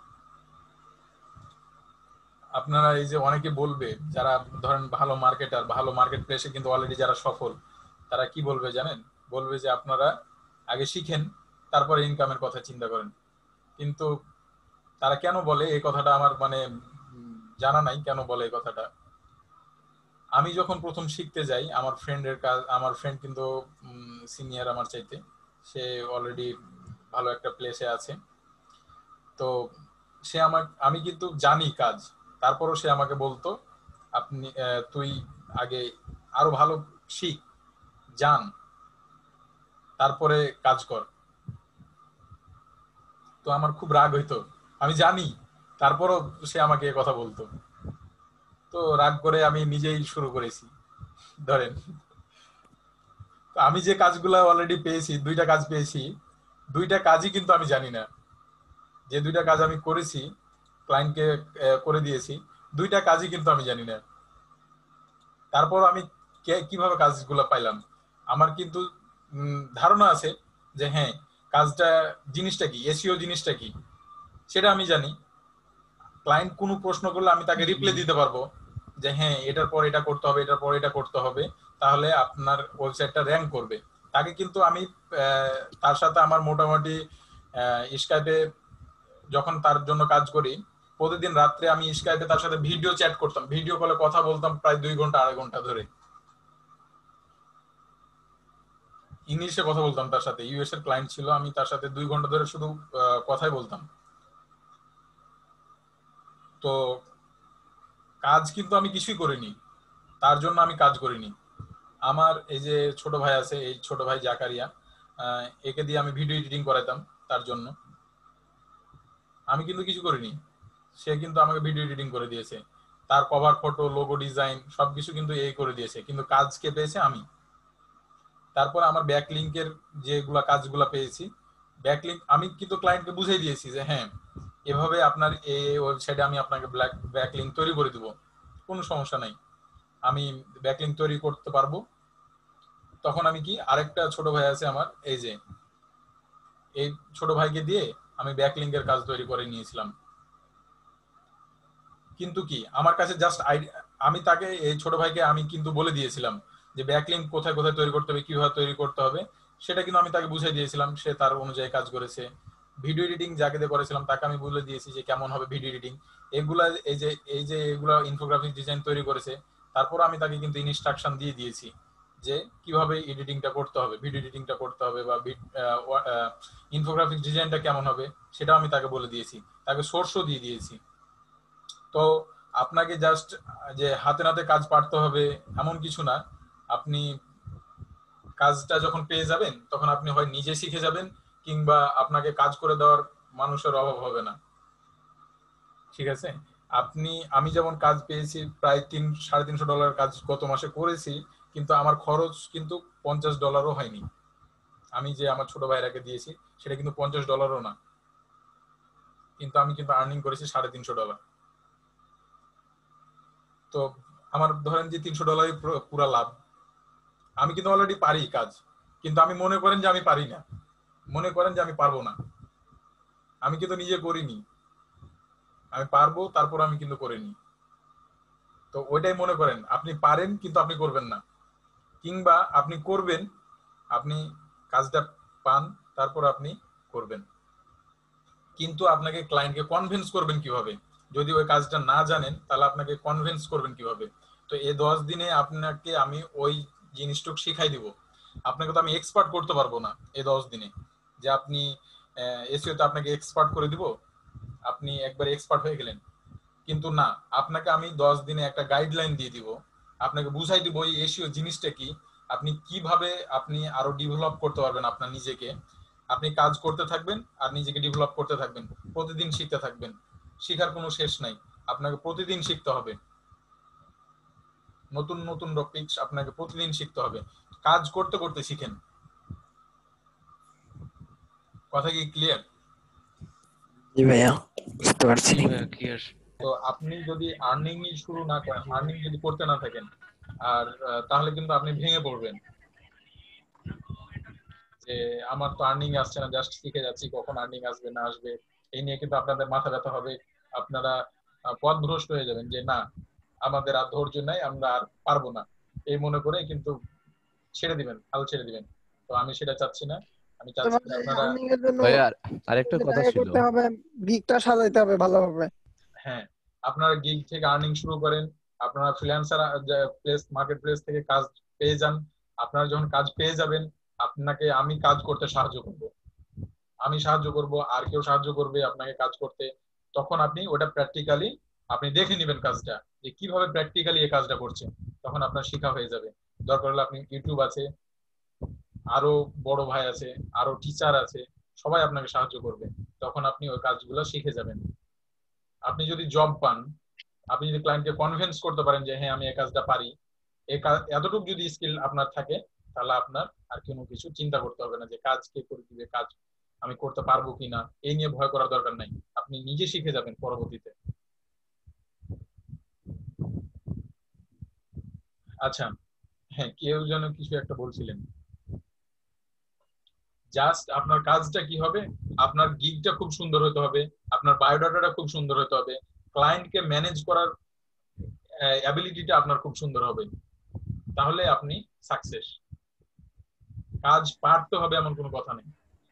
আপনারা এই যে অনেকে বলবে, যারা ধরেন ভালো মার্কেটার, ভালো মার্কেট প্লেসে কিন্তু অলরেডি যারা সফল, তারা কি বলবে জানেন? বলবে যে আপনারা আগে শিখেন, তারপরে ইনকামের কথা চিন্তা করেন। কিন্তু তারা কেন বলে এই কথাটা আমার মানে জানা নাই, কেন বলে এই কথাটা। আমি যখন প্রথম শিখতে যাই, আমার ফ্রেন্ডের কাজ, আমার ফ্রেন্ড কিন্তু সিনিয়র আমার চাইতে, সে অলরেডি ভালো একটা প্লেসে আছে। তো সে আমার, আমি কিন্তু জানি কাজ, তারপরও সে আমাকে বলতো আপনি তুই আগে আরো ভালো শিখ, জান, তারপরে কাজ কর। তো আমার খুব রাগ হইতো, আমি জানি তারপরও সে আমাকে কথা বলতো। তো রাগ করে আমি নিজেই শুরু করেছি। ধরেন তো আমি যে কাজগুলা অলরেডি পেয়েছি, দুইটা কাজ পেয়েছি, দুইটা কাজই কিন্তু আমি জানি না। যে দুইটা কাজ আমি করেছি, ক্লায়েন্টকে করে দিয়েছি, দুইটা কাজই কিন্তু আমি জানি না। তারপর আমি কিভাবে কাজগুলো পাইলাম, আমার কিন্তু ধারণা আছে যে হ্যাঁ কাজটা জিনিসটা কি, এসইও জিনিসটা কি সেটা আমি জানি। ক্লায়েন্ট কোনো প্রশ্ন করলে আমি তাকে রিপ্লাই দিতে পারবো যে হ্যাঁ এটার পর এটা করতে হবে, এটার পর এটা করতে হবে, তাহলে আপনার ওয়েবসাইটটা র্যাঙ্ক করবে। তাকে কিন্তু আমি তার সাথে আমার মোটামুটি স্কাইপে যখন তার জন্য কাজ করি, প্রতিদিন রাত্রে আমি স্কাইপে তার সাথে ভিডিও চ্যাট করতাম, ভিডিও কলে কথা বলতাম প্রায় দুই ঘন্টা আড়াই ঘন্টা ধরে, ইংলিশে কথা বলতাম তার সাথে। ইউএস এর ক্লায়েন্ট ছিল, আমি তার সাথে দুই ঘন্টা ধরে শুধু কথাই বলতাম। তো কাজ কিন্তু আমি কিছুই করিনি, তার জন্য আমি কাজ করিনি। আমার এই যে ছোট ভাই আছে, এই ছোট ভাই জাকারিয়া, একে দিয়ে আমি ভিডিও এডিটিং করাইতাম তার জন্য, আমি কিন্তু কিছু করিনি, সে কিন্তু আমাকে ভিডিও এডিটিং করে দিয়েছে। তার কভার ফটো, লোগো ডিজাইন সবকিছু কিন্তু এই করে দিয়েছে, কিন্তু কাজ কে পেয়েছে? আমি। তারপর আমার ব্যাকলিংকের যেগুলা কাজগুলা পেয়েছি, ব্যাকলিংক আমি কিন্তু ক্লায়েন্টকে বুঝিয়ে দিয়েছি যে হ্যাঁ এভাবে আপনার এই ওয়েবসাইটে আমি আপনাকে ব্ল্যাক ব্যাকলিংক তৈরি করে দিব, কোনো সমস্যা নাই, আমি ব্যাকলিংক তৈরি করতে পারবো। তখন আমি কি, আরেকটা ছোট ভাই আছে আমার, এই যে এই ছোট ভাইকে দিয়ে আমি ব্যাকলিংকের কাজ তৈরি করে নিয়েছিলাম। কিন্তু কি আমার কাছে জাস্ট আইডিয়া, আমি তাকে, এই ছোট ভাইকে আমি কিন্তু বলে দিয়েছিলাম যে ব্যাকলিংক কোথায় কোথায় তৈরি করতে হবে, কিভাবে তৈরি করতে হবে, সেটা কিন্তু আমি তাকে বুঝিয়ে দিয়েছিলাম, সে তার অনুযায়ী কাজ করেছে। ভিডিও এডিটিং যাকে দিয়ে করেছিলাম তাকে আমি বলে দিয়েছি যে কেমন হবে ভিডিও এডিটিং, এগুলা এই যে এই যে এগুলা ইনফোগ্রাফিক ডিজাইন তৈরি করেছে। তারপর আমি তাকে কিন্তু ইনস্ট্রাকশন দিয়ে দিয়েছি যে কিভাবে এডিটিংটা করতে হবে, ভিডিও এডিটিংটা করতে হবে, বা ইনফোগ্রাফিক ডিজাইনটা কেমন হবে সেটাও আমি তাকে বলে দিয়েছি, তাকে সোর্সও দিয়ে দিয়েছি। তো আপনাকে জাস্ট যে হাতে নাতে কাজ পারতে হবে এমন কিছু না, আপনি কাজটা যখন পেয়ে যাবেন তখন আপনি হয় নিজে শিখে যাবেন কিংবা আপনাকে কাজ করে দেওয়ার মানুষের অভাব হবে না। ঠিক আছে, আপনি আমি যেমন কাজ পেয়েছি প্রায় তিন সাড়ে তিনশো ডলার কাজ গত মাসে করেছি, কিন্তু আমার খরচ কিন্তু পঞ্চাশ ডলারও হয়নি। আমি যে আমার ছোট ভাইরাকে দিয়েছি সেটা কিন্তু পঞ্চাশ ডলারও না, কিন্তু আমি কিন্তু আর্নিং করেছি সাড়ে তিনশো ডলার। তো আমার ধরেন যে তিনশো ডলারই পুরা লাভ। আমি কিন্তু অলরেডি পারি কাজ, কিন্তু আমি মনে করেন যে আমি পারি না, মনে করেন যে আমি পারবো না, আমি কিন্তু নিজে করিনি, আমি পারবো তারপর আমি কিন্তু করিনি। তো ওইটাই মনে করেন আপনি পারেন কিন্তু আপনি করবেন না, কিংবা আপনি করবেন, আপনি কাজটা পান তারপর আপনি করবেন, কিন্তু আপনাকে ক্লায়েন্টকে কনভিন্স করবেন কিভাবে? যদি ওই কাজটা না জানেন তাহলে আপনাকে কনভিন্স করবেন কিভাবে? তো এই দশ দিনে আপনাকে আমি ওই জিনিসটুকু শিখাই দিব। আপনাকে তো আমি এক্সপার্ট করতে পারবো না এই দশ দিনে, যে আপনি এসইওতে আপনাকে এক্সপার্ট করে দিব, আপনি একবার এক্সপার্ট হয়ে গেলেন, কিন্তু না, আপনাকে আমি দশ দিনে একটা গাইডলাইন দিয়ে দিব, আপনাকে বুঝাই দিব এই এসইও জিনিসটা কি, আপনি কিভাবে আপনি আরো ডেভেলপ করতে পারবেন আপনার নিজেকে। আপনি কাজ করতে থাকবেন আর নিজেকে ডেভেলপ করতে থাকবেন, প্রতিদিন শিখতে থাকবেন, শেখার কোনো শেষ নাই, আপনাকে প্রতিদিন শিখতে হবে, নতুন নতুন টপিকস আপনাকে প্রতিদিন শিখতে হবে, কাজ করতে করতে শিখেন। কথা কি ক্লিয়ার? জি ভাইয়া বুঝতে পারছি। ক্লিয়ার। তো আপনি যদি আর্নিং শুরু না করেন, আর্নিং যদি করতে না থাকেন, আর তাহলে কিন্তু আপনি ভেঙে পড়বেন যে আমার তো আর্নিং আসছে না, জাস্ট শিখে যাচ্ছি, কখন আর্নিং আসবে না আসবে এই নিয়ে কিন্তু আপনাদের মাথা ব্যথা হবে, আপনারা পথভ্রষ্ট হয়ে যাবেন যে না আমাদের আর ধৈর্য নাই, আমরা আর পারবো না, এই মনে করে কিন্তু ছেড়ে দিবেন, হাল ছেড়ে দিবেন। তো আমি সেটা চাচ্ছি না, আমি চাচ্ছি যে আপনারা ভাইয়া আরেকটা কথা ছিল, করতে হবে, গিগটা সাজাইতে হবে ভালোভাবে। হ্যাঁ, আপনারা গিগ থেকে আর্নিং শুরু করেন, আপনারা ফ্রিল্যান্সার প্লেস মার্কেট প্লেস থেকে কাজ পেয়ে যান। আপনারা যখন কাজ পেয়ে যাবেন আপনাকে আমি কাজ করতে সাহায্য করব, আমি সাহায্য করব, আর কেউ সাহায্য করবে আপনাকে কাজ করতে। তখন আপনি ওটা প্র্যাকটিক্যালি আপনি দেখে নেবেন কাজটা, যে কিভাবে প্র্যাকটিক্যালি এই কাজটা করছে, তখন আপনার শেখা হয়ে যাবে। দরকার হলে আপনি ইউটিউব আছে, আরো বড় ভাই আছে, আরো টিচার আছে, সবাই আপনাকে সাহায্য করবে, তখন আপনি ওই কাজগুলো শিখে যাবেন। আপনি যদি জব পান, আপনি যদি ক্লায়েন্টকে কনভিন্স করতে পারেন যে হ্যাঁ আমি এই কাজটা পারি, এই কাজ এতটুকু যদি স্কিল আপনার থাকে, তাহলে আপনার আর কোনো কিছু চিন্তা করতে হবে না যে কাজ কে করে দিবে, কাজ আমি করতে পারবো কিনা, এই নিয়ে ভয় করার দরকার নাই, আপনি নিজে শিখে যাবেন পরবর্তীতে। আচ্ছা, হ্যাঁ কেউ যেন কিছু একটা বলছিলেন। জাস্ট আপনার কাজটা কি হবে, আপনার গিগটা খুব সুন্দর হতে হবে, আপনার বায়োডাটাটা খুব সুন্দর হতে হবে, ক্লায়েন্টকে ম্যানেজ করার অ্যাবিলিটিটা আপনার খুব সুন্দর হবে, তাহলে আপনি সাকসেস। কাজ পারতে হবে এমন কোনো কথা নেই,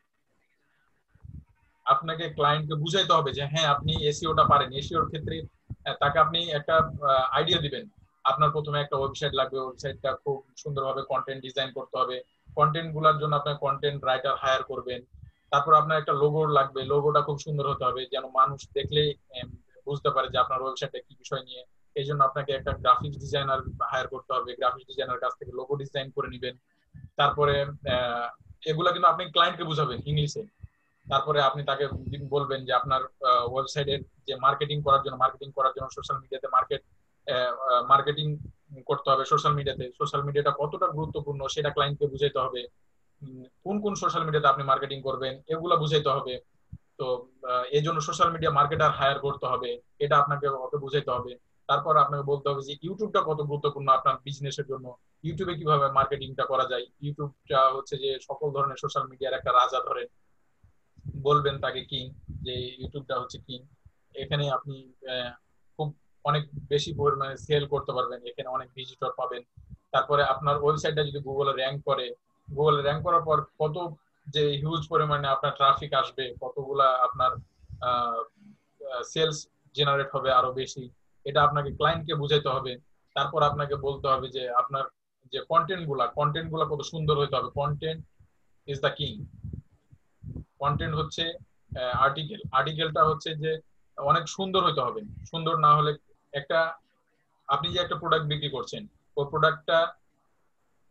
আপনাকে ক্লায়েন্টকে বুঝাইতে হবে যে হ্যাঁ আপনি এসইওটা পারেন। এসইওর ক্ষেত্রে তাকে আপনি একটা আইডিয়া দিবেন, আপনার প্রথমে একটা ওয়েবসাইট লাগবে, ওয়েবসাইটটা খুব সুন্দরভাবে কন্টেন্ট ডিজাইন করতে হবে, কন্টেন্ট গুলার জন্য আপনার কন্টেন্ট রাইটার হায়ার করবেন। তারপর আপনার একটা লোগো লাগবে, লোগোটা খুব সুন্দর হতে হবে যেন মানুষ দেখলে বুঝতে পারে যে আপনার ওয়েবসাইটটা কি বিষয় নিয়ে। এই জন্য আপনাকে একটা গ্রাফিক্স ডিজাইনার হায়ার করতে হবে, গ্রাফিক্স ডিজাইনার কাছ থেকে লোগো ডিজাইন করে নেবেন। তারপরে এগুলা কিন্তু আপনি ক্লায়েন্টকে বুঝাবেন ইংলিশে। তারপরে আপনি তাকে বলবেন যে আপনার ওয়েবসাইটের যে মার্কেটিং করার জন্য মার্কেটিং করার জন্য সোশ্যাল মিডিয়াতে মার্কেট মার্কেটিং করতে হবে, সোশ্যাল মিডিয়াতে সোশ্যাল মিডিয়াটা কতটা গুরুত্বপূর্ণ সেটা ক্লায়েন্টকে বুঝাইতে হবে, কোন কোন সোশ্যাল মিডিয়াতে আপনি মার্কেটিং করবেন এগুলা বুঝাইতে হবে। তো এই জন্য সোশ্যাল মিডিয়া মার্কেটার হায়ার করতে হবে, এটা আপনাকে ওকে বুঝাইতে হবে। তারপর আপনাকে বলতে হবে যে ইউটিউবটা কত গুরুত্বপূর্ণ আপনার বিজনেসের জন্য, ইউটিউবে কিভাবে মার্কেটিংটা করা যায়। ইউটিউবটা হচ্ছে যে সকল ধরনের সোশ্যাল মিডিয়ার একটা রাজা ধরেন, বলবেন তাকে কিং, যে ইউটিউবটা হচ্ছে কিং, এখানে আপনি খুব অনেক বেশি পরিমাণে সেল করতে পারবেন, এখানে অনেক ভিজিটর পাবেন। তারপরে আপনার ওয়েবসাইটটা যদি গুগলে র্যাঙ্ক করে, গুগলে র্যাঙ্ক করার পর কত যে হিউজ পরিমাণে আপনার ট্রাফিক আসবে, কতগুলা আপনার সেলস জেনারেট হবে আরো বেশি, এটা আপনাকে ক্লায়েন্টকে বুঝাইতে হবে। তারপর আপনাকে বলতে হবে যে আপনার যে কন্টেন্ট গুলা কন্টেন্ট গুলা কত সুন্দর হতে হবে, content is the king. Content হচ্ছে আর্টিকেল, আর্টিকেলটা হচ্ছে যে অনেক সুন্দর হতে হবে, সুন্দর না হলে একটা আপনি যে একটা প্রোডাক্ট বিক্রি করছেন ওই প্রোডাক্টটা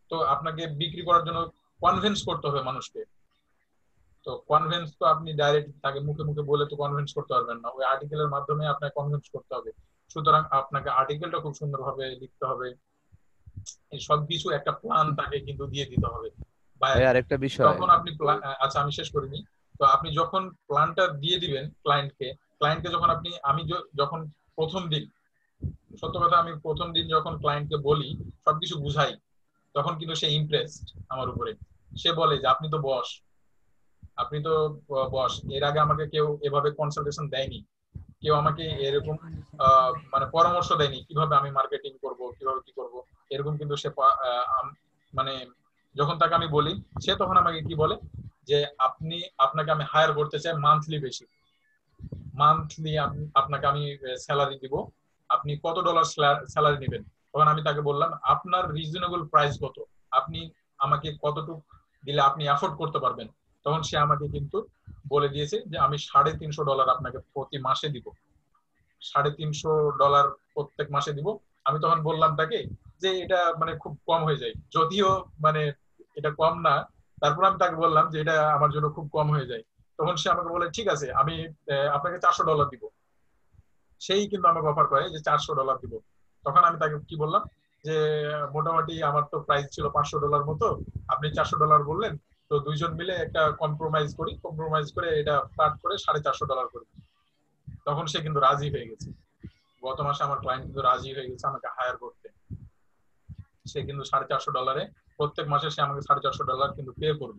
তো আপনাকে বিক্রি করার জন্য কনভিন্স করতে হবে মানুষকে। তো কনভিন্স তো আপনি ডাইরেক্ট তাকে মুখে মুখে বলে তো কনভিন্স করতে পারবেন না, ওই আর্টিকেলের মাধ্যমে আপনাকে কনভিন্স করতে হবে। সুতরাং আপনাকে আর্টিকেলটা খুব সুন্দরভাবে লিখতে হবে, এই সবকিছু একটা প্ল্যান তাকে কিন্তু দিয়ে দিতে হবে। ভাই আরেকটা বিষয়, যখন আপনি প্লা- আচ্ছা আমি শেষ করিনি। তো আপনি যখন প্ল্যানটা দিয়ে দিবেন ক্লায়েন্টকে, ক্লায়েন্টকে যখন আপনি আমি য- যখন প্রথম দিন, সত্য কথা আমি প্রথম দিন যখন ক্লায়েন্টকে বলি সবকিছু বুঝাই, তখন কিন্তু সে ইমপ্রেসড আমার উপরে। সে বলে যে আপনি তো বস, আপনি তো বস, এর আগে আমাকে কেউ এভাবে কনসালটেশন দেয়নি, কেউ আমাকে এরকম আহ, মানে পরামর্শ দেয়নি কিভাবে আমি মার্কেটিং করব, কিভাবে কি করব, এরকম কিন্তু সে পা- আহ, আম- মানে যখন তাকে আমি বলি, সে তখন আমাকে কি বলে যে আপনি আপনাকে আমি হায়ার করতে চাই মান্থলি বেশি, মান্থলি আপনাকে আমি স্যালারি দিব, আপনি কত ডলার স্যালারি নেবেন। তখন আমি তাকে বললাম আপনার রিজনেবল প্রাইস কত, আপনি আমাকে কতটুকু দিলে আপনি অ্যাফোর্ড করতে পারবেন। তখন সে আমাকে কিন্তু বলে দিয়েছে যে আমি সাড়ে তিনশো ডলার আপনাকে প্রতি মাসে দিব, সাড়ে তিনশো ডলার প্রত্যেক মাসে দিব। আমি তখন বললাম তাকে যে এটা মানে খুব কম হয়ে যায়, যদিও মানে এটা কম না, তারপর আমি তাকে বললাম যে এটা আমার জন্য খুব কম হয়ে যায়। তখন সে আমাকে বলে ঠিক আছে আমি আহ, আপনাকে চারশো ডলার দিব। সেই কিন্তু আমাকে অফার করে যে চারশো ডলার দিব। তখন আমি তাকে কি বললাম যে মোটামুটি আমার তো প্রাইস ছিল পাঁচশো ডলার মতো, আপনি চারশো ডলার বললেন, তো দুইজন মিলে একটা কম্প্রোমাইজ করি, কম্প্রোমাইজ করে এটা পার্ট করে সাড়ে চারশো ডলার করি। তখন সে কিন্তু রাজি হয়ে গেছে, গত মাসে আমার ক্লায়েন্ট কিন্তু রাজি হয়ে গেছে আমাকে হায়ার করতে। সে কিন্তু সাড়ে চারশো ডলারে প্রত্যেক মাসে সে আমাকে সাড়ে চারশো ডলার কিন্তু পে করবে।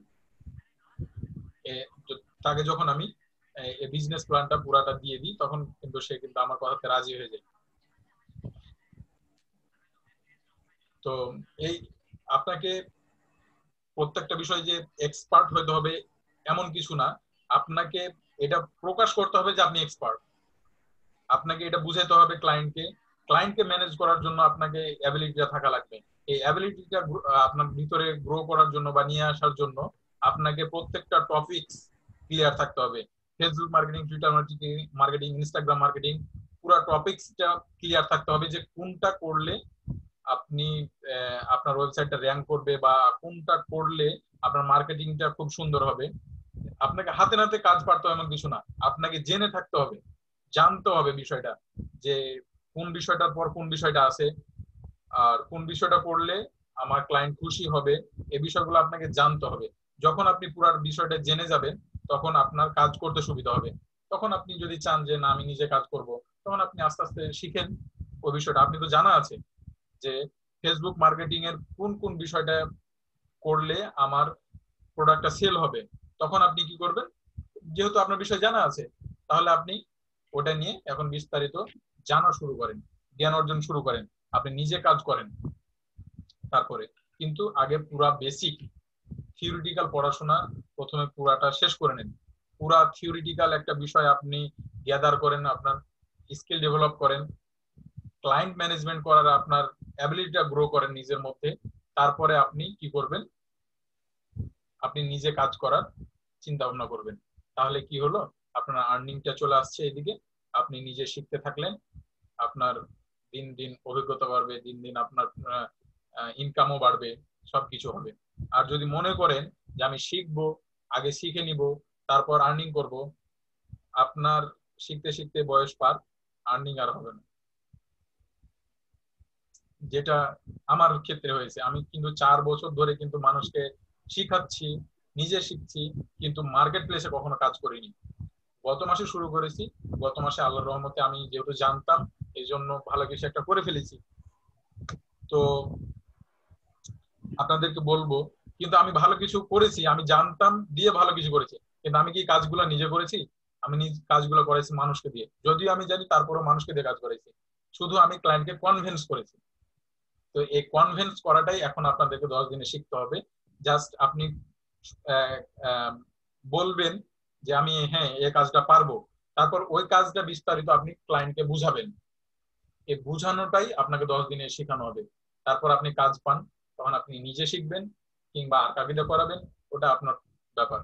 তাকে যখন আমি এই বিজনেস প্ল্যানটা পুরাটা দিয়ে দিই তখন কিন্তু সে কিন্তু আমার কথাতে রাজি হয়ে যায়। তো এই আপনাকে প্রত্যেকটা বিষয় যে এক্সপার্ট হতে হবে এমন কিছু না, আপনাকে এটা প্রকাশ করতে হবে যে আপনি এক্সপার্ট, আপনাকে এটা বুঝাইতে হবে ক্লায়েন্টকে, ক্লায়েন্টকে ম্যানেজ করার জন্য আপনাকে অ্যাবিলিটিটা থাকা লাগবে। এই অ্যাবিলিটিটা আপনার ভিতরে গ্রো করার জন্য বা নিয়ে আসার জন্য আপনাকে প্রত্যেকটা টপিকস ক্লিয়ার থাকতে হবে। Facebook marketing, Twitter marketing, Instagram marketing, পুরো টপিকসটা ক্লিয়ার থাকতে হবে যে কোনটা করলে আপনি আপনার ওয়েবসাইটটা র্যাঙ্ক করবে বা কোনটা করলে আপনার মার্কেটিংটা খুব সুন্দর হবে। আপনাকে হাতে নাতে কাজ পারতে হবে এমন কিছু না, আপনাকে জেনে থাকতে হবে, জানতে হবে বিষয়টা যে কোন বিষয়টার পর কোন বিষয়টা আছে আর কোন বিষয়টা করলে আমার ক্লায়েন্ট খুশি হবে, এই বিষয়গুলো আপনাকে জানতে হবে। যখন আপনি পুরো বিষয়টা জেনে যাবেন তখন আপনার কাজ করতে সুবিধা হবে। তখন আপনি যদি চান যে না আমি নিজে কাজ করব, তখন আপনি আস্তে আস্তে শিখেন ওই বিষয়টা। আপনি তো জানা আছে যে ফেসবুক মার্কেটিং এর কোন কোন বিষয়টা করলে আমার প্রোডাক্টটা সেল হবে, তখন আপনি কি করবেন, যেহেতু আপনার বিষয় জানা আছে তাহলে আপনি ওটা নিয়ে এখন বিস্তারিত জানা শুরু করেন, জ্ঞান অর্জন শুরু করেন, আপনি নিজে কাজ করেন। তারপরে কিন্তু আগে পুরা বেসিক থিওরিটিক্যাল পড়াশোনা প্রথমে পুরাটা শেষ করে নেন, পুরা থিওরিটিক্যাল একটা বিষয় আপনি গ্যাদার করেন, আপনার স্কিল ডেভেলপ করেন, ক্লায়েন্ট ম্যানেজমেন্ট করার আপনার অ্যাবিলিটিটা গ্রো করেন নিজের মধ্যে। তারপরে আপনি কি করবেন, আপনি নিজে কাজ করার চিন্তা ভাবনা করবেন। তাহলে কি হলো, আপনার আর্নিংটা চলে আসছে এদিকে, আপনি নিজে শিখতে থাকলেন, আপনার দিন দিন অভিজ্ঞতা বাড়বে, দিন দিন আপনার ইনকামও বাড়বে, সবকিছু হবে। আর যদি মনে করেন যে আমি শিখবো, আগে শিখে নিব তারপর আর্নিং করব, আপনার শিখতে শিখতে বয়স পার, আর্নিং আর হবে না। যেটা আমার ক্ষেত্রে হয়েছে, আমি কিন্তু চার বছর ধরে কিন্তু মানুষকে শিখাচ্ছি, নিজে শিখছি, কিন্তু মার্কেট প্লেসে কখনো কাজ করিনি। গত মাসে শুরু করেছি, গত মাসে আল্লাহর রহমতে আমি যেহেতু জানতাম এই জন্য ভালো কিছু একটা করে ফেলেছি। তো আপনাদেরকে বলবো, কিন্তু আমি ভালো কিছু করেছি, আমি জানতাম দিয়ে ভালো কিছু করেছি, কিন্তু আমি কি কাজগুলো নিজে করেছি? আমি নিজ কাজগুলো করেছি মানুষকে দিয়ে, যদিও আমি জানি তারপরেও মানুষকে দিয়ে কাজ করেছি, শুধু আমি ক্লায়েন্টকে কনভিন্স করেছি। তো এই কনভিন্স করাটাই এখন আপনাদেরকে দশ দিনে শিখতে হবে। জাস্ট আপনি বলবেন যে আমি হ্যাঁ এই কাজটা পারবো, তারপর ওই কাজটা বিস্তারিত আপনি ক্লায়েন্টকে বুঝাবেন। এই বুঝানোটাই আপনাকে দশ দিনে শেখানো হবে। তারপর আপনি কাজ পান, তখন আপনি নিজে শিখবেন কিংবা আর কাকে দিয়ে করাবেন, ওটা আপনার ব্যাপার।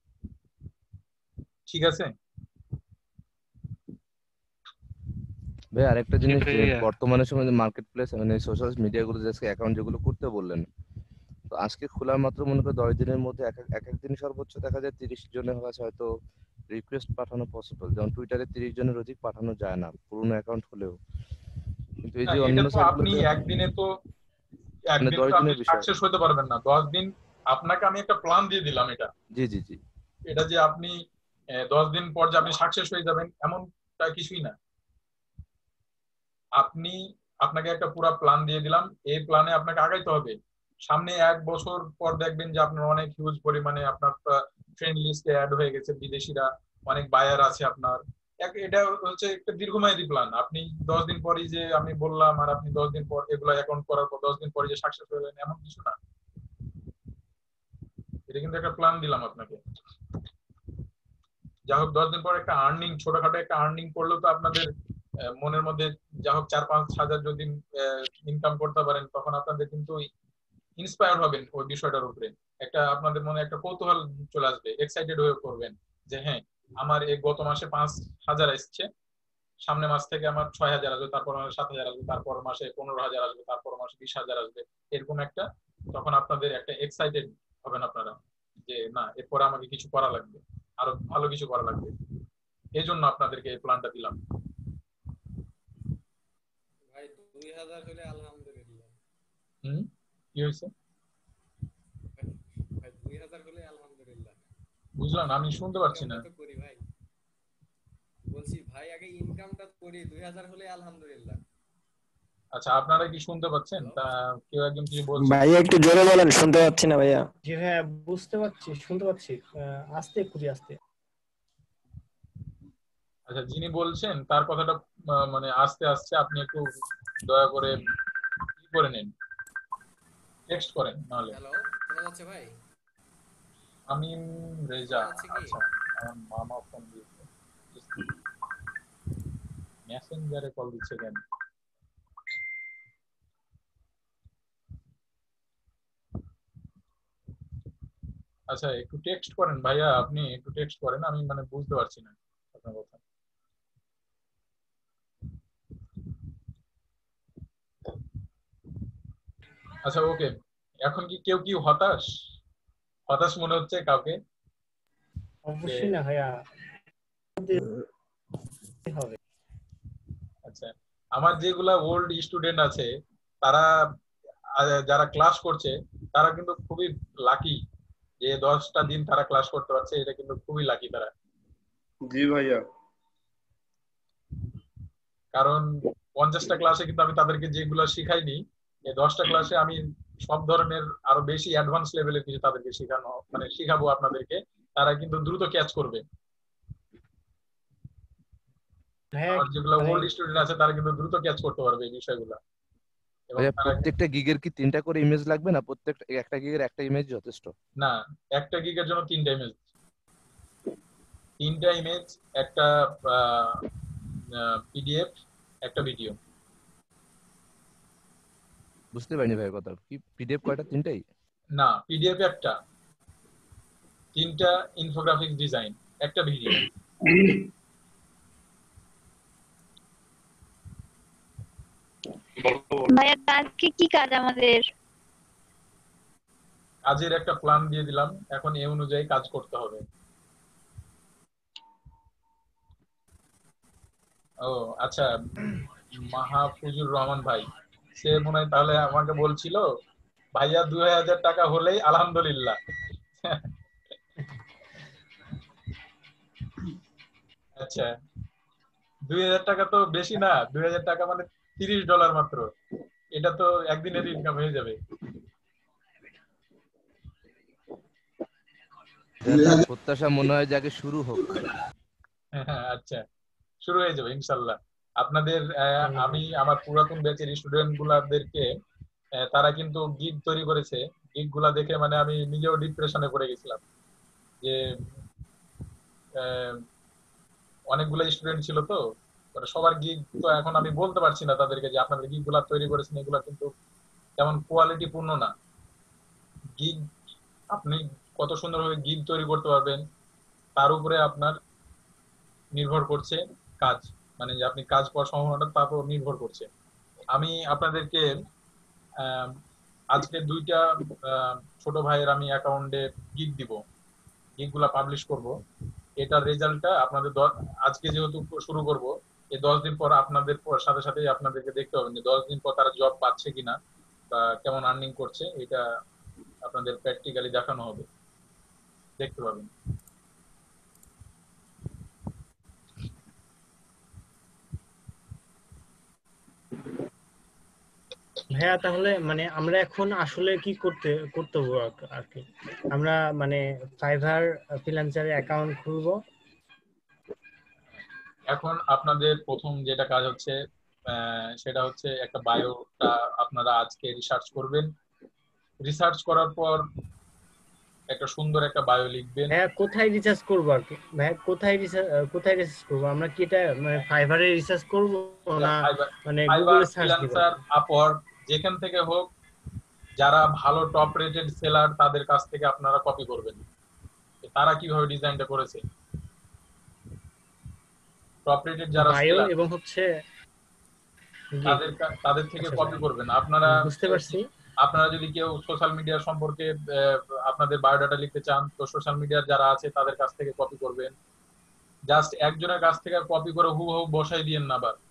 ঠিক আছে? ভাই আরেকটা জি জিনিস যে ভাইয়া। বর্তমানে সময় মার্কেট প্লেস মানে সোশ্যাল মিডিয়া গুলো আজকে অ্যাকাউন্ট যেগুলো করতে বললেন, তো আজকে খোলার মাত্র মনে করে দশ দিনের মধ্যে এক এক এক এক দিন সর্বোচ্চ দেখা যায় তিরিশ জনের কাছে হয়তো রিকোয়েস্ট পাঠানো পসিবল, যেমন টুইটারে তিরিশ জনের অধিক পাঠানো যায় না পুরোনো অ্যাকাউন্ট হলেও। কিন্তু এই না যে এটা অন্যান্য তো আপনি সাইটগুলোতে একদিনে তো মানে একদিনে দশ তো আপনি দিনের বিষয়। সাকসেস হতে পারবেন না। দশ দিন আপনাকে আমি একটা প্ল্যান দিয়ে দিলাম। এটা জি জি জি এটা যে আপনি আহ, দশ দিন পর যে আপনি সাকসেস হয়ে যাবেন এমনটা কিছুই না। আপনি আপনাকে একটা পুরো প্ল্যান দিয়ে দিলাম, এই প্ল্যানে আপনাকে আগাইতে হবে। সামনে এক বছর পর দেখবেন যে আপনার অনেক হিউজ পরিমাণে আপনার ফ্রেন্ড লিস্টে অ্যাড হয়ে গেছে বিদেশিরা, অনেক বায়ার আছে আপনার। এক- এটা হচ্ছে একটা দীর্ঘমেয়াদী প্ল্যান। আপনি দশ দিন পরই যে আমি বললাম আর আপনি দশ দিন পর এগুলো অ্যাকাউন্ট করার পর দশ দিন পরে যে সাকসেস হয়ে গেলেন এমন কিছু না। এটা কিন্তু একটা প্ল্যান দিলাম আপনাকে। যা হোক দশ দিন পর একটা আর্নিং, ছোটখাটো একটা আর্নিং করলেও তো আপনাদের আহ, মনের মধ্যে যা হোক চার পাঁচ হাজার যদি ইনকাম করতে পারেন তখন আপনাদের কিন্তু ইন্সপায়ার হবেন ওই বিষয়টার উপরে। একটা আপনাদের মনে একটা কৌতূহল চলে আসবে, এক্সাইটেড হয়ে করবেন যে হ্যাঁ আমার এই গত মাসে পাঁচ হাজার আসছে, সামনে মাস থেকে আমার ছয় হাজার আসবে, তারপর মাসে সাত হাজার আসবে, তারপর মাসে পনেরো হাজার আসবে, তারপর মাসে বিশ হাজার আসবে। এরকম একটা তখন আপনাদের একটা এক্সাইটেড হবেন আপনারা যে না এরপরে আমাকে কিছু করা লাগবে, আরো ভালো কিছু করা লাগবে। এই জন্য আপনাদেরকে এই প্ল্যানটা দিলাম। ভাই দুই হাজার হলে আলহামদুলিল্লাহ। হুম কি হয়েছে ভাই দুই হাজার হলে আলহামদুলিল্লাহ। বুঝলাম না, আমি শুনতে পারছি না। ইনকামটা তো করি ভাই, বলছি ভাই আগে ইনকামটা করি, দুই হাজার হলে আলহামদুলিল্লাহ। আচ্ছা আপনারা কি শুনতে পাচ্ছেন? তা কেউ একজন কিছু বলছে? ভাইয়া একটু জোরে বলেন, শুনতে পাচ্ছি না ভাইয়া। জি ভাইয়া বুঝতে পারছি, শুনতে পাচ্ছি, আহ, আস্তে খুবই আস্তে। আচ্ছা যিনি বলছেন তার কথাটা আহ, মানে আস্তে আসছে, আপনি একটু দয়া করে কি করে নেন, টেক্সট করেন নাহলে। হ্যালো, শোনা যাচ্ছে ভাই? আমি রেজা। শোনা যাচ্ছে কি? আচ্ছা আমার মামা ফোন দিয়েছে, মেসেঞ্জারে কল দিচ্ছে কেন? আচ্ছা একটু টেক্সট করেন ভাইয়া, আপনি একটু টেক্সট করেন, আমি মানে বুঝতে পারছি না আপনার কথা। আচ্ছা ওকে, এখন কি কেউ কি হতাশ হতাশ মনে হচ্ছে কাউকে? অবশ্যই না ভাইয়া, হবে। আচ্ছা আমার যেগুলা ওল্ড স্টুডেন্ট আছে তারা আহ, যারা ক্লাস করছে তারা কিন্তু খুবই লাকি যে দশটা দিন তারা ক্লাস করতে পারছে, এটা কিন্তু খুবই লাকি তারা। জি ভাইয়া। কারণ পঞ্চাশটা ক্লাসে কিন্তু আমি তাদেরকে যেগুলো শিখাইনি, এই দশটা ক্লাসে আমি সব ধরনের আরো বেশি অ্যাডভান্স লেভেলের কিছু তাদেরকে শেখানো মানে শিখাবো আপনাদেরকে, তারা কিন্তু দ্রুত ক্যাচ করবে। আর যেগুলো ওল্ড স্টুডেন্ট আছে তারা কিন্তু দ্রুত ক্যাচ করতে পারবে এই বিষয়গুলো। এবং ভাইয়া তারা প্রত্যেকটা গিগের কি তিনটা করে ইমেজ লাগবে, না প্রত্যেকটা একটা গিগের একটা ইমেজ যথেষ্ট? না, একটা গিগের জন্য তিনটা ইমেজ, তিনটা ইমেজ, একটা পিডিএফ, একটা ভিডিও। বুঝতে পারিনি ভাই কথা কি, পিডিএফ কয়টা? তিনটাই? না পিডিএফ একটা, তিনটা ইনফোগ্রাফিক ডিজাইন, একটা ভিডিও। ভাইয়া আজকে কি কাজ আমাদের? কাজের একটা প্ল্যান দিয়ে দিলাম, এখন এই অনুযায়ী কাজ করতে হবে। ও আচ্ছা, মাহফুজুর রহমান ভাই সে মনে হয় তাহলে আমাকে বলছিল ভাইয়া দুই হাজার টাকা হলেই আলহামদুলিল্লাহ। আচ্ছা দুই হাজার টাকা তো বেশি না, দুই হাজার টাকা মানে তিরিশ ডলার মাত্র, এটা তো একদিনের ইনকাম হয়ে যাবে। প্রত্যাশা মনে হয় যে আগে শুরু হোক। আচ্ছা শুরু হয়ে যাবে ইনশাল্লাহ। আপনাদের আহ, আমি আমার পুরাতন ব্যাচের স্টুডেন্ট গুলাদেরকে আহ, তারা কিন্তু গিগ তৈরি করেছে, গিগ গুলা দেখে মানে আমি নিজেও ডিপ্রেশনে পড়ে গেছিলাম যে আহ, অনেকগুলো স্টুডেন্ট ছিল তো মানে সবার গিগ তো এখন আমি বলতে পারছি না তাদেরকে যে আপনাদের গিগ গুলা তৈরি করেছেন এগুলা কিন্তু তেমন কোয়ালিটি পূর্ণ না। গিগ আপনি কত সুন্দরভাবে গিগ তৈরি করতে পারবেন তার উপরে আপনার নির্ভর করছে কাজ, মানে যে আপনি কাজ পাওয়ার সম্ভাবনাটা তার উপর নির্ভর করছে। আমি আপনাদেরকে আহ, আজকে দুইটা আহ, ছোট ভাইয়ের আমি অ্যাকাউন্টে গিগ দিব, গিগ গুলা পাবলিশ করব। এটার রেজাল্টটা আপনাদের দ- আজকে যেহেতু শুরু করব, এই দশ দিন পর আপনাদের পর- সাথে সাথে আপনাদেরকে দেখতে হবে যে দশ দিন পর তারা জব পাচ্ছে কিনা বা কেমন আর্নিং করছে, এটা আপনাদের প্র্যাকটিক্যালি দেখানো হবে, দেখতে পাবেন। ভাইয়া তাহলে মানে আমরা এখন আসলে কি করতে করতে হবে আর- আর কি আমরা মানে ফাইভার ফ্রিল্যান্সারে অ্যাকাউন্ট খুলবো। এখন আপনাদের প্রথম যেটা কাজ হচ্ছে আহ, সেটা হচ্ছে একটা বায়োটা আপনারা আজকে রিসার্চ করবেন। রিসার্চ করার পর একটা সুন্দর একটা বায়ো লিখবেন। ভাইয়া কোথায় রিসার্চ করবো আর কি ভাইয়া কোথায় রিসার্চ কোথায় রিসার্চ করবো আমরা কি এটা মানে ফাইভারে রিসার্চ করবো না মানে গুগলে সার্চ দিব? ফ্রিল্যান্সার, আপওয়ার্ক, যেখান থেকে হোক, যারা ভালো টপ রেটেড সেলার তাদের কাছ থেকে আপনারা কপি করবেন তারা কিভাবে ডিজাইনটা করেছে। টপ রেটেড যারা বায়ো seller, এবং হচ্ছে তাদের কা- তাদের থেকে আচ্ছা, কপি করবেন। আপনারা বুঝতে পারছি। আপনারা যদি কেউ সোশ্যাল মিডিয়া সম্পর্কে আহ, আপনাদের বায়োডাটা লিখতে চান, তো সোশ্যাল মিডিয়ার যারা আছে তাদের কাছ থেকে কপি করবেন। জাস্ট একজনের কাছ থেকে কপি করে হুবহু বসাই দিয়েন না আবার।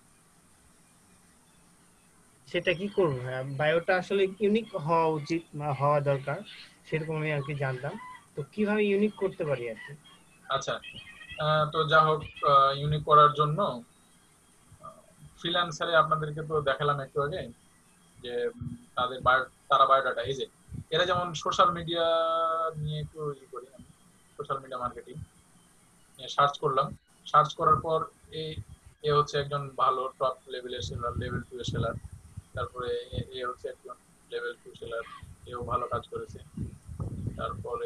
সেটা কি করবো ভাইয়া? বায়োটা আসলে ইউনিক হওয়া উচিত বা হওয়া দরকার, সেরকম আমি আর কি জানতাম। তো কিভাবে ইউনিক করতে পারি আর কি? আচ্ছা, আহ, তো যা হোক, ইউনিক করার জন্য ফ্রিল্যান্সারে আপনাদেরকে তো দেখালাম একটু আগে যে উম, তাদের বায়ো, তারা বায়োডাটা এই যে এরা যেমন সোশ্যাল মিডিয়া নিয়ে একটু ই করি, সোশ্যাল মিডিয়া মার্কেটিং নিয়ে সার্চ করলাম। সার্চ করার পর এই এ হচ্ছে একজন ভালো টপ লেভেলের সেলার, লেভেল টু এর সেলার। তারপরে এ- এ হচ্ছে একজন লেভেল টু সেলার, এও ভালো কাজ করেছে। তারপরে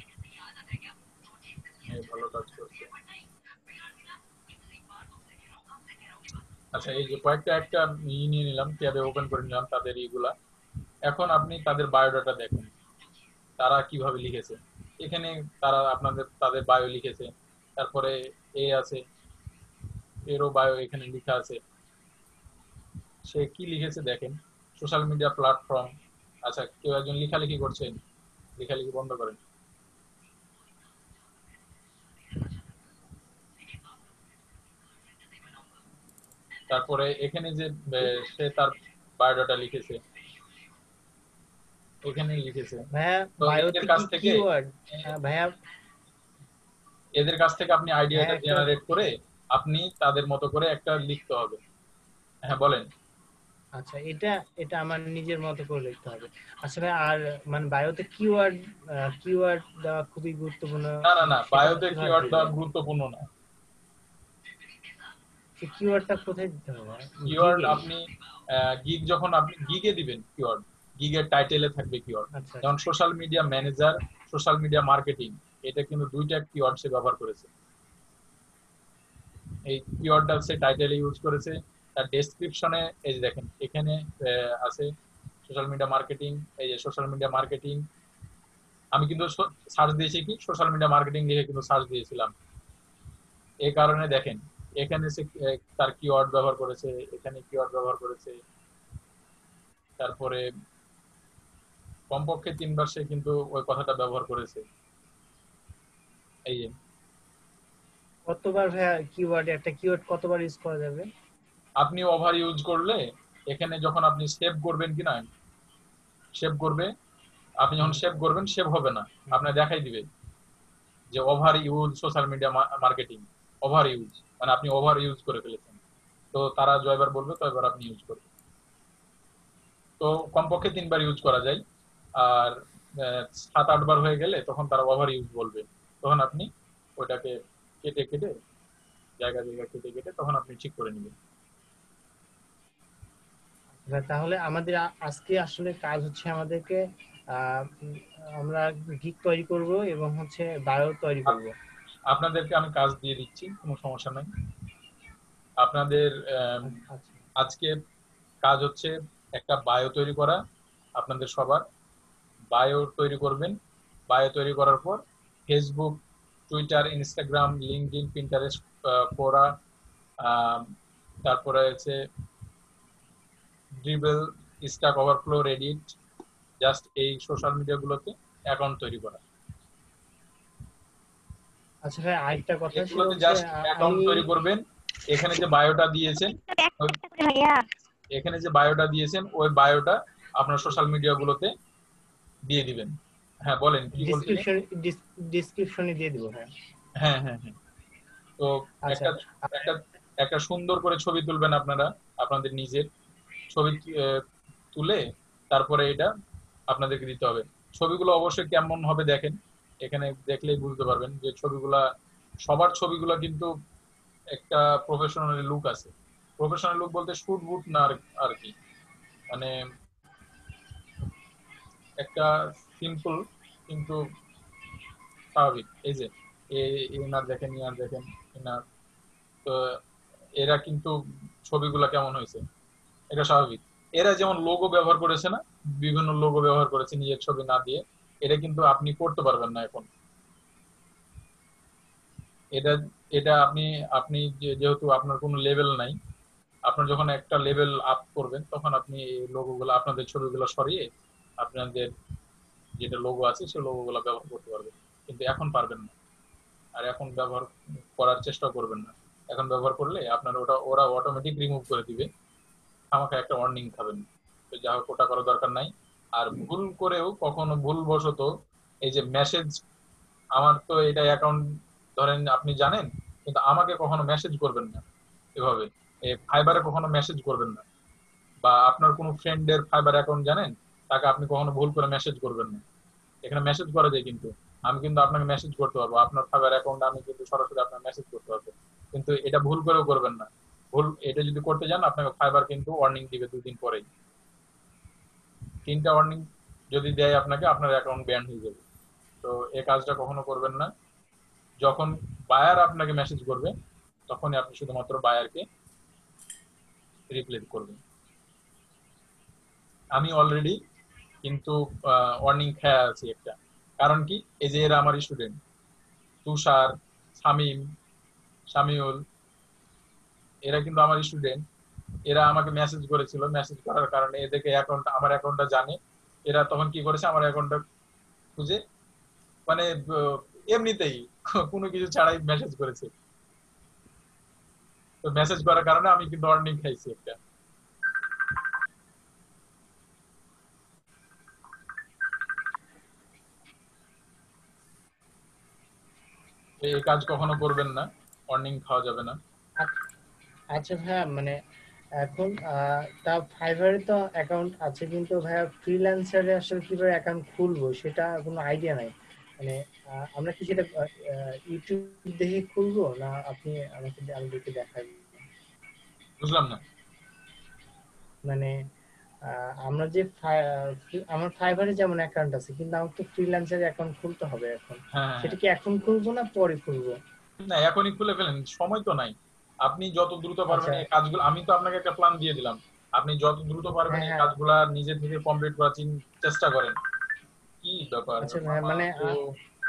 এ ভালো কাজ করছে। আচ্ছা, এই যে কয়েকটা একটা ই নিয়ে নিলাম, ট্যাবে ওপেন করে নিলাম তাদের ইগুলা। এখন আপনি তাদের বায়োডাটা দেখুন তারা কিভাবে লিখেছে। এখানে তারা আপনাদের তাদের বায়ো লিখেছে, তারপরে এ আছে, এরও বায়ো এখানে লেখা আছে। সে কি লিখেছে দেখেন, সোশ্যাল মিডিয়া প্ল্যাটফর্ম। আচ্ছা, কেউ একজন লেখালেখি করছেন, লেখালেখি বন্ধ করেন। তারপরে এখানে যে আহ, সে তার বায়োডাটা লিখেছে, এখানে লিখেছে। ভাইয়া তো বায়োতে এদের কাছ কি থেকে কিওয়ার্ড ভাইয়া এদের কাছ থেকে আপনি আইডিয়াটা হ্যাঁ, একটা- জেনারেট করে আপনি তাদের মতো করে একটা লিখতে হবে। হ্যাঁ বলেন। আচ্ছা, এটা এটা আমার নিজের মতো করে লিখতে হবে। আচ্ছা ভাই, আর মানে বায়োতে কিওয়ার্ড কিওয়ার্ড দেওয়া খুবই গুরুত্বপূর্ণ। না না না, সেটা বায়োতে কিভাবে কিওয়ার্ড দিবো? দেওয়া গুরুত্বপূর্ণ না। সেই কিওয়ার্ডটা কোথায় দিতে হবে? কিওয়ার্ড Gig-এ? আপনি গিগ যখন আপনি গিগে দিবেন, কিওয়ার্ড গিগের টাইটেলে থাকবে কিওয়ার্ড। আচ্ছা, যেমন social media manager, social media marketing, এটা কিন্তু দুইটা কিওয়ার্ড সে ব্যবহার করেছে। এই কিওয়ার্ডটা সে টাইটেলে ইউজ করেছে। তার ডেসক্রিপশনে এই যে দেখেন এখানে আহ, আছে সোশ্যাল মিডিয়া মার্কেটিং। এই যে সোশ্যাল মিডিয়া মার্কেটিং আমি কিন্তু সার্চ দিয়েছি কি সোশ্যাল মিডিয়া মার্কেটিং লিখে কিন্তু সার্চ দিয়েছিলাম। এই কারণে দেখেন এখানে সে আহ, তার কিওয়ার্ড ব্যবহার করেছে, এখানে কিওয়ার্ড ব্যবহার করেছে। তারপরে কমপক্ষে তিনবার সে কিন্তু ওই কথাটা ব্যবহার করেছে। এই যে কতবার ভাইয়া কিওয়ার্ড একটা কিওয়ার্ড কতবার ইউজ করা যাবে? আপনি ওভার ইউজ করলে এখানে যখন আপনি সেভ করবেন কিনা, সেভ করবে, আপনি যখন সেভ করবেন সেভ হবে না, আপনার দেখাই দিবে যে over use social media marketing, over use মানে আপনি ওভার ইউজ করে ফেলেছেন। তো তারা জয়বার বলবে তো এবার আপনি ইউজ করবেন। তো কমপক্ষে তিনবার ইউজ করা যায়। আর আহ, সাত আট বার হয়ে গেলে তখন তারা ওভার ইউজ বলবে, তখন আপনি ওইটাকে কেটে কেটে জায়গা জায়গা কেটে কেটে তখন আপনি ঠিক করে নেবেন। ভাই, তাহলে আমাদের আ- আজকে আসলে কাজ হচ্ছে আমাদেরকে আহ, উম, আমরা গিগ তৈরি করব এবং হচ্ছে বায়ো তৈরি করব। আপনাদেরকে আমি কাজ দিয়ে দিচ্ছি, কোনো সমস্যা নাই। আপনাদের আহ, আচ্ছা, আজকে কাজ হচ্ছে একটা বায়ো তৈরি করা। আপনাদের সবার বায়ো তৈরি করবেন। বায়ো তৈরি করার পর Facebook, Twitter, Instagram, LinkedIn, Pinterest, Quora তারপরে হচ্ছে Dribbble, Stack Overflow, Reddit, just এই সোশ্যাল মিডিয়া গুলোতে অ্যাকাউন্ট তৈরি করা। আচ্ছা ভাই আরেকটা কথা ছিল এগুলোতে যে জাস্ট আ- অ্যাকাউন্ট আমি তৈরি করবেন। এখানে যে বায়োটা দিয়েছেন ওই- ভাইয়া এখানে যে বায়োটা দিয়েছেন ওই বায়োটা আপনার সোশ্যাল মিডিয়া গুলোতে দিয়ে দিবেন। হ্যাঁ বলেন কি বলছিলেন? ডিসক্রিপশন ডিসক্রিপশনে দিয়ে দিব হ্যাঁ। হ্যাঁ হ্যাঁ হ্যাঁ তো আচ্ছা একটা একটা একটা সুন্দর করে ছবি তুলবেন আপনারা, আপনাদের নিজের ছবি আহ, তুলে তারপরে এটা আপনাদেরকে দিতে হবে। ছবিগুলো অবশ্যই কেমন হবে দেখেন, এখানে দেখলেই বুঝতে পারবেন যে ছবিগুলা, সবার ছবিগুলো কিন্তু একটা প্রফেশনাল লুক আছে। প্রফেশনাল লুক বলতে শুট বুট না আর আর কি, মানে একটা সিম্পল কিন্তু স্বাভাবিক। এই যে এ- এনার দেখেন, ইয়ার দেখেন, এনার, তো এরা কিন্তু ছবিগুলা কেমন হয়েছে এটা স্বাভাবিক। এরা যেমন লোগো ব্যবহার করেছে না, বিভিন্ন লোগো ব্যবহার করেছে নিজের ছবি না দিয়ে, এটা কিন্তু আপনি করতে পারবেন না এখন। এটা এটা আপনি আপনি যে- যেহেতু আপনার কোনো লেভেল নাই, আপনার যখন একটা লেভেল আপ করবেন তখন আপনি এই লোগোগুলো, আপনাদের ছবিগুলো সরিয়ে আপনাদের যেটা লোগো আছে সেই লোগোগুলো ব্যবহার করতে পারবেন, কিন্তু এখন পারবেন না। আর এখন ব্যবহার করার চেষ্টা করবেন না। এখন ব্যবহার করলে আপনার ওটা ওরা অটোমেটিক রিমুভ করে দিবে, আমাকে একটা ওয়ার্নিং খাবেন। তো যা হোক ওটা করার দরকার নাই। আর ভুল করেও কখনো ভুলবশত এই যে মেসেজ, আমার তো এটা অ্যাকাউন্ট ধরেন আপনি জানেন, কিন্তু আমাকে কখনো মেসেজ করবেন না এভাবে, ফাইবারে কখনো মেসেজ করবেন না, বা আপনার কোনো ফ্রেন্ডের ফাইবার অ্যাকাউন্ট জানেন, তাকে আপনি কখনো ভুল করে মেসেজ করবেন না। এখানে মেসেজ করা যায়, কিন্তু আমি কিন্তু আপনাকে মেসেজ করতে পারবো, আপনার ফাইবার অ্যাকাউন্টে আমি কিন্তু সরাসরি আপনার মেসেজ করতে পারবো, কিন্তু এটা ভুল করেও করবেন না। ভুল এটা যদি করতে যান আপনাকে ফাইবার কিন্তু ওয়ার্নিং দিবে দুদিন পরেই। তিনটা ওয়ার্নিং যদি দেয় আপনাকে, আপনার অ্যাকাউন্ট ব্যান হয়ে যাবে। তো এই কাজটা কখনো করবেন না। যখন বায়ার আপনাকে মেসেজ করবে তখনই আপনি শুধুমাত্র বায়ারকে রিপ্লাই করবেন। আমি অলরেডি কিন্তু ওয়ার্নিং খেয়ে আছি একটা, কারণ কি, এই যে এরা আমার স্টুডেন্ট, তুষার, শামিম, শামিউল, এরা কিন্তু আমার স্টুডেন্ট। এরা আমাকে মেসেজ করেছিল, মেসেজ করার কারণে এদেরকে অ্যাকাউন্ট, আমার অ্যাকাউন্টটা জানে। এরা তখন কি করেছে, আমার অ্যাকাউন্টটা খুঁজে, মানে আহ, এমনিতেই কোনো কিছু ছাড়াই মেসেজ করেছে। তো মেসেজ করার কারণে আমি কিন্তু ওয়ার্নিং খাইছি একটা। এই কাজ কখনো করবেন না, ওয়ার্নিং খাওয়া যাবে না। আচ্ছা ভাইয়া মানে এখন আহ, তা ফাইবারে তো অ্যাকাউন্ট আছে, কিন্তু ভাইয়া ফ্রিল্যান্সারে আসলে কিভাবে অ্যাকাউন্ট খুলবো সেটা কোনো আইডিয়া নাই। মানে আহ, আমরা কি সেটা ইউটিউব দেখে খুলবো, না আপনি আমাকে আমাদেরকে দেখাবেন? বুঝলাম না। মানে আহ, আমরা যে ফাই- আহ, আমার ফাইবারে যেমন অ্যাকাউন্ট আছে, কিন্তু আমার তো ফ্রিল্যান্সারে অ্যাকাউন্ট খুলতে হবে এখন। হ্যাঁ সেটা কি এখন খুলবো না পরে খুলবো? না, এখনই খুলে ফেলেন, সময় তো নাই। আপনি যত দ্রুত পারবেন আচ্ছা এই কাজগুলো, আমি তো আপনাকে একটা প্ল্যান দিয়ে দিলাম, আপনি যত দ্রুত পারবেন হ্যাঁ এই হ্যাঁ কাজগুলা নিজে থেকে কমপ্লিট করার চিন- চেষ্টা করেন। কি ব্যাপার আচ্ছা ভাইয়া মামা মানে তো, আহ,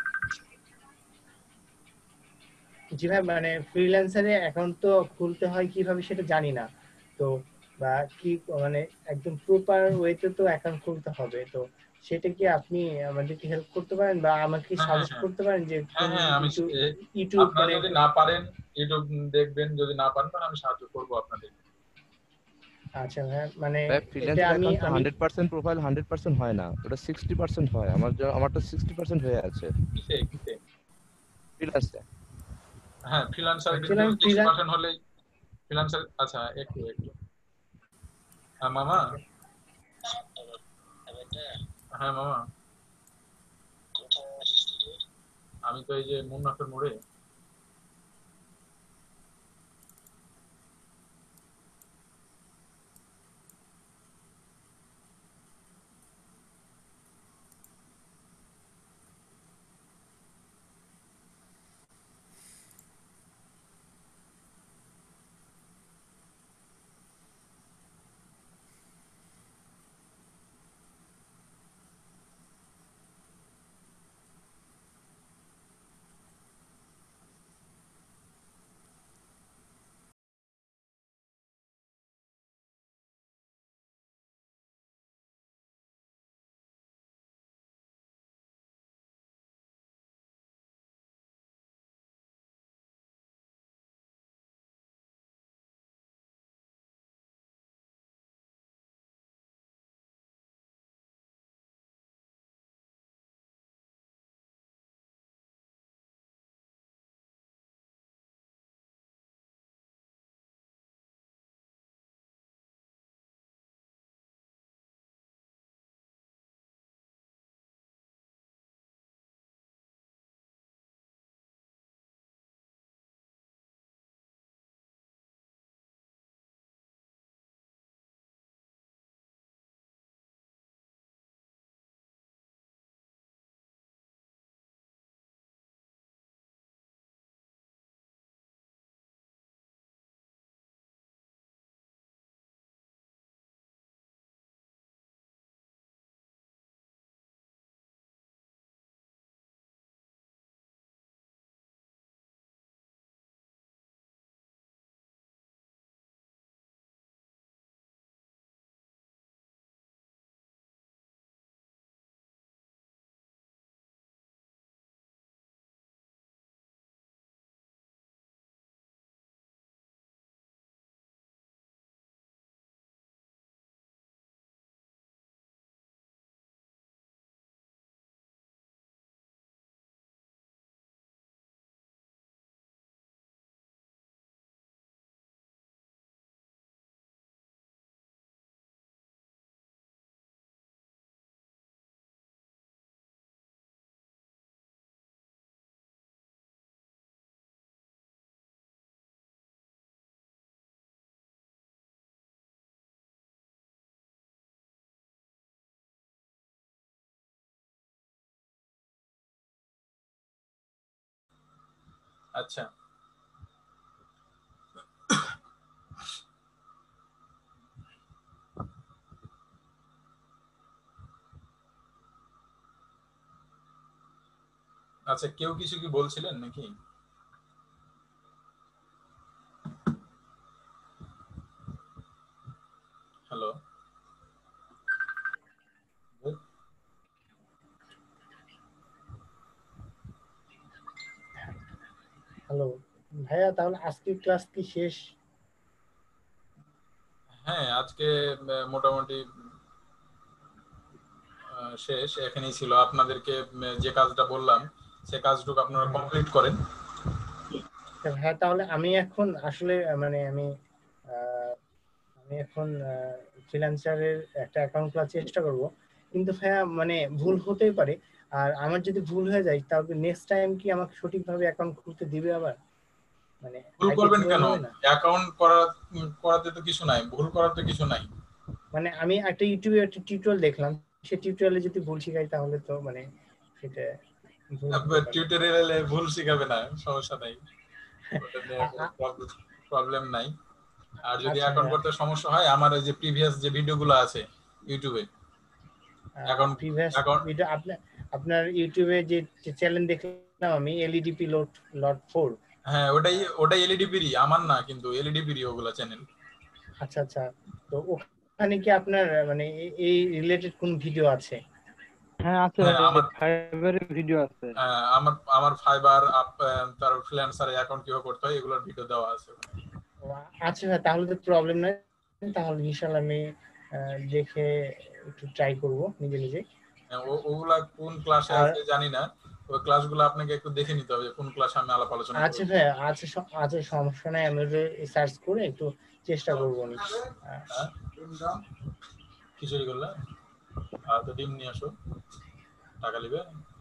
জি ভাই মানে ফ্রিল্যান্সারে অ্যাকাউন্ট তো খুলতে হয় কিভাবে সেটা জানি না তো, বা কি মানে একদম প্রপার ওয়েতে তো অ্যাকাউন্ট খুলতে হবে তো, সেটা কি আপনি আমাদেরকে হেল্প করতে পারেন বা আমাকে হ্যাঁ হ্যাঁ সাজেস্ট হ্যাঁ করতে পারেন যে হ্যাঁ কোন হ্যাঁ আমি ইউটিউব এ, ইউটিউব আপনারা মানে যদি না পারেন ইউটিউব দেখবেন, যদি না পারেন তাহলে আমি সাহায্য করবো আপনাদের। আচ্ছা ভাই মানে ভাই এটা ফ্রিল্যান্সার আমি অ্যাকাউন্ট তো আমি hundred percent profile hundred percent হয় না, ওটা সিক্সটি পার্সেন্ট হয়। আমার জ- আমারটা সিক্সটি পার্সেন্ট হয়ে আছে কিসে কিসে ফ্রিল্যান্সে। হ্যাঁ ফ্রিল্যান্সার কিন্তু অ্যাকচুয়ালি আমি সিক্সটি ফ্রিল্যান্স পার্সেন্ট হলেই ফ্রিল্যান্সার। আচ্ছা একটু একটু হ্যাঁ মামা, হ্যাঁ মামা, আমি তো এই যে মুন্নাফের মোড়ে। আচ্ছা আচ্ছা কেউ কিছু কি বলছিলেন নাকি? হ্যালো হ্যালো ভাইয়া, তাহলে আজকের ক্লাস কি শেষ? হ্যাঁ আজকে আহ, মোটামুটি আহ, শেষ। এখানেই ছিল। আপনাদেরকে আহ, যে কাজটা বললাম সে কাজটুকু আপনারা কমপ্লিট করেন। হ্যাঁ তাহলে আমি এখন আসলে আহ, মানে আমি আহ, আমি এখন ফ্রিল্যান্সারের একটা অ্যাকাউন্ট খোলার চেষ্টা করব, কিন্তু ভাইয়া মানে ভুল হতেই পারে। আর আমার যদি ভুল হয়ে যায় তাহলে নেক্সট টাইম কি আমাকে সঠিকভাবে অ্যাকাউন্ট খুলতে দিবে আবার? মানে ভুল আইডি করবেন খুলে কেন? নেবে না? অ্যাকাউন্ট করা উম, করাতে তো কিছু নাই, ভুল করার তো কিছু নাই। মানে আমি একটা ইউটিউবে একটা টিউটোরিয়াল দেখলাম, সেই টিউটোরিয়ালে যদি ভুল শিখাই তাহলে তো মানে সেটা ভুল হতে পারে। টিউটোরিয়ালে ভুল শিখাবে না, সমস্যা নাই, ওটা নিয়ে কোনো প্রবলেম নাই। আর যদি আচ্ছা অ্যাকাউন্ট ভাইয়া, করতে সমস্যা হয়, আমার এই যে প্রিভিয়াস যে ভিডিওগুলো আছে ইউটিউবে অ্যাকাউন্ট প্রিভিয়াস অ্যাকাউন্ট ভিডিও আপনার আপনার ইউটিউবে যে চ্যানেল দেখলাম আমি এলইডিপি লট লট ফোর। হ্যাঁ ওটাই ওটাই এলইডিপিরই, আমার না কিন্তু, এলইডিপিরই ওগুলা চ্যানেল। আচ্ছা আচ্ছা, তো ওখানে কি আপনার মানে এ- এই রিলেটেড কোন ভিডিও আছে? হ্যাঁ আছে হ্যাঁ ভাই, আমার ফাইবারের ভিডিও আছে। আহ, আমার আমার ফাইবার আপ তার ফ্রিল্যান্সারে অ্যাকাউন্ট কিভাবে করতে হয় এগুলোর ভিডিও দেওয়া আছে ওখানে। ও, আচ্ছা ভাই, তাহলে তো প্রবলেম নাই। তাহলে ইনশাআল্লাহ আমি আহ, দেখে একটু ট্রাই করব নিজে নিজে। হ্যাঁ, ও- ওগুলা কোন ক্লাসে আর আছে জানি না, ওই ক্লাসগুলো আপনাকে একটু দেখে নিতে হবে যে কোন ক্লাসে আমি আলাপ আলোচনা আচ্ছা করেছি। ভাই, আচ্ছা স- আচ্ছা সমস্যা নাই, আমি সার্চ করে একটু চেষ্টা করবো নি। আহ, হ্যাঁ? খিচুড়ি করলে আর তো ডিম নিয়ে আসো, টাকা নিবে।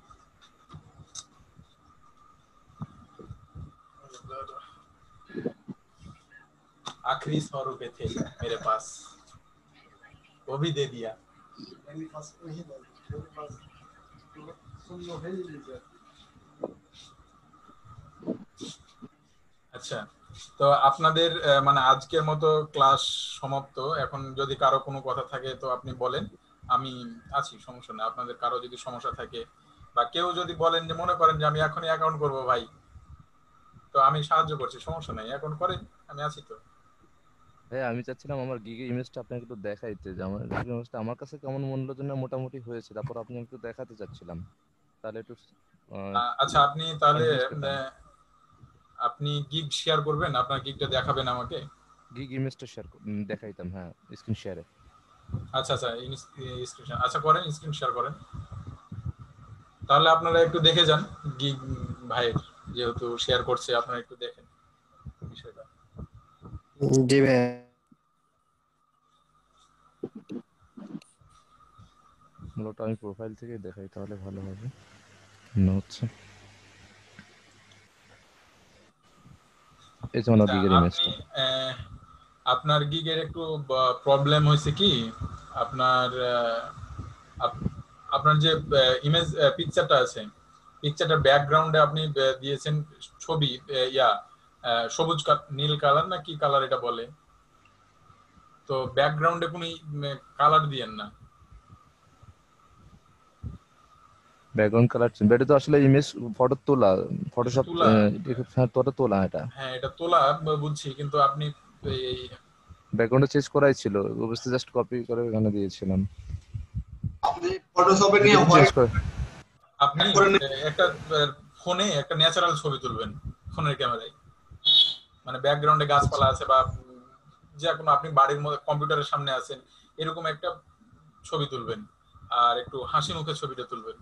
आखिरी सौ रुपए थे मेरे पास, वो भी दे दिया। আচ্ছা তো আপনাদের আহ, মানে আজকের মতো ক্লাস সমাপ্ত। এখন যদি কারো কোনো কথা থাকে তো আপনি বলেন, আমি আছি, সমস্যা নেই। আপনাদের কারো যদি সমস্যা থাকে বা কেউ যদি বলেন যে মনে করেন যে আমি এখনই অ্যাকাউন্ট করব ভাই, তো আমি সাহায্য করছি, সমস্যা নেই, অ্যাকাউন্ট করেন, আমি আছি তো। হ্যাঁ আমি চাচ্ছিলাম আমার গিগের ইমেজটা আপনাকে একটু দেখাইতে, যে আমার গিগের ইমেজটা আমার কাছে কেমন মূল্য জন্য মোটামুটি হয়েছে, তারপর আপনি একটু দেখাতে চাচ্ছিলাম, তাহলে একটু আহ, আচ্ছা আপনি তাহলে কনফিউজ পেতাম। আহ, আপনি গিগ শেয়ার করবেন, আপনার গিগটা দেখাবেন আমাকে। গিগ ইমেজটা শেয়ার দেখাইতাম, হ্যাঁ স্ক্রিন শেয়ারে। আচ্ছা আচ্ছা স্ক্রিন আচ্ছা করেন, স্ক্রিন শেয়ার করেন। তাহলে আপনারা একটু দেখে যান গিগ ভাইয়ের, যেহেতু শেয়ার করছে, আপনারা একটু দেখেন বিষয়টা। জি ভাই। মূলত আমি প্রোফাইল থেকে দেখাই তাহলে ভালো হবে। না হচ্ছে এই যেমন আচ্ছা, গিগের আপনি ইমেজটা। আহ, আপনার গিগের একটু প্রবলেম হয়েছে কি, আপনার আহ, আপ- আপনার যে ইমেজ পিকচারটা আছে, পিকচারটার ব্যাকগ্রাউন্ডে আপনি আহ, দিয়েছেন ছবি, আহ, ইয়া আহ, সবুজ কা- নীল কালার না কি কালার এটা বলে, তো ব্যাকগ্রাউন্ডে কোনো কালার দিয়েন না। ব্যাকগ্রাউন্ড কালার চেঞ্জ, এটা তো আসলে ইমেজ ফটো তোলা, ফটোশপ তোলা, ফটো তোলা এটা। হ্যাঁ এটা তোলা ব- বুঝছি, কিন্তু আপনি এই ব্যাকগ্রাউন্ডে চেঞ্জ করাই ছিল, অবশ্যই জাস্ট কপি করে এখানে দিয়েছিলাম। আপনি ফটোশপে নিয়ে চেঞ্জ হোয়াইট করে আপনি একটা ফোনে একটা ন্যাচারাল ছবি তুলবেন ফোনের ক্যামেরায়, মানে ব্যাকগ্রাউন্ডে গাছপালা আছে বা উম, যে কোনো আপনি বাড়ির মধ্যে কম্পিউটারের সামনে আছেন এরকম একটা ছবি তুলবেন, আর একটু হাসি মুখে ছবিটা তুলবেন।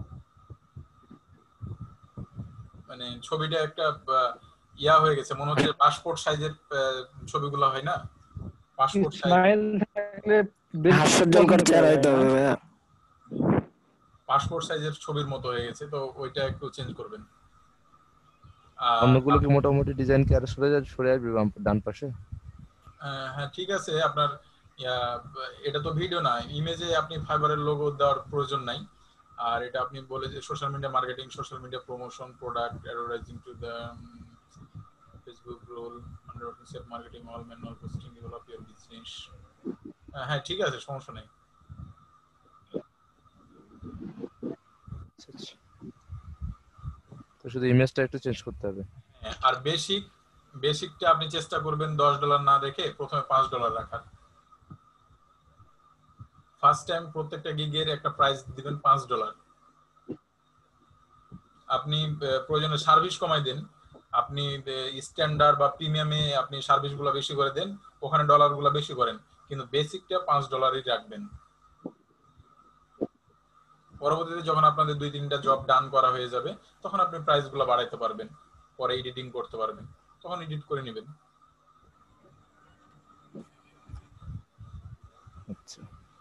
মানে ছবিটা একটা আহ, ইয়া হয়ে গেছে, মনে হচ্ছে পাসপোর্ট সাইজের ছবিগুলো হয় না, পাসপোর্ট সাইজ, স্মাইল থাকলে বেশ হাস্যজ্জ্বলকর পছন্দ চেহারা করা হইতে যায় হবে না? ভাইয়া। পাসপোর্ট সাইজের ছবির মতো হয়ে গেছে, তো ওইটা একটু চেঞ্জ করবেন। আর অন্যগুলো কি মোটামুটি ডিজাইন কি আর সরে যাবে, সরে আসবে বাম- ডান পাশে? আহ, হ্যাঁ ঠিক আছে, আপনার ইয়া, এটা তো ভিডিও না, ইমেজে আপনি ফাইবারের লোগো দেওয়ার প্রয়োজন নাই। আর এটা আপনি বলে যে social media marketing, social media promotion, product advertising to the Facebook role under self marketing all manual posting develop your business. হ্যাঁ ঠিক আছে, সমস্যা নেই। তো শুধু ইমেজটা একটু চেঞ্জ করতে হবে। হ্যাঁ, আর বেসিক বেসিকটা আপনি চেষ্টা করবেন দশ ডলার না রেখে প্রথমে পাঁচ ডলার রাখার। ফার্স্ট টাইম প্রত্যেকটা গিগের একটা প্রাইস দিবেন পাঁচ ডলার। আপনি প্রয়োজনে সার্ভিস কমাই দেন, আপনি স্ট্যান্ডার্ড বা প্রিমিয়ামে আপনি সার্ভিসগুলো বেশি করে দেন, ওখানে ডলারগুলো বেশি করেন, কিন্তু বেসিকটা পাঁচ ডলারই রাখবেন। পরবর্তীতে যখন আপনাদের দুই তিনটা জব ডান করা হয়ে যাবে তখন আপনি প্রাইসগুলো বাড়াইতে পারবেন, পরে এডিটিং করতে পারবেন, তখন এডিট করে নেবেন। আচ্ছা,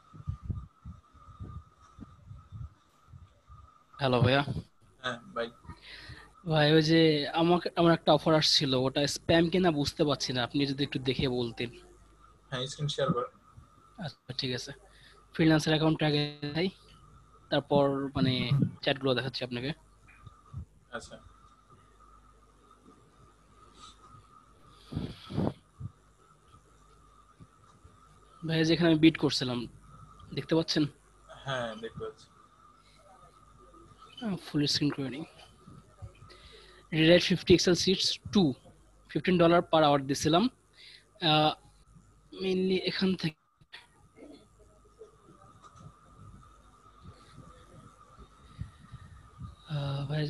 হ্যালো ভাইয়া। হ্যাঁ ভাই। ভাই ওই যে আমাকে আমার একটা অফার আসছিল, ওটা স্প্যাম কিনা বুঝতে পারছি না, আপনি যদি একটু দেখে বলতেন। হ্যাঁ স্ক্রিন শেয়ার করেন। আচ্ছা ঠিক আছে, ফ্রিল্যান্সার অ্যাকাউন্টটা আগে দেই, তারপর মানে চ্যাটগুলো দেখাচ্ছি আপনাকে। আচ্ছা ভাই যেখানে আমি বিট করছিলাম দেখতে পাচ্ছেন? হ্যাঁ দেখতে পাচ্ছি। ফুল স্ক্রিন করে নিই। Red fifty Excel seats to fifteen dollar per hour দিছিলাম মেইনলি এখান থেকে। ভাই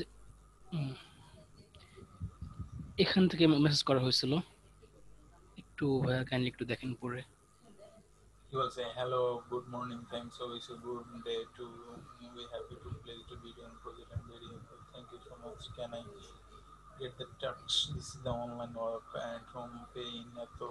এখান থেকে মেসেজ করা হয়েছিল, একটু ভাইয়া কাইন্ডলি একটু দেখেন পরে। He will say hello, good morning, thanks, so it's a good day to we happy to play the video and project and very helpful. Thank you so much. Can I get the touch? This is the online work and from paying to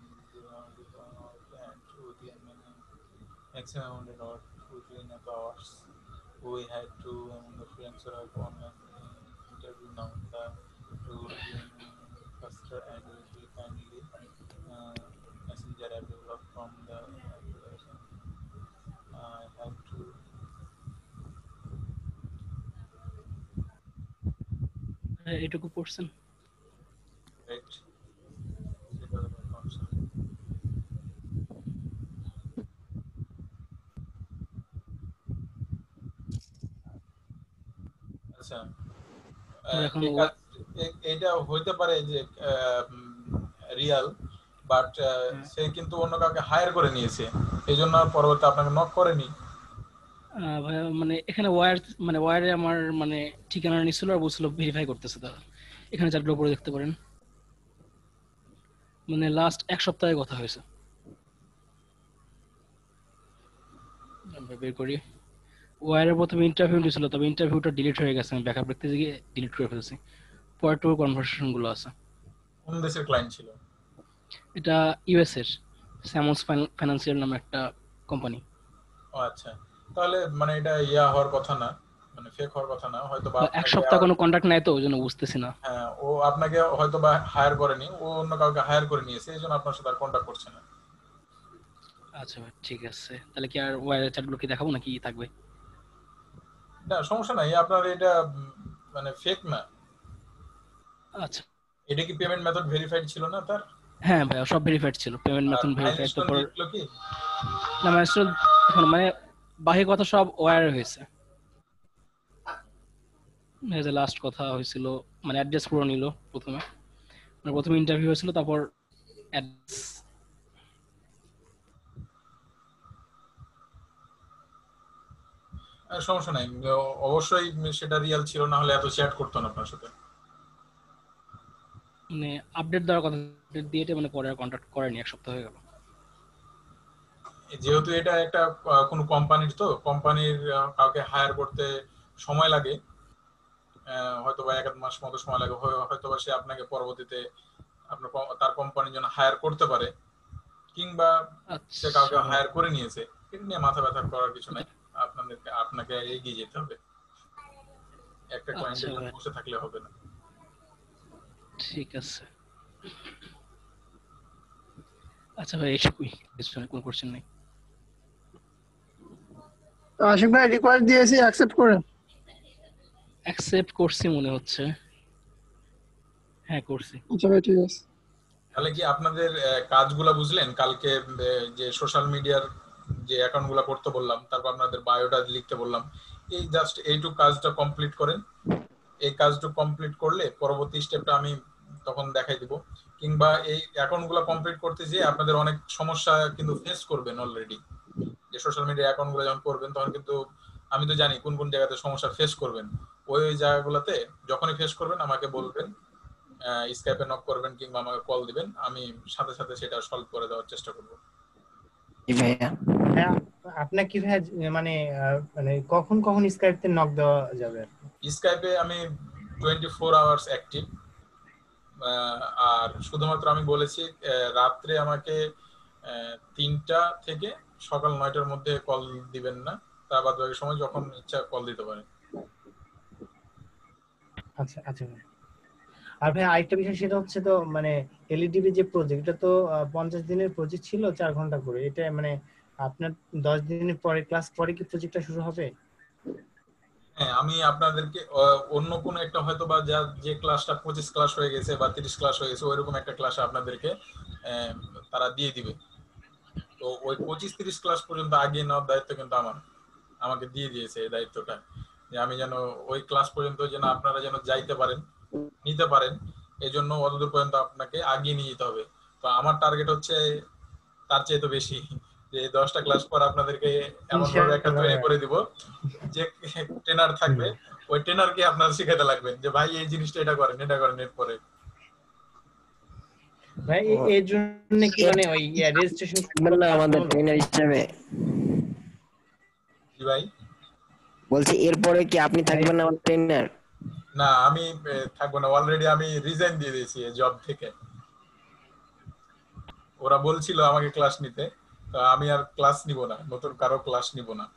and to the maximum hundred or within hours. We had to um, the friends of online interview now the to faster and will kindly uh, messenger I developed from the application. I have to এটুকু পড়ছেন? wait. আচ্ছা, এটা হইতে পারে যে Real, but সে কিন্তু অন্য কাউকে হায়ার করে নিয়েছে, এই জন্য পরবর্তী আপনাকে নক করেনি। মানে এখানে ওয়্যার মানে ওয়্যারে আমার মানে ঠিকানা নিছিল আর বলছিল ভেরিফাই করতেছে তারা। এখানে চারগুলো পরে দেখতে পারেন, মানে লাস্ট এক সপ্তাহে কথা হয়েছে। আমরা বের করি। ওয়্যারের প্রথমে ইন্টারভিউ দিছিল, তবে ইন্টারভিউটা ডিলিট হয়ে গেছে, আমি ব্যাকআপ দেখতে গিয়ে ডিলিট করে ফেলেছি। পরে টু কনভারসেশন গুলো আছে। কোন দেশের ক্লায়েন্ট ছিল এটা? ইউএস এর স্যামন্স ফাইন্যান্সিয়াল নামে একটা কোম্পানি। ও আচ্ছা, তাহলে মানে এটা ইয়া হওয়ার কথা না, মানে ফেক হওয়ার কথা না, হয়তো বা এক সপ্তাহ কোনো কন্টাক্ট নাই তো ওইজন্য বুঝতেছি না। হ্যাঁ, ও আপনাকে হয়তো বা হায়ার করেনি, ও অন্য কাউকে হায়ার করে নিয়েছে, এইজন্য আপনার সাথে আর কন্টাক্ট করছে না। আচ্ছা ঠিক আছে, তাহলে কি আর ওয়্যারের চ্যাটগুলো কি দেখাবো নাকি থাকবে? না সমস্যা নাই, আপনার এটা মানে ফেক না। আচ্ছা, এটা কি পেমেন্ট মেথড ভেরিফাইড ছিল না তার? হ্যাঁ ভাই সব ভেরিফাইড ছিল, পেমেন্ট মেথড ভেরিফাইড। তারপর কি না মাইলস্টোন এখন মানে বাকি কথা সব ওয়্যারে হয়েছে। এই যে লাস্ট কথা হয়েছিল মানে অ্যাড্রেস পুরো নিল প্রথমে, মানে প্রথমে ইন্টারভিউ হয়েছিল, তারপর অ্যাড্রেস। সমস্যা নাই, অবশ্যই সেটা রিয়েল ছিল, না হলে এত চ্যাট করতো না আপনার সাথে। মানে আপডেট দেওয়ার কথা দিয়ে মানে পরে আর কন্টাক্ট করেনি, এক সপ্তাহ হয়ে গেল। যেহেতু এটা একটা কোন কোম্পানির, তো কোম্পানির কাউকে হায়ার করতে সময় লাগে, হয়তো বা এক মাস মতো সময় লাগে, হয়তো বা সে আপনাকে পরবর্তীতে আপনার তার কোম্পানির জন্য হায়ার করতে পারে, কিংবা সে কাউকে হায়ার করে নিয়েছে। এটা নিয়ে মাথা ব্যথা করার কিছু নাই, আপনাদেরকে আপনাকে এগিয়ে যেতে হবে, একটা ক্লায়েন্টের জন্য বসে থাকলে হবে না। ঠিক আছে, আচ্ছা ভাই এটুকুই, কোনো কোশ্চেন নেই। আশিক ভাই রিকোয়েস্ট দিয়েছি, অ্যাকসেপ্ট করেন। অ্যাকসেপ্ট করছি মনে হচ্ছে, হ্যাঁ করছি। আচ্ছা ভাই ঠিক আছে। তাহলে কি আপনাদের আহ, কাজগুলা বুঝলেন? কালকে আহ, যে সোশ্যাল মিডিয়ার যে অ্যাকাউন্টগুলো করতে বললাম, তারপর আপনাদের বায়োটা লিখতে বললাম, এই জাস্ট এইটুকু কাজটা কমপ্লিট করেন। এই কাজটা কমপ্লিট করলে পরবর্তী স্টেপটা আমি তখন দেখাই দিব। কিংবা এই অ্যাকাউন্টগুলো কমপ্লিট করতে যেয়ে আপনাদের অনেক সমস্যা কিন্তু ফেস করবেন অলরেডি। যে সোশ্যাল মিডিয়া অ্যাকাউন্টগুলো যখন করবেন তখন কিন্তু আমি তো জানি কোন কোন জায়গাতে সমস্যা ফেস করবেন। ওই ওই জায়গাগুলোতে যখনই ফেস করবেন আমাকে বলবেন, স্কাইপে নক করবেন কিংবা আমাকে কল দিবেন, আমি সাথে সাথে সেটা সলভ করে দেওয়ার চেষ্টা করব। জি ভাইয়া। হ্যাঁ, আপনার কি ভাই মানে আহ, মানে কখন কখন স্কাইপে নক দেওয়া যাবে? স্কাইপে আমি টোয়েন্টি ফোর আওয়ার্স অ্যাক্টিভ। আর শুধুমাত্র আমি বলেছি আহ, রাত্রে আমাকে আহ, তিনটা থেকে সকাল নয়টার মধ্যে কল দিবেন না, তা বাদ বাকি সময় যখন ইচ্ছা কল দিতে পারেন। আচ্ছা আচ্ছা ভাই। আর ভাই আরেকটা বিষয় সেটা হচ্ছে তো মানে এলইডিবি যে প্রজেক্ট, এটা তো আহ, পঞ্চাশ দিনের প্রজেক্ট ছিল, চার ঘন্টা করে। এটা মানে আপনার দশ দিনের পরে ক্লাস পরে কি প্রজেক্টটা শুরু হবে? হ্যাঁ, আমি আপনাদেরকে আহ, অন্য কোনো একটা হয়তো বা যা যে ক্লাসটা পঁচিশ ক্লাস হয়ে গেছে বা তিরিশ ক্লাস হয়ে গেছে ওইরকম একটা ক্লাসে আপনাদেরকে আহ, তারা দিয়ে দিবে। তো ওই পঁচিশ তিরিশ ক্লাস পর্যন্ত আগিয়ে নেওয়ার দায়িত্ব কিন্তু আমার, আমাকে দিয়ে দিয়েছে এই দায়িত্বটা, যে আমি যেন ওই ক্লাস পর্যন্ত যেন আপনারা যেন যাইতে পারেন, নিতে পারেন, এই জন্য অতদূর পর্যন্ত আপনাকে আগিয়ে নিয়ে যেতে হবে। তো আমার টার্গেট হচ্ছে তার চেয়ে তো বেশি, যে দশটা ক্লাস পর আপনাদেরকে এমন ভাবে একটা তৈরি করে দিব যে ট্রেনার থাকবে, ওই ট্রেনারকে আপনারা শিখাতে লাগবেন যে ভাই এই জিনিসটা এটা করেন, এটা করেন, এরপরে ভাই এ- এর জন্য কি মানে ওই রেজিস্ট্রেশন বললাম আমাদের ট্রেনার হিসেবে। জি ভাই। বলছি এরপরে কি আপনি থাকবেন আমাদের ট্রেনার? না, আমি আহ, থাকবো না, অলরেডি আমি রিজাইন দিয়ে দিয়েছি এই জব থেকে। ওরা বলছিল আমাকে ক্লাস নিতে, তো আমি আর ক্লাস নিব না, নতুন কারো ক্লাস নিব না।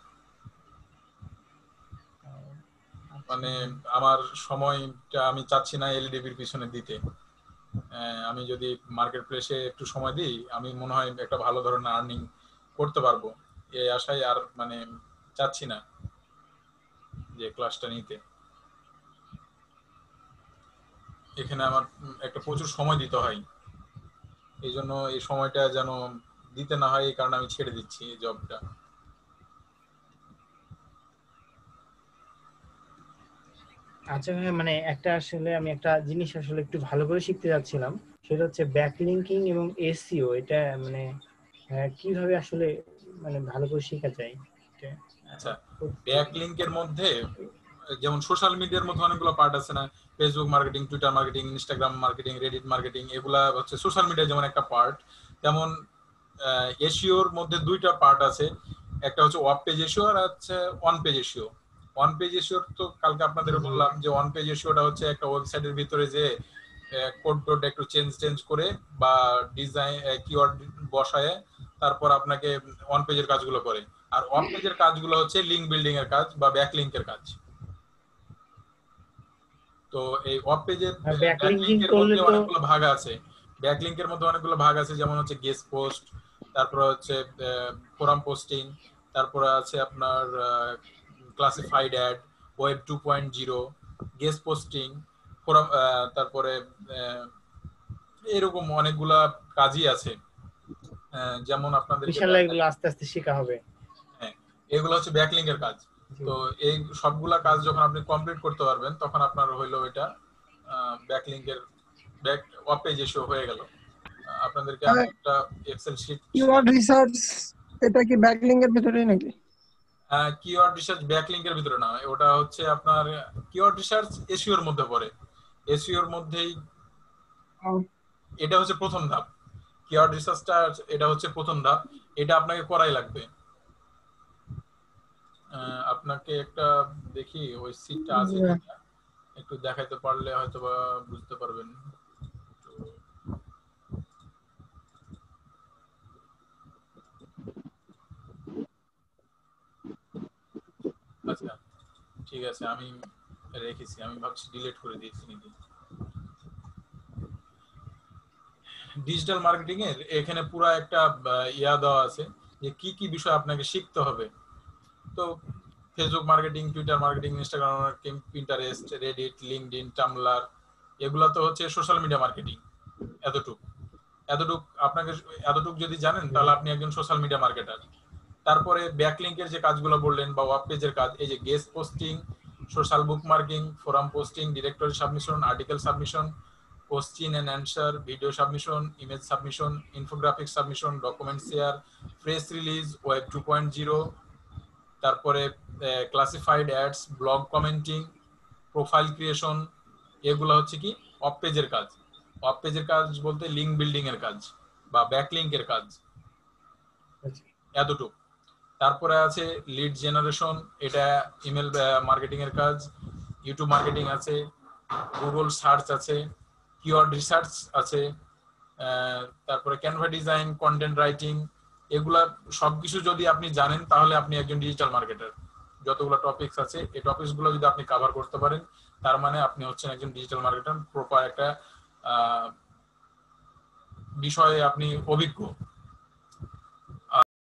মানে আমার সময়টা আমি চাচ্ছি না এলইডিবির পিছনে দিতে। আহ, আমি যদি মার্কেট প্লেসে একটু সময় দিই, আমি মনে হয় একটা ভালো ধরনের আর্নিং করতে পারবো, এই আশায় আর মানে চাচ্ছি না যে ক্লাসটা নিতে। এখানে আমার উম, একটা প্রচুর সময় দিতে হয়, এই জন্য এই সময়টা যেন দিতে না হয় এই কারণে আমি ছেড়ে দিচ্ছি এই জবটা। আচ্ছা ভাই, মানে একটা আসলে আমি একটা জিনিস আসলে একটু ভালো করে শিখতে যাচ্ছিলাম, সেটা হচ্ছে ব্যাকলিংকিং এবং এসইও। এটা মানে আহ, কিভাবে আসলে মানে ভালো করে শেখা যায় এটা? আচ্ছা, ব্যাকলিংকের মধ্যে যেমন সোশ্যাল মিডিয়ার মধ্যে অনেকগুলো পার্ট আছে না, Facebook marketing, Twitter marketing, Instagram marketing, Reddit marketing, এগুলা হচ্ছে সোশ্যাল মিডিয়া যেমন একটা পার্ট, তেমন এসইওর মধ্যে দুইটা পার্ট আছে। একটা হচ্ছে ওয়েব পেজ এসইও আর হচ্ছে on page SEO. On page SEO তো কালকে আপনাদের বললাম যে অন পেজ এসইওটা হচ্ছে একটা ওয়েবসাইটের ভিতরে যে কোড টোড একটু চেঞ্জ চেঞ্জ করে বা ডিজাইন কিওয়ার্ড বসায় তারপর আপনাকে অন পেজের কাজগুলো করে। আর অফ পেজের কাজগুলো হচ্ছে লিংক বিল্ডিং এর কাজ বা ব্যাকলিংকের কাজ। তো এই অফ পেজের ব্যাকলিংকের মধ্যে অনেকগুলো ভাগ আছে। ব্যাকলিংকের মধ্যে অনেকগুলো ভাগ আছে, যেমন হচ্ছে গেস্ট পোস্ট, তারপর হচ্ছে ফোরাম পোস্টিং, তারপরে আছে আপনার classified ad, web two point zero, guest posting, forum, তারপরে এরকম অনেকগুলা কাজই আছে। যেমন আপনাদের ইনশাআল্লাহ এগুলো আস্তে আস্তে শেখা হবে। হ্যাঁ, এগুলো হচ্ছে ব্যাকলিংকের কাজ। তো এই সবগুলা কাজ যখন আপনি কমপ্লিট করতে পারবেন তখন আপনার হইলো এটা ব্যাকলিংকের ব্যাক ওয়েব পেজ এসে হয়ে গেল। আপনাদেরকে আমি একটা এক্সেল শিট। কিওয়ার্ড রিসার্চ এটা কি ব্যাকলিংক এর ভিতরেই নাকি? কিওয়ার্ড রিসার্চ ব্যাকলিংকের ভিতরে না, ওটা হচ্ছে আপনার কিওয়ার্ড রিসার্চ এসইও এর মধ্যে পড়ে। এসইও এর মধ্যেই এটা হচ্ছে প্রথম ধাপ। কিওয়ার্ড রিসার্চটা এটা হচ্ছে প্রথম ধাপ, এটা আপনাকে করাই লাগবে। আপনাকে একটা দেখি ওই সিটটা আছে কিনা, একটু দেখাইতে পারলে হয়তো বা বুঝতে পারবেন। আচ্ছা ঠিক আছে, আমি রেখেছি, আমি ভাবছি ডিলিট করে দিয়েছি নাকি। ডিজিটাল মার্কেটিং এর এখানে পুরো একটা ইয়া দেওয়া আছে যে কি কি বিষয় আপনাকে শিখতে হবে। তো Facebook marketing, Twitter marketing, Instagram marketing, Pinterest, Reddit, LinkedIn, Tumblr, এগুলা তো হচ্ছে সোশ্যাল মিডিয়া মার্কেটিং। এতটুক এতটুক আপনাকে এতটুক যদি জানেন তাহলে আপনি একজন সোশ্যাল মিডিয়া মার্কেটার। তারপরে ব্যাকলিংকের যে কাজগুলো বললেন বা ওয়েব পেজের কাজ, এই যে guest posting, social bookmarking, forum posting, directory submission, article submission, question and answer, video submission, image submission, infographic submission, document share, press release, web two point zero, তারপরে classified ads, blog commenting, profile creation, এগুলো হচ্ছে কি of পেজের কাজ। Of পেজের কাজ বলতে link building এর কাজ বা ব্যাকলিংকের কাজ, এতটুকু। তারপরে আছে লিড জেনারেশন, এটা ইমেল মার্কেটিং এর কাজ। ইউটিউব মার্কেটিং আছে, গুগল সার্চ আছে, কিওয়ার্ড রিসার্চ আছে, তারপরে ক্যানভা ডিজাইন, কন্টেন্ট রাইটিং, এগুলা সবকিছু যদি আপনি জানেন তাহলে আপনি একজন ডিজিটাল মার্কেটার। যতগুলো টপিকস আছে এই টপিকস গুলো যদি আপনি কভার করতে পারেন তার মানে আপনি হচ্ছেন একজন ডিজিটাল মার্কেটার, প্রপার একটা বিষয়ে আপনি অভিজ্ঞ।